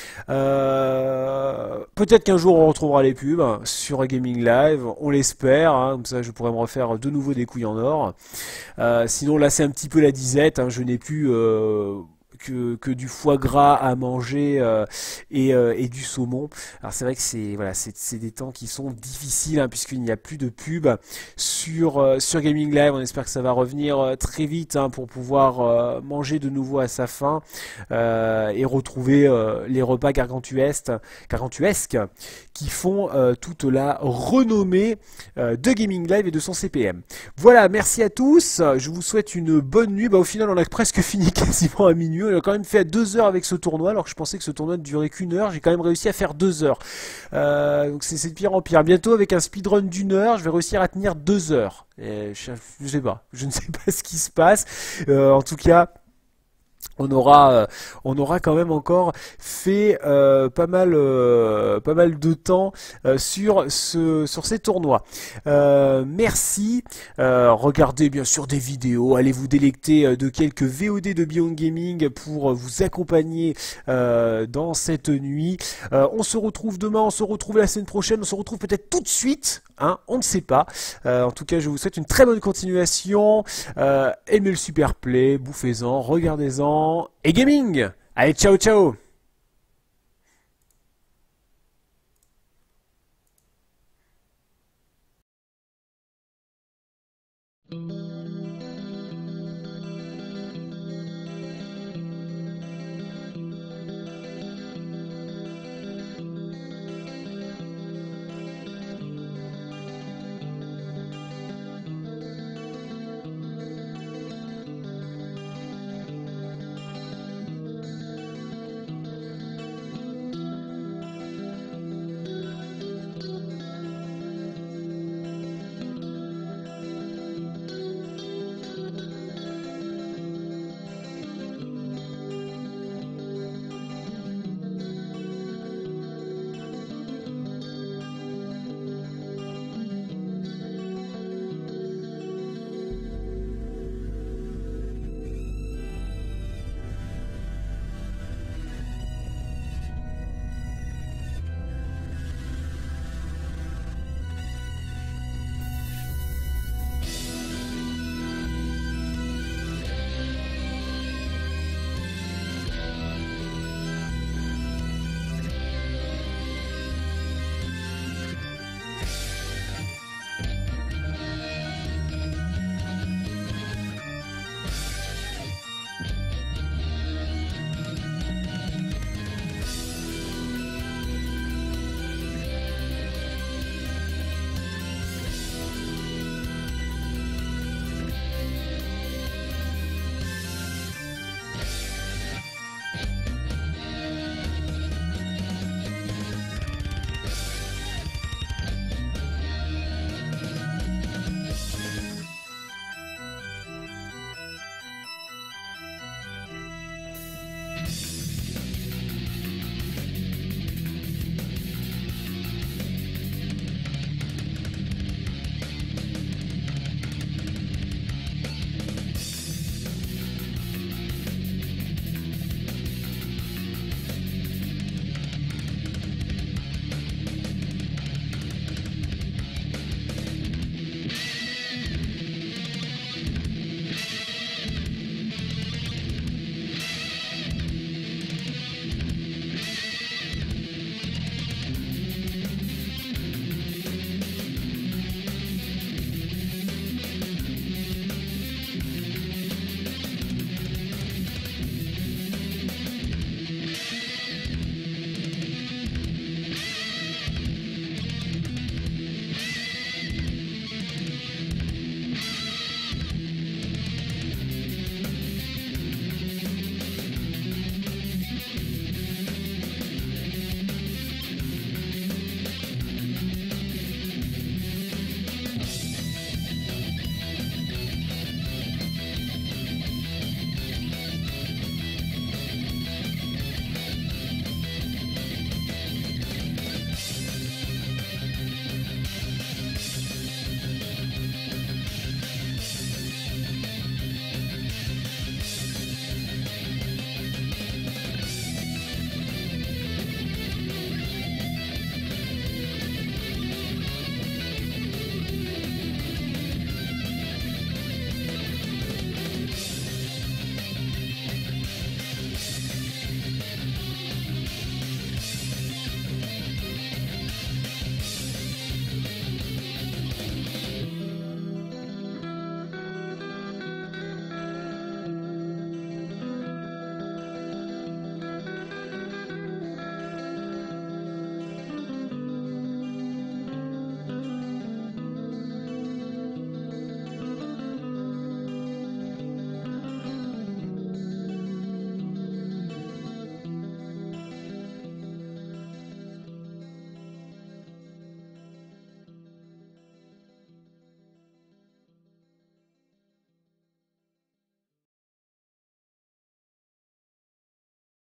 Euh, Peut-être qu'un jour on retrouvera les pubs sur Gaming Live, on l'espère, hein, comme ça je pourrais me refaire de nouveau des couilles en or. Euh, sinon là c'est un petit peu la disette, hein, je n'ai plus... Euh, Que, que du foie gras à manger euh, et, euh, et du saumon. Alors c'est vrai que c'est voilà, c'est des temps qui sont difficiles, hein, puisqu'il n'y a plus de pub sur euh, sur Gaming Live. On espère que ça va revenir euh, très vite, hein, pour pouvoir euh, manger de nouveau à sa faim euh, et retrouver euh, les repas gargantuesques, gargantuesques qui font euh, toute la renommée euh, de Gaming Live et de son C P M. Voilà, merci à tous. Je vous souhaite une bonne nuit. Bah, au final, on a presque fini quasiment à minuit. On a quand même fait deux heures avec ce tournoi, alors que je pensais que ce tournoi ne durait qu'une heure. J'ai quand même réussi à faire deux heures. Euh, donc c'est de pire en pire. Bientôt, avec un speedrun d'une heure, je vais réussir à tenir deux heures. Et je, je sais pas. Je ne sais pas ce qui se passe. Euh, en tout cas... On aura, euh, on aura quand même encore fait euh, pas mal, euh, pas mal de temps euh, sur ce, sur ces tournois. Euh, merci. Euh, regardez bien sûr des vidéos. Allez vous délecter euh, de quelques V O D de Beyond Gaming pour vous accompagner euh, dans cette nuit. Euh, on se retrouve demain. On se retrouve la semaine prochaine. On se retrouve peut-être tout de suite. Hein, on ne sait pas. Euh, en tout cas, je vous souhaite une très bonne continuation. Euh, aimez le Super Play, bouffez-en, regardez-en et gaming. Allez, ciao ciao.